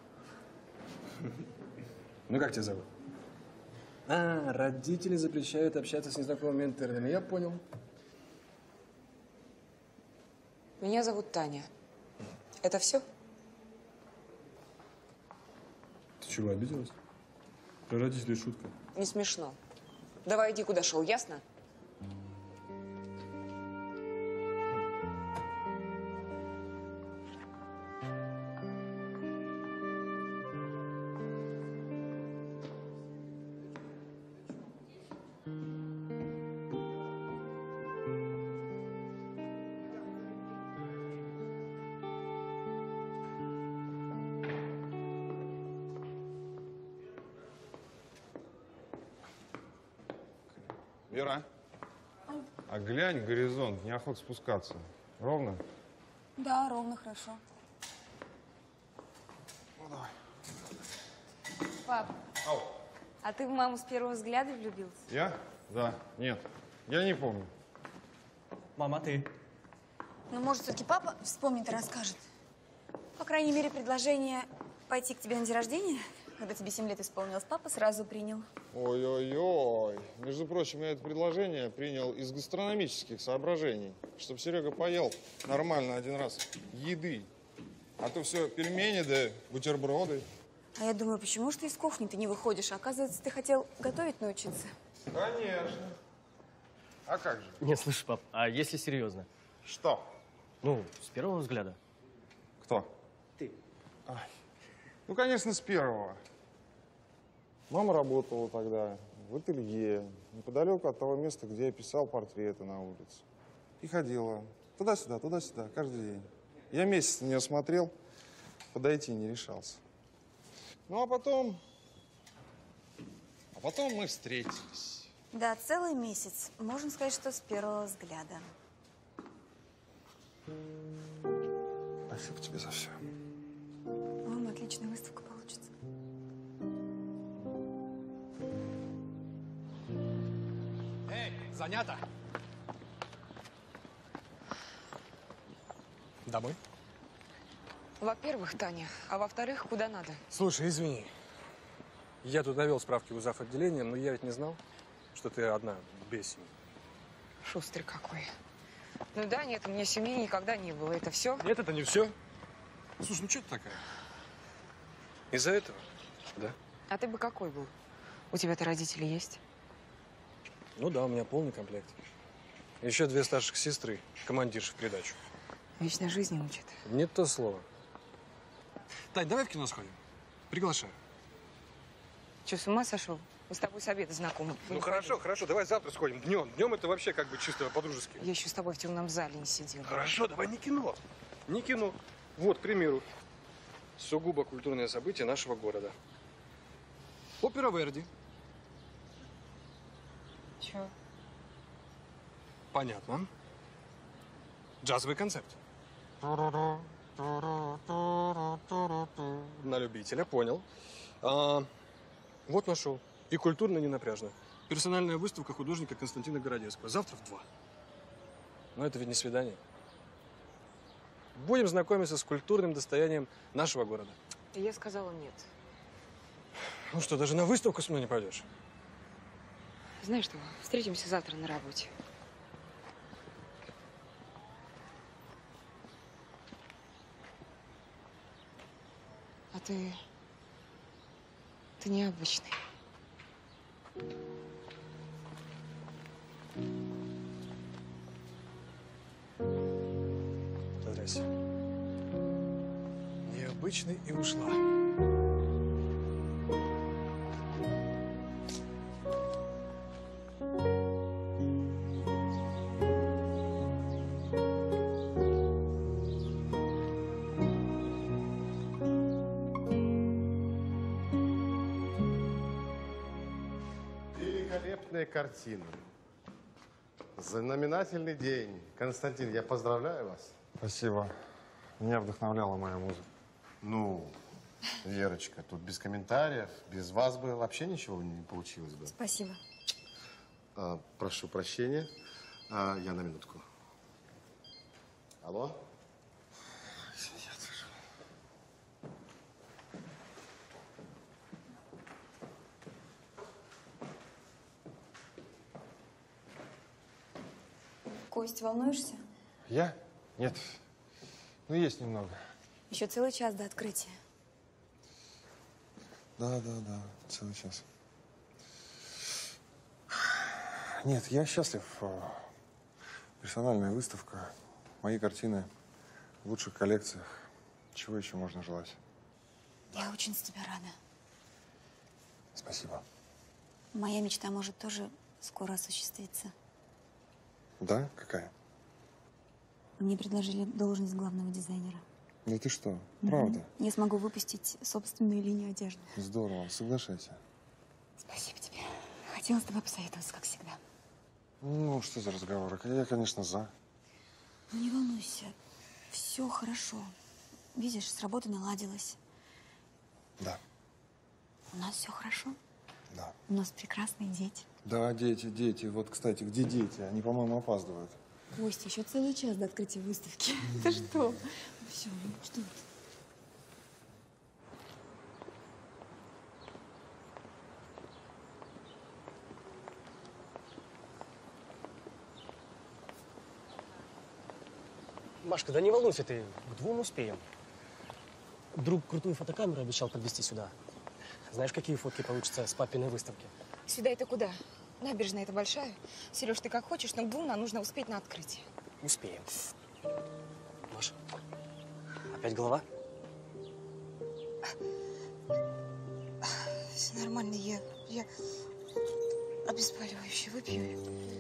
E: Ну, как тебя зовут? А, родители запрещают общаться с незнакомыми интернами. Я понял.
M: Меня зовут Таня. Это все?
E: Ты чего, обиделась? Про родителей шутка.
M: Не смешно. Давай иди, куда шел, ясно?
K: Вера, а глянь, горизонт, неохота спускаться. Ровно?
A: Да, ровно, хорошо.
K: Ну, давай.
M: Пап,
K: Ау.
M: а ты в маму с первого взгляда влюбился?
K: Я? Да. Нет. Я не помню.
J: Мама, ты?
A: Ну, может, все-таки папа вспомнит и расскажет. По крайней мере, предложение пойти к тебе на день рождения, когда тебе семь лет исполнилось, папа сразу принял.
K: Ой-ой-ой. Между прочим, я это предложение принял из гастрономических соображений. Чтобы Серега поел нормально один раз еды. А то все пельмени да бутерброды.
A: А я думаю, почему ж ты из кухни ты не выходишь? А оказывается, ты хотел готовить научиться.
K: Конечно. А как же?
J: Не, слышь, пап, а если серьезно?
K: Что?
J: Ну, с первого взгляда.
K: Кто?
J: Ты.
K: Ай. Ну, конечно, с первого. Мама работала тогда в ателье, неподалеку от того места, где я писал портреты на улице. И ходила туда-сюда, туда-сюда, каждый день. Я месяц на нее смотрел, подойти не решался. Ну, а потом... А потом мы встретились.
A: Да, целый месяц. Можно сказать, что с первого взгляда.
K: Спасибо тебе за все.
A: Мама, отличная выставка получится.
H: Занято? Домой?
G: Во-первых, Таня, а во-вторых, куда надо?
H: Слушай, извини. Я тут навел справки у зав. Отделения, но я ведь не знал, что ты одна, без семьи.
G: Шустрый какой. Ну да, нет, у меня семьи никогда не было. Это все?
H: Нет, это не все. Слушай, ну что ты такая? Из-за этого? Да.
G: А ты бы какой был? У тебя-то родители есть?
H: Ну да, у меня полный комплект. Еще две старших сестры, командирши в придачу.
G: Вечной жизни учат.
H: Не то слово. Тань, давай в кино сходим. Приглашаю.
G: Че, с ума сошел? Мы с тобой с обеда знакомы.
H: Ну хорошо, хорошо, давай завтра сходим. Днем. Днем это вообще как бы чисто по-дружески.
G: Я еще с тобой в темном зале не сидела.
H: Хорошо, давай не кино. Не кино. Вот, к примеру, сугубо культурное событие нашего города. Опера Верди.
G: Че?
H: Понятно. Джазовый концерт. На любителя, понял. А, вот нашел. И культурно, не напряжно. Персональная выставка художника Константина Городецкого. Завтра в два. Но это ведь не свидание. Будем знакомиться с культурным достоянием нашего города.
G: Я сказала нет.
H: Ну что, даже на выставку со мной не пойдешь?
G: Знаешь что, встретимся завтра на работе. А ты… ты необычный.
H: Здрасте. Необычный и ушла.
O: Великолепная картина. Знаменательный день. Константин, я поздравляю вас.
K: Спасибо. Меня вдохновляла моя музыка.
O: Ну, Верочка, тут без комментариев, без вас бы вообще ничего не получилось бы.
V: Спасибо.
O: А, прошу прощения. А, я на минутку. Алло?
V: Кость, волнуешься?
K: Я? Нет. Ну, есть немного.
V: Еще целый час до открытия.
K: Да, да, да, целый час. Нет, я счастлив. Персональная выставка, мои картины в лучших коллекциях. Чего еще можно желать?
V: Я очень за тебя рада.
K: Спасибо.
V: Моя мечта может тоже скоро осуществиться.
K: Да? Какая?
V: Мне предложили должность главного дизайнера.
K: Да ты что? Правда?
V: Я смогу выпустить собственную линию одежды.
K: Здорово. Соглашайся.
V: Спасибо тебе. Хотела с тобой посоветоваться, как всегда.
K: Ну, что за разговоры? Я, конечно, за.
V: Ну, не волнуйся. Все хорошо. Видишь, с работы наладилось.
K: Да.
V: У нас все хорошо.
K: Да.
V: У нас прекрасные дети.
K: Да, дети, дети. Вот, кстати, где дети? Они, по-моему, опаздывают.
V: Костя, еще целый час до открытия выставки. Ты что? Все, что это?
J: Машка, да не волнуйся ты, к двум успеем. Друг крутую фотокамеру обещал подвезти сюда. Знаешь, какие фотки получатся с папиной выставки?
G: Сюда это куда? Набережная это большая. Сереж, ты как хочешь, но к двум нам нужно успеть на открытие.
J: Успеем. Маш, опять голова?
G: Все нормально, я, я обезболивающее выпью.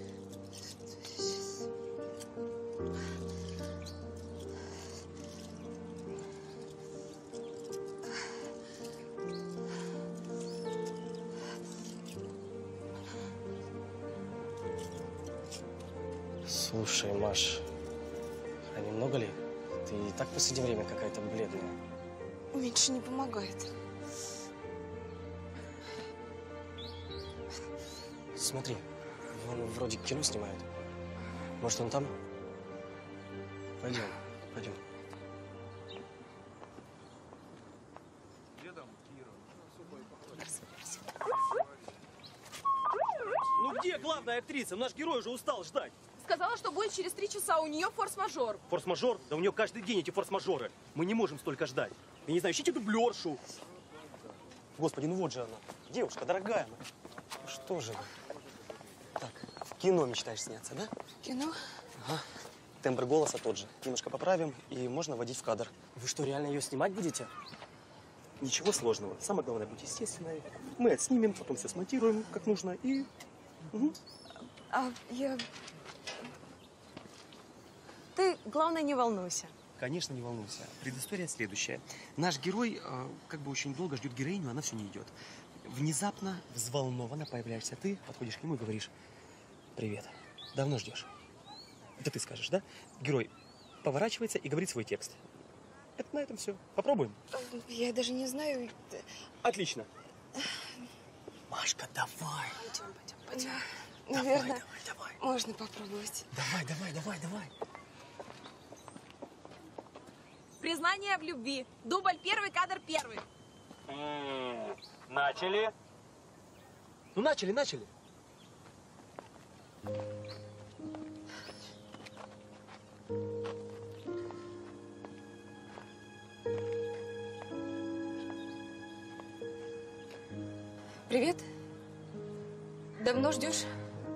J: Слушай, Маш, а немного ли? Ты и так в последнее время какая-то бледная.
G: Меньше не помогает.
J: Смотри, Он вроде кино снимает. Может, он там? Пойдем, пойдем.
L: Ну где главная актриса? Наш герой уже устал ждать.
P: Сказала, что будет через три часа. У нее форс-мажор.
L: Форс-мажор? Да у нее каждый день эти форс-мажоры. Мы не можем столько ждать. Я не знаю, ищите дублершу.
J: Господи, ну вот же она. Девушка, дорогая. Ну что же вы? Так, в кино мечтаешь сняться, да?
P: Кино?
J: Ага. Тембр голоса тот же. Немножко поправим, и можно вводить в кадр. Вы что, реально ее снимать будете? Ничего сложного. Самое главное, быть естественной. Мы отснимем, потом все смонтируем, как нужно, и... Угу.
F: А я... Ты, главное, не волнуйся.
J: Конечно, не волнуйся. Предыстория следующая. Наш герой э, как бы очень долго ждет героиню, она все не идет. Внезапно, взволнованно появляешься ты, подходишь к нему и говоришь: «Привет, давно ждешь?» Это ты скажешь, да? Герой поворачивается и говорит свой текст. Это на этом все. Попробуем?
F: Я даже не знаю.
J: Отлично. Машка, давай.
F: Пойдем, пойдем, пойдем. Наверное,
J: давай, давай, давай.
F: можно попробовать.
J: Давай, давай, давай, давай.
P: Признание в любви. Дубль первый, кадр первый.
L: М-м-м. Начали.
J: Ну, начали, начали.
F: Привет. Давно ждешь?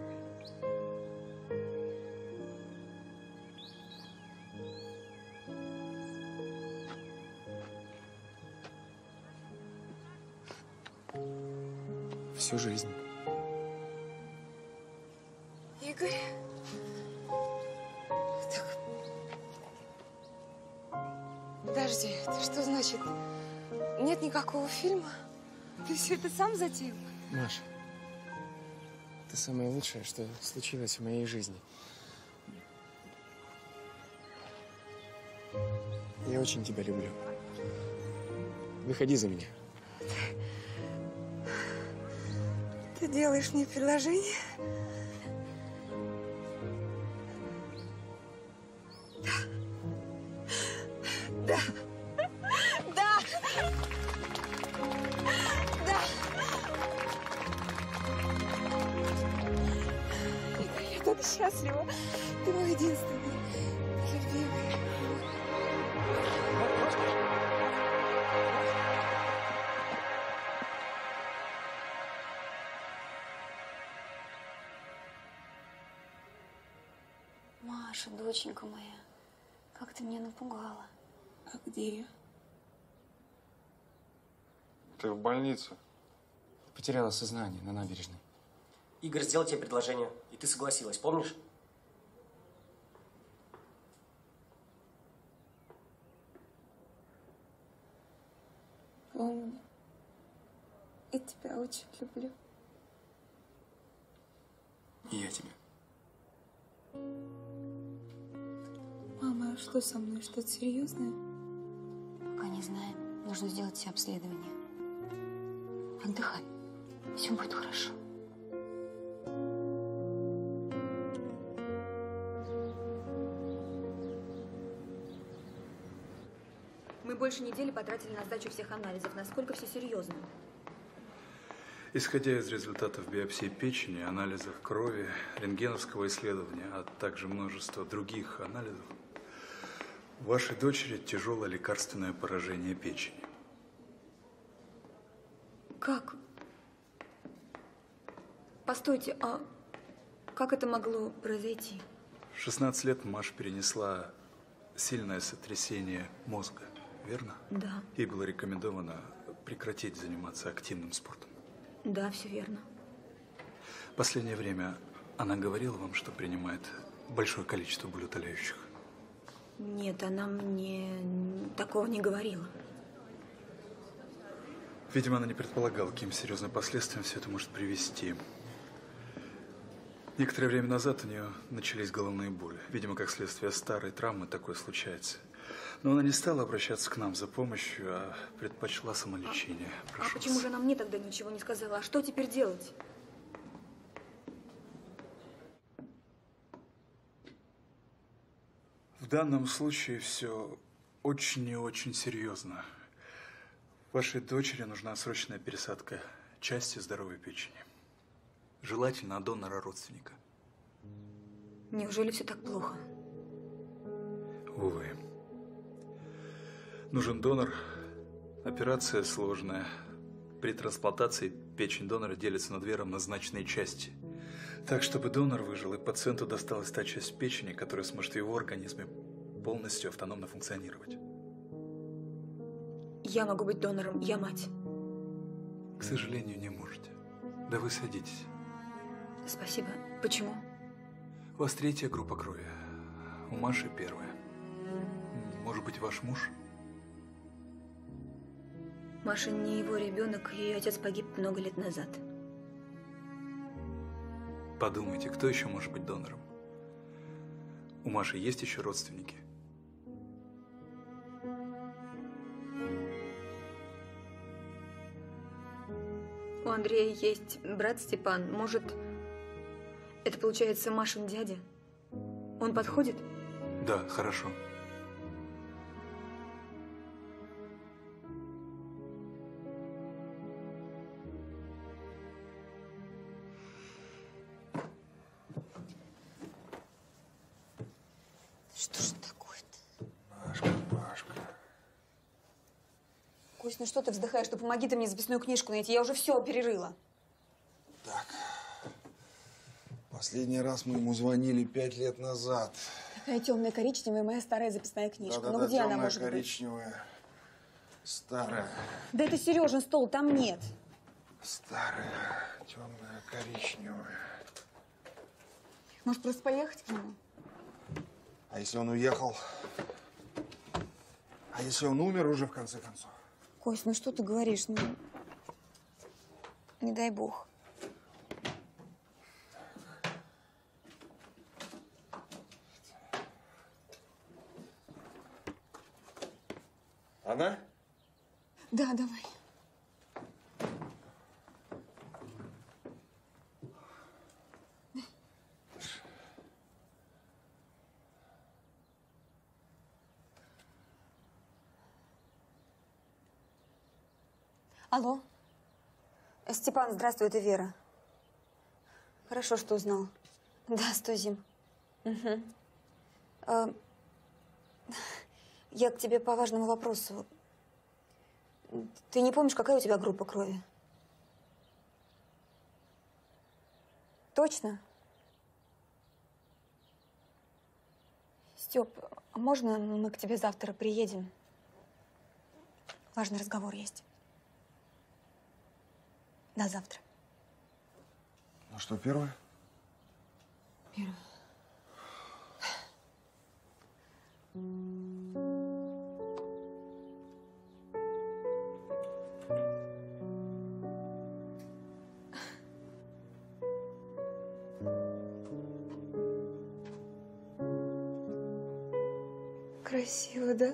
E: Всю жизнь.
F: Игорь? Так... Подожди, это что значит? Нет никакого фильма? Ты все это сам затеял?
E: Маша, ты самое лучшее, что случилось в моей жизни. Я очень тебя люблю. Выходи за меня.
F: Ты делаешь мне предложение? Да. Да. Да. Да. Игорь, я так счастлива. Ты мой единственный, любимый.
V: Маша, доченька моя, как ты меня напугала.
F: А где я?
K: Ты в больнице.
E: Потеряла сознание на набережной.
J: Игорь сделал тебе предложение, и ты согласилась, помнишь?
F: Помню. И тебя очень люблю.
E: И я тебя.
F: Мама, а что со мной? Что-то серьезное?
V: Пока не знаем. Нужно сделать все обследования. Отдыхай. Все будет хорошо.
Q: Мы больше недели потратили на сдачу всех анализов. Насколько все серьезно?
T: Исходя из результатов биопсии печени, анализов крови, рентгеновского исследования, а также множества других анализов, у вашей дочери тяжелое лекарственное поражение печени.
Q: Как? Постойте, а как это могло произойти?
T: В шестнадцать лет Маша перенесла сильное сотрясение мозга, верно?
Q: Да.
T: Ей было рекомендовано прекратить заниматься активным спортом.
Q: Да, все верно.
T: В последнее время она говорила вам, что принимает большое количество болеутоляющих?
Q: Нет, она мне такого не говорила.
T: Видимо, она не предполагала, каким серьезным последствиям все это может привести. Некоторое время назад у нее начались головные боли. Видимо, как следствие старой травмы такое случается. Но она не стала обращаться к нам за помощью, а предпочла самолечение.
Q: А почему же она мне тогда ничего не сказала? А что теперь делать?
T: данном случае все очень и очень серьезно. Вашей дочери нужна срочная пересадка части здоровой печени. Желательно от донора-родственника.
F: Неужели все так плохо?
T: Увы. Нужен донор. Операция сложная. При трансплантации печень донора делится на две равнозначные части. Так, чтобы донор выжил, и пациенту досталась та часть печени, которая сможет в его организме полностью автономно функционировать.
F: Я могу быть донором, я мать.
T: К сожалению, не можете. Да вы садитесь.
F: Спасибо. Почему?
T: У вас третья группа крови. У Маши первая. Может быть, ваш муж?
F: Маша не его ребенок, ее отец погиб много лет назад.
T: Подумайте, кто еще может быть донором? У Маши есть еще родственники?
F: У Андрея есть брат Степан. Может, это получается Машин дядя? Он подходит?
T: Да, хорошо.
F: Что же такое-то?
K: Машка, Машка.
F: Кость, ну что ты вздыхаешь? Ну помоги ты мне записную книжку найти. Я уже все перерыла.
K: Так. Последний раз мы ему звонили пять лет назад.
F: Такая темная коричневая моя старая записная книжка.
K: Да,
F: ну
K: да,
F: где
K: да,
F: она может быть?
K: коричневая. Старая.
F: Да это Сережин стол, там нет.
K: Старая, темная, коричневая.
F: Может, просто поехать к нему?
K: А если он уехал? А если он умер уже, в конце концов?
F: Кость, ну что ты говоришь? Ну, не дай бог.
K: Она?
F: Да, давай. Алло. Степан, здравствуй, это Вера. Хорошо, что узнал. Да, сто зим. Угу. А, я к тебе по важному вопросу. Ты не помнишь, какая у тебя группа крови? Точно? Степ, а можно мы к тебе завтра приедем? Важный разговор есть. До завтра.
K: Ну что, первое?
F: Первое.
M: Красиво, да?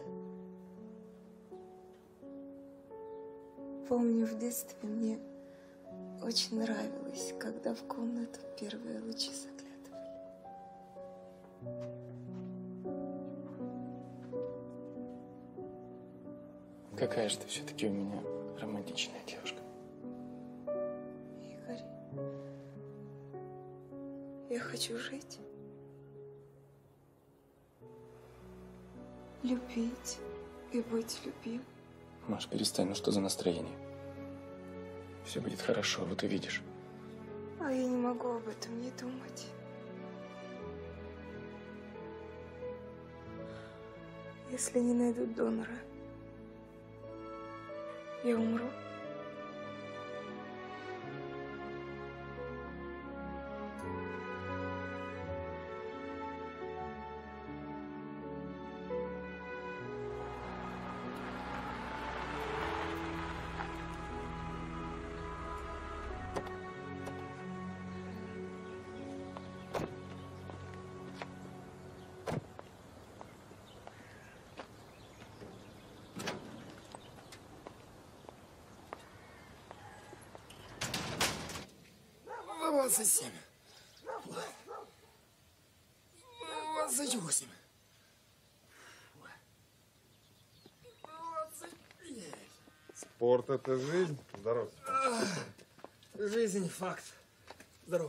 M: Помню, в детстве мне очень нравилось, когда в комнату первые лучи заглядывали.
E: Какая же ты все-таки у меня романтичная девушка.
M: Игорь, я хочу жить, любить и быть любим.
E: Маш, перестань, ну что за настроение? Все будет хорошо, вот увидишь.
M: А я не могу об этом не думать. Если не найдут донора, я умру.
R: двадцать семь. двадцать восемь.
K: Спорт – это жизнь. Здорово.
L: Жизнь – факт. Здорово.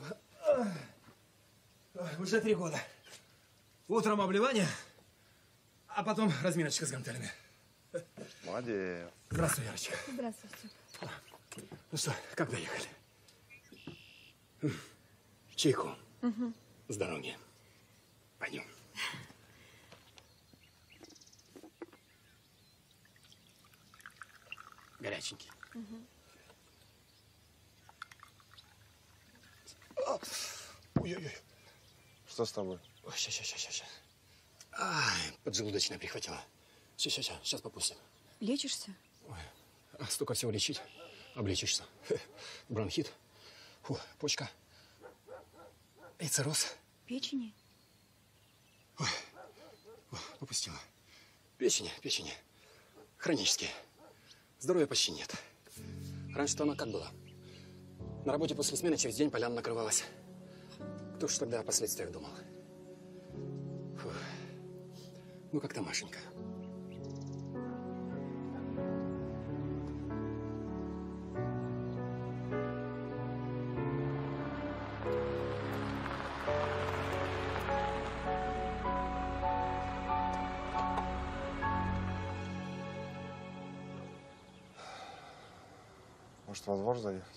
L: Уже три года. Утром обливание, а потом разминочка с гантелями.
K: Молодец.
L: Здравствуй, Ярочка.
F: Здравствуйте.
L: Ну что, как доехали? Чайку.
F: Угу.
L: С дороги. Пойдем. Горяченький.
F: Угу.
L: Ой-ой-ой.
K: Что с тобой?
L: Сейчас, сейчас, сейчас, сейчас. Ай, поджелудочная прихватила. Сейчас, сейчас, сейчас попустим.
F: Лечишься?
L: Ой, а столько всего лечить. Облечишься. Бронхит. Фу, почка. И цирроз.
F: Печени?
L: Ой, ой, попустила. Печени, печени. Хронические. Здоровья почти нет. Раньше-то она как была? На работе после смены через день поляна накрывалась. Кто ж тогда о последствиях думал? Фу. Ну, как-то Машенька.
K: Может, во двор заехать?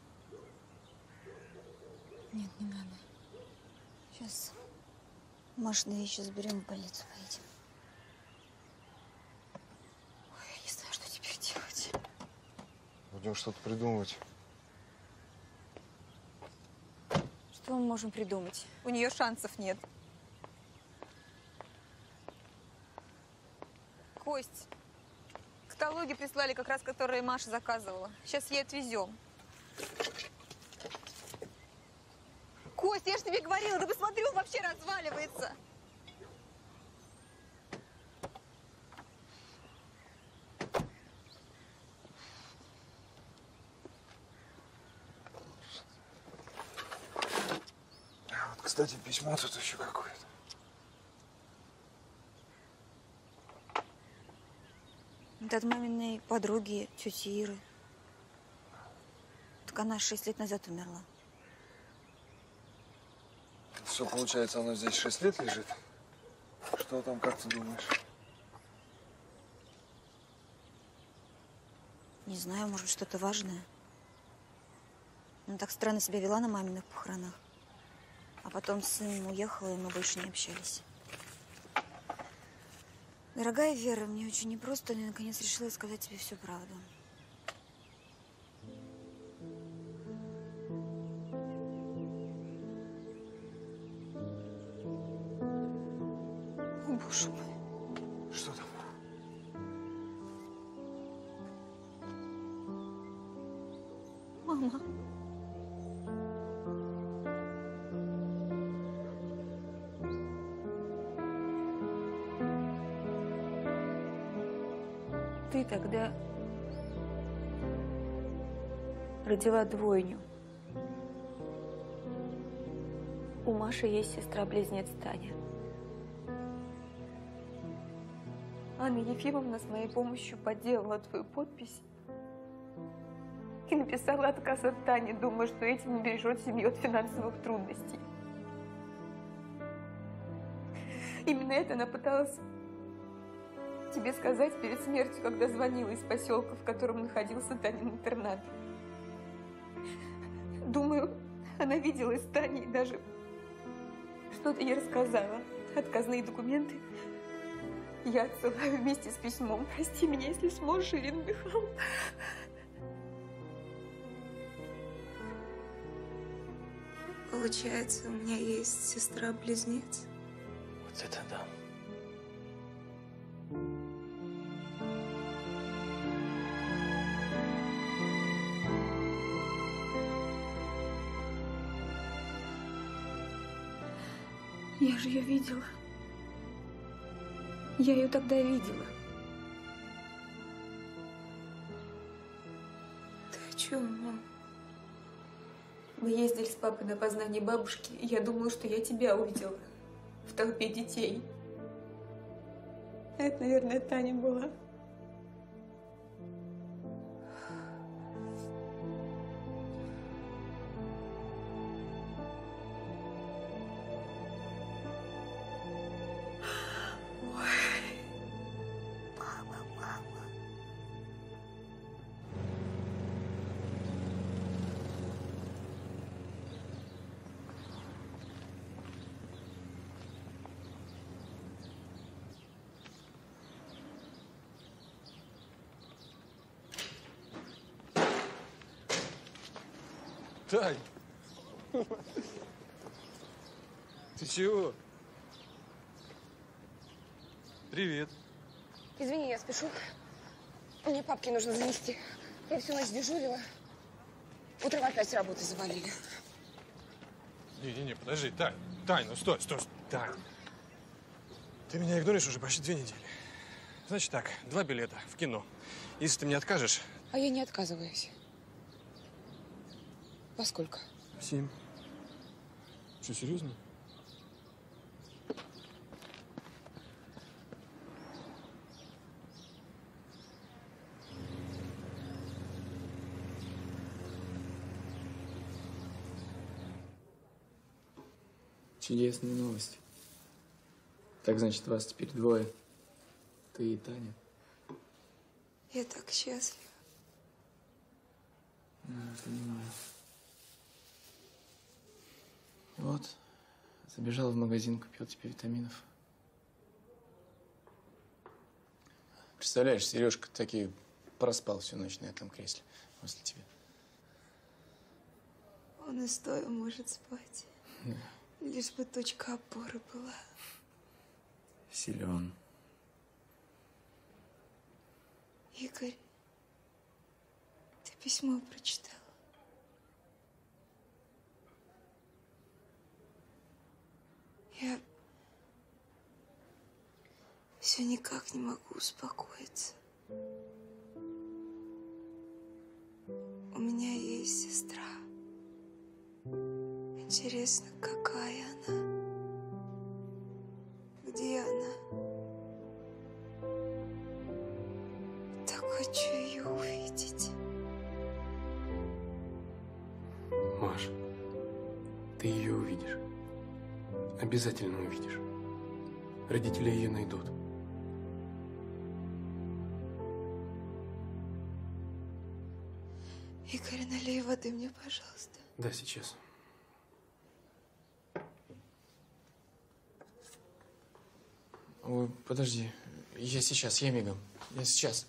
V: Нет, не надо. Сейчас Машины вещи заберем, в больницу поедем.
F: Ой, я не знаю, что теперь делать.
K: Будем что-то придумывать.
F: Что мы можем придумать? У нее шансов нет. Кость, каталоги прислали, как раз которые Маша заказывала. Сейчас ей отвезем. Кость, я же тебе говорила, да посмотри, он вообще разваливается.
K: Вот, кстати, письмо тут еще какое-то.
V: Это от маминой подруги, тети Иры. Так она шесть лет назад умерла.
K: Все, получается, оно здесь шесть лет лежит. Что там, как ты думаешь?
V: Не знаю, может, что-то важное. Она так странно себя вела на маминых похоронах. А потом сын уехал, и мы больше не общались. Дорогая Вера, мне очень непросто, но я наконец решила сказать тебе всю правду.
F: О, боже мой.
K: Что там?
F: Мама. Ты тогда родила двойню. У Маши есть сестра-близнец Таня. Анна Ефимовна с моей помощью подделала твою подпись и написала отказ от Тани, думая, что этим убережет семью от финансовых трудностей. Именно это она пыталась тебе сказать перед смертью, когда звонила из поселка, в котором находился Танин интернат. Думаю, она виделась с Таней и даже что-то ей рассказала. Отказные документы я отсылаю вместе с письмом. Прости меня, если сможешь, Ирина Михайловна.
M: Получается, у меня есть сестра-близнец.
L: Вот это да.
F: Я же ее видела. Я ее тогда видела. Ты о чем, мам? Мы ездили с папой на опознание бабушки, и я думала, что я тебя увидела в толпе детей. А это, наверное, Таня была.
H: Тань! Ты чего? Привет.
M: Извини, я спешу. Мне папки нужно занести. Я всю ночь дежурила. Утром опять с работы завалили.
H: Не-не-не, подожди, Тань. Тань, ну стой, стой, стой. Тань. Ты меня игноришь уже почти две недели. Значит так, два билета в кино. Если ты мне откажешь…
M: А я не отказываюсь. Во сколько?
H: Семь. Что, серьезно?
E: Чудесная новость. Так, значит, вас теперь двое. Ты и Таня.
M: Я так счастлива.
E: Да, понимаю. Вот, забежал в магазин, купил тебе витаминов. Представляешь, Сережка таки проспал всю ночь на этом кресле возле тебя.
M: Он и стоя может спать.
E: Да.
M: Лишь бы точка опоры была.
E: Силен.
M: Игорь, ты письмо прочитала? Я все никак не могу успокоиться. У меня есть сестра. Интересно, какая она? Где она? Так хочу ее увидеть.
E: Маш, ты ее увидишь. Обязательно увидишь. Родители ее найдут.
M: Игорь, налей воды мне, пожалуйста.
E: Да, сейчас. Ой, подожди. Я сейчас, я мигом. Я сейчас.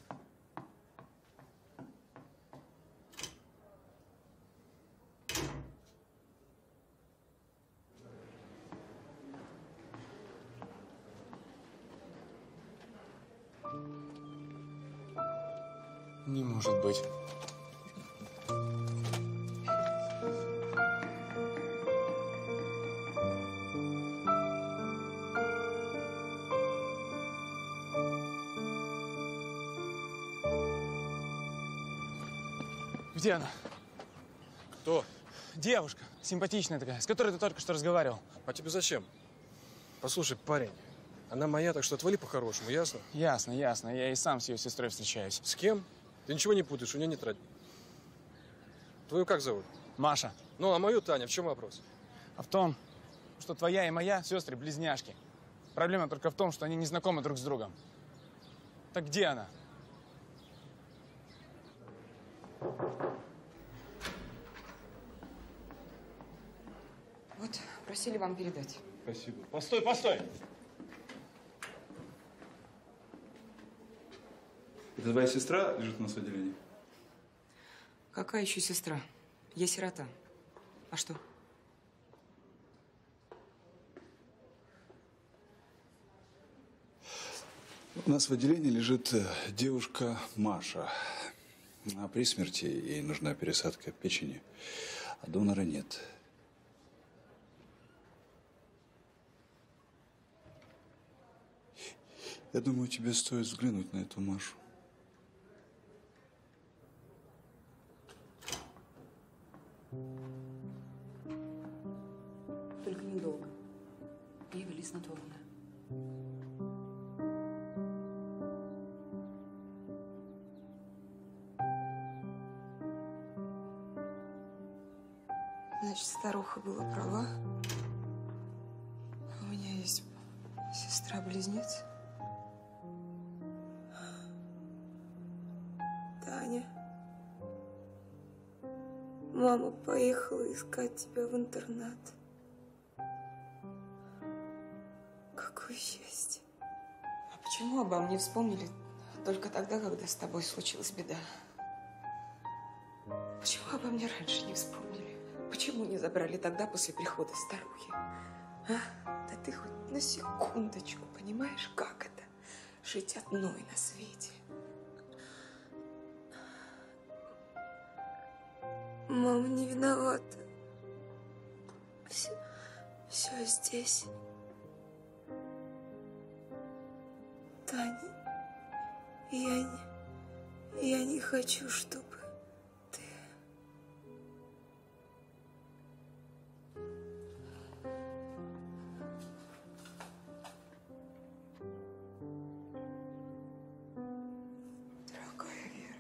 E: Не может быть.
C: Где она?
H: Кто?
C: Девушка, симпатичная такая, с которой ты только что разговаривал.
H: А тебе зачем? Послушай, парень, она моя, так что отвали по-хорошему, ясно?
C: Ясно, ясно. Я и сам с ее сестрой встречаюсь.
H: С кем? Ты ничего не путаешь, у нее нет родни. Твою как зовут?
C: Маша.
H: Ну, а мою Таня, в чем вопрос?
C: А в том, что твоя и моя сестры-близняшки. Проблема только в том, что они не знакомы друг с другом. Так где она?
G: Вот, просили вам передать.
H: Спасибо. Постой, постой!
T: Это твоя сестра лежит у нас в отделении?
G: Какая еще сестра? Я сирота. А что?
T: У нас в отделении лежит девушка Маша. А при смерти ей нужна пересадка печени, а донора нет. Я думаю, тебе стоит взглянуть на эту Машу.
G: Только недолго. Ей ввели снотворное.
M: Значит, старуха была права. У меня есть сестра-близнец. Таня. Мама поехала искать тебя в интернат. Какое счастье.
G: А почему обо мне вспомнили только тогда, когда с тобой случилась беда? Почему обо мне раньше не вспомнили? Почему не забрали тогда после прихода старухи? А? Да ты хоть на секундочку понимаешь, как это? Жить одной на свете.
M: Мама не виновата. Все, все здесь. Таня, я не, я не хочу, чтобы ты...
G: Дорогая Вера.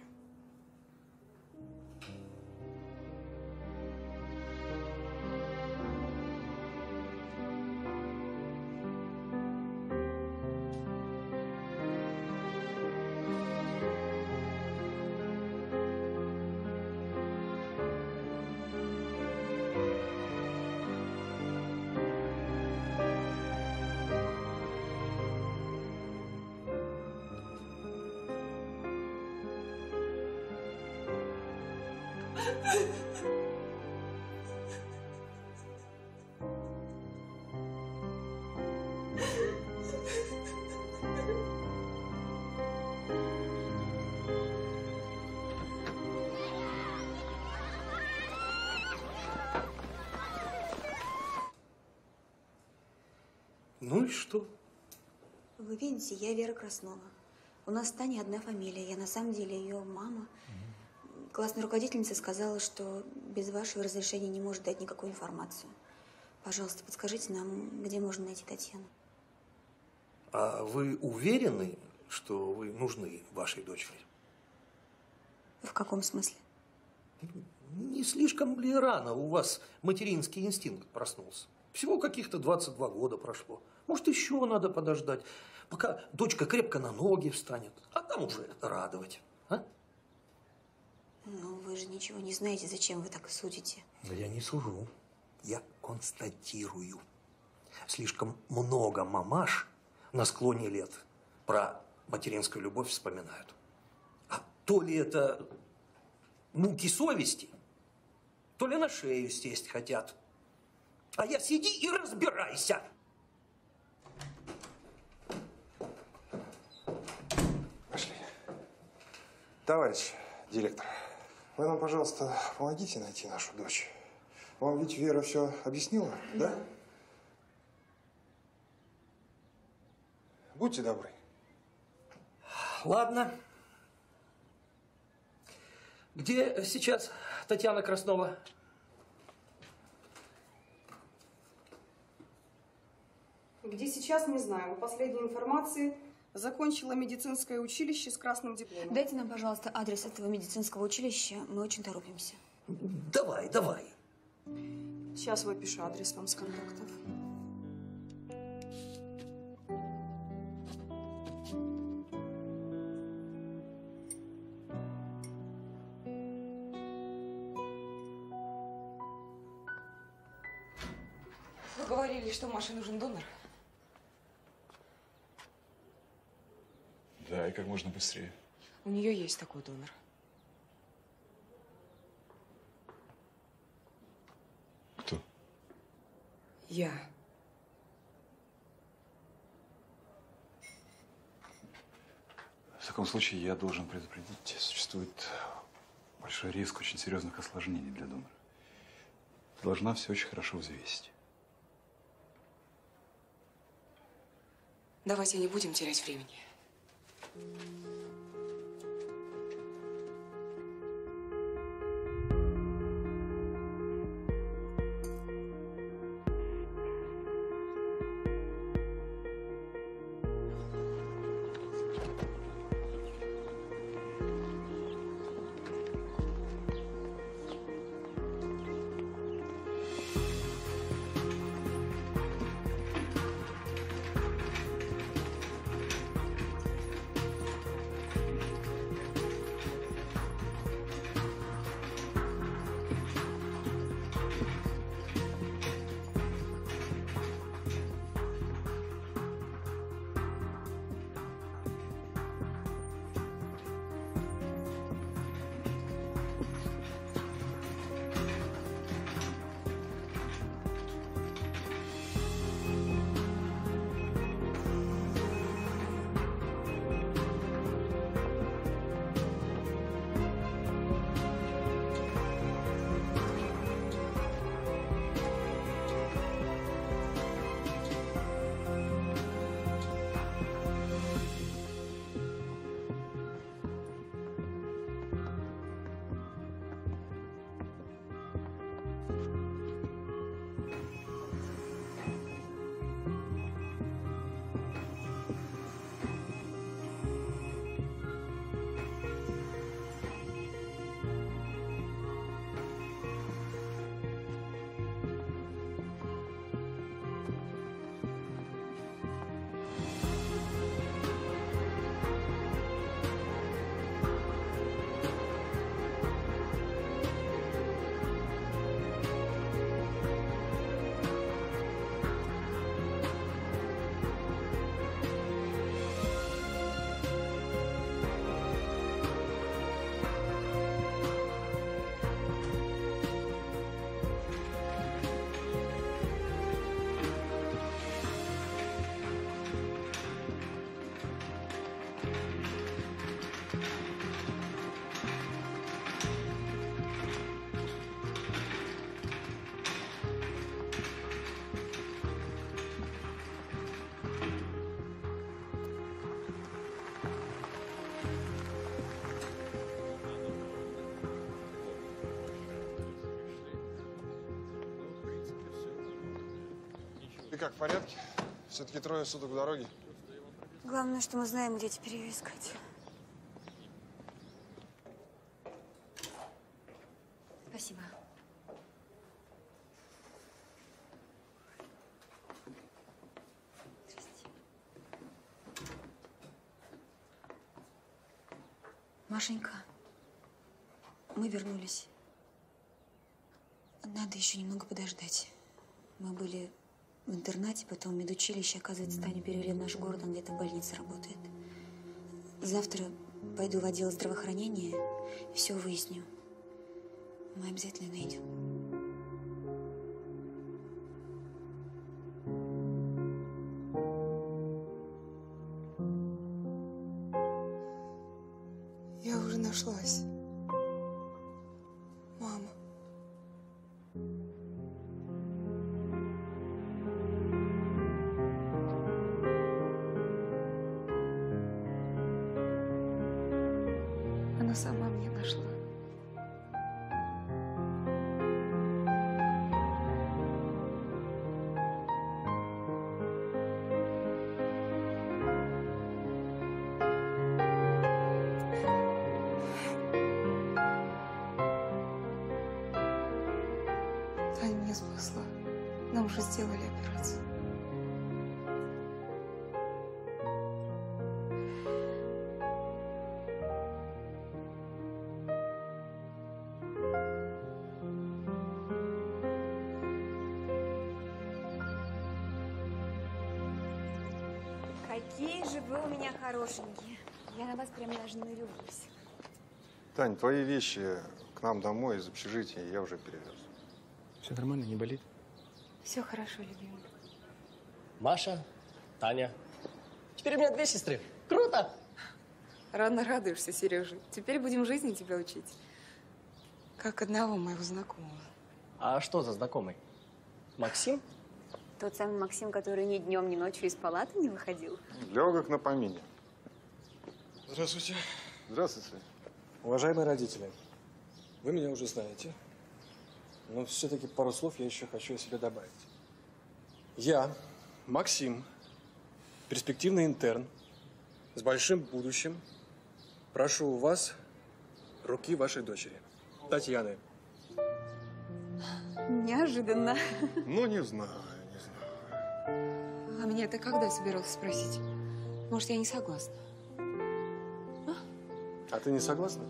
B: Ну и что?
V: Вы видите, я Вера Краснова. У нас с Таней одна фамилия. Я на самом деле ее мама. Классная руководительница сказала, что без вашего разрешения не может дать никакую информацию. Пожалуйста, подскажите нам, где можно найти Татьяну.
B: А вы уверены, что вы нужны вашей дочери?
V: В каком смысле?
B: Не слишком ли рано у вас материнский инстинкт проснулся? Всего каких-то двадцать два года прошло. Может, еще надо подождать, пока дочка крепко на ноги встанет, а там уже радовать. А?
V: Ну, вы же ничего не знаете, зачем вы так судите.
B: Да я не сужу, я констатирую. Слишком много мамаш на склоне лет про материнскую любовь вспоминают. А то ли это муки совести, то ли на шею сесть хотят. А я сиди и разбирайся.
K: Пошли. Товарищ директор, вы нам, пожалуйста, помогите найти нашу дочь. Вам ведь Вера все объяснила, да? да? Будьте добры.
B: Ладно. Где сейчас Татьяна Краснова?
I: Где сейчас, не знаю. По последней информации, закончила медицинское училище с красным дипломом.
V: Дайте нам, пожалуйста, адрес этого медицинского училища. Мы очень торопимся.
B: Давай, давай.
I: Сейчас выпишу адрес вам с контактов.
G: Вы говорили, что Маше нужен донор?
C: Да, и как можно быстрее.
G: У нее есть такой донор.
C: Кто?
G: Я.
T: В таком случае я должен предупредить, существует большой риск очень серьезных осложнений для донора. Ты должна все очень хорошо взвесить.
G: Давайте не будем терять времени.
K: Ты как, в порядке? Все-таки трое суток в дороге.
V: Главное, что мы знаем, где теперь ее искать. Спасибо. Здрасте. Машенька, мы вернулись. Надо еще немного подождать. Мы были в интернате, потом в медучилище. Оказывается, Таню перевели в наш город, он где-то в больнице работает. Завтра пойду в отдел здравоохранения, все выясню. Мы обязательно найдем.
G: Я уже нашлась. Мама. Она сама меня нашла. Таня меня спасла. Нам уже сделали операцию.
V: Какие же вы у меня хорошенькие. Я на вас прям даже нарюбусь.
K: Тань, твои вещи к нам домой из общежития я уже перевез.
E: Все нормально, не болит?
V: Все хорошо, любимый.
J: Маша, Таня. Теперь у меня две сестры. Круто!
G: Рано радуешься, Сережа. Теперь будем жизни тебя учить. Как одного моего знакомого.
J: А что за знакомый? Максим?
V: Тот самый Максим, который ни днем, ни ночью из палаты не выходил.
K: Легок на помине.
H: Здравствуйте.
K: Здравствуйте.
H: Уважаемые родители, вы меня уже знаете, но все-таки пару слов я еще хочу о себе добавить. Я, Максим, перспективный интерн с большим будущим, прошу у вас руки вашей дочери, Татьяны.
V: Неожиданно.
K: Ну, не знаю, не знаю.
G: А меня ты когда собирался спросить? Может, я не согласна?
H: А ты не согласна?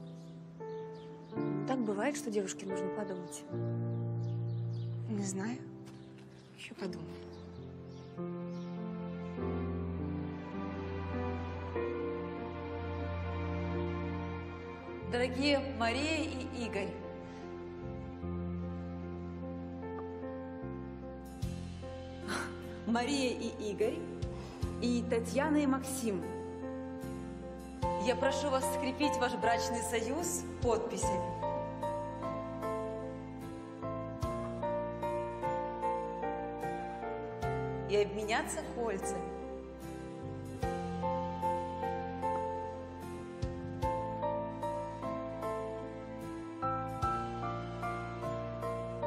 V: Так бывает, что девушке нужно подумать.
G: Не знаю. Еще подумаю.
D: Дорогие Мария и Игорь, Мария и Игорь, и Татьяна и Максим, я прошу вас скрепить ваш брачный союз подписями. И обменяться кольцами.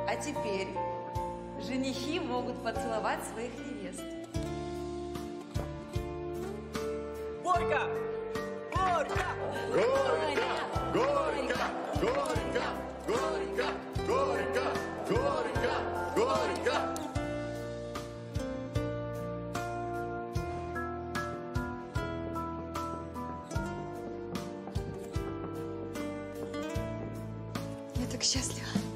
D: А теперь женихи могут поцеловать своих невест.
N: Горько! Горько!
O: Горько! Горько! Горько! Горько! Горько! Горько! Горько!
F: Я так счастлива.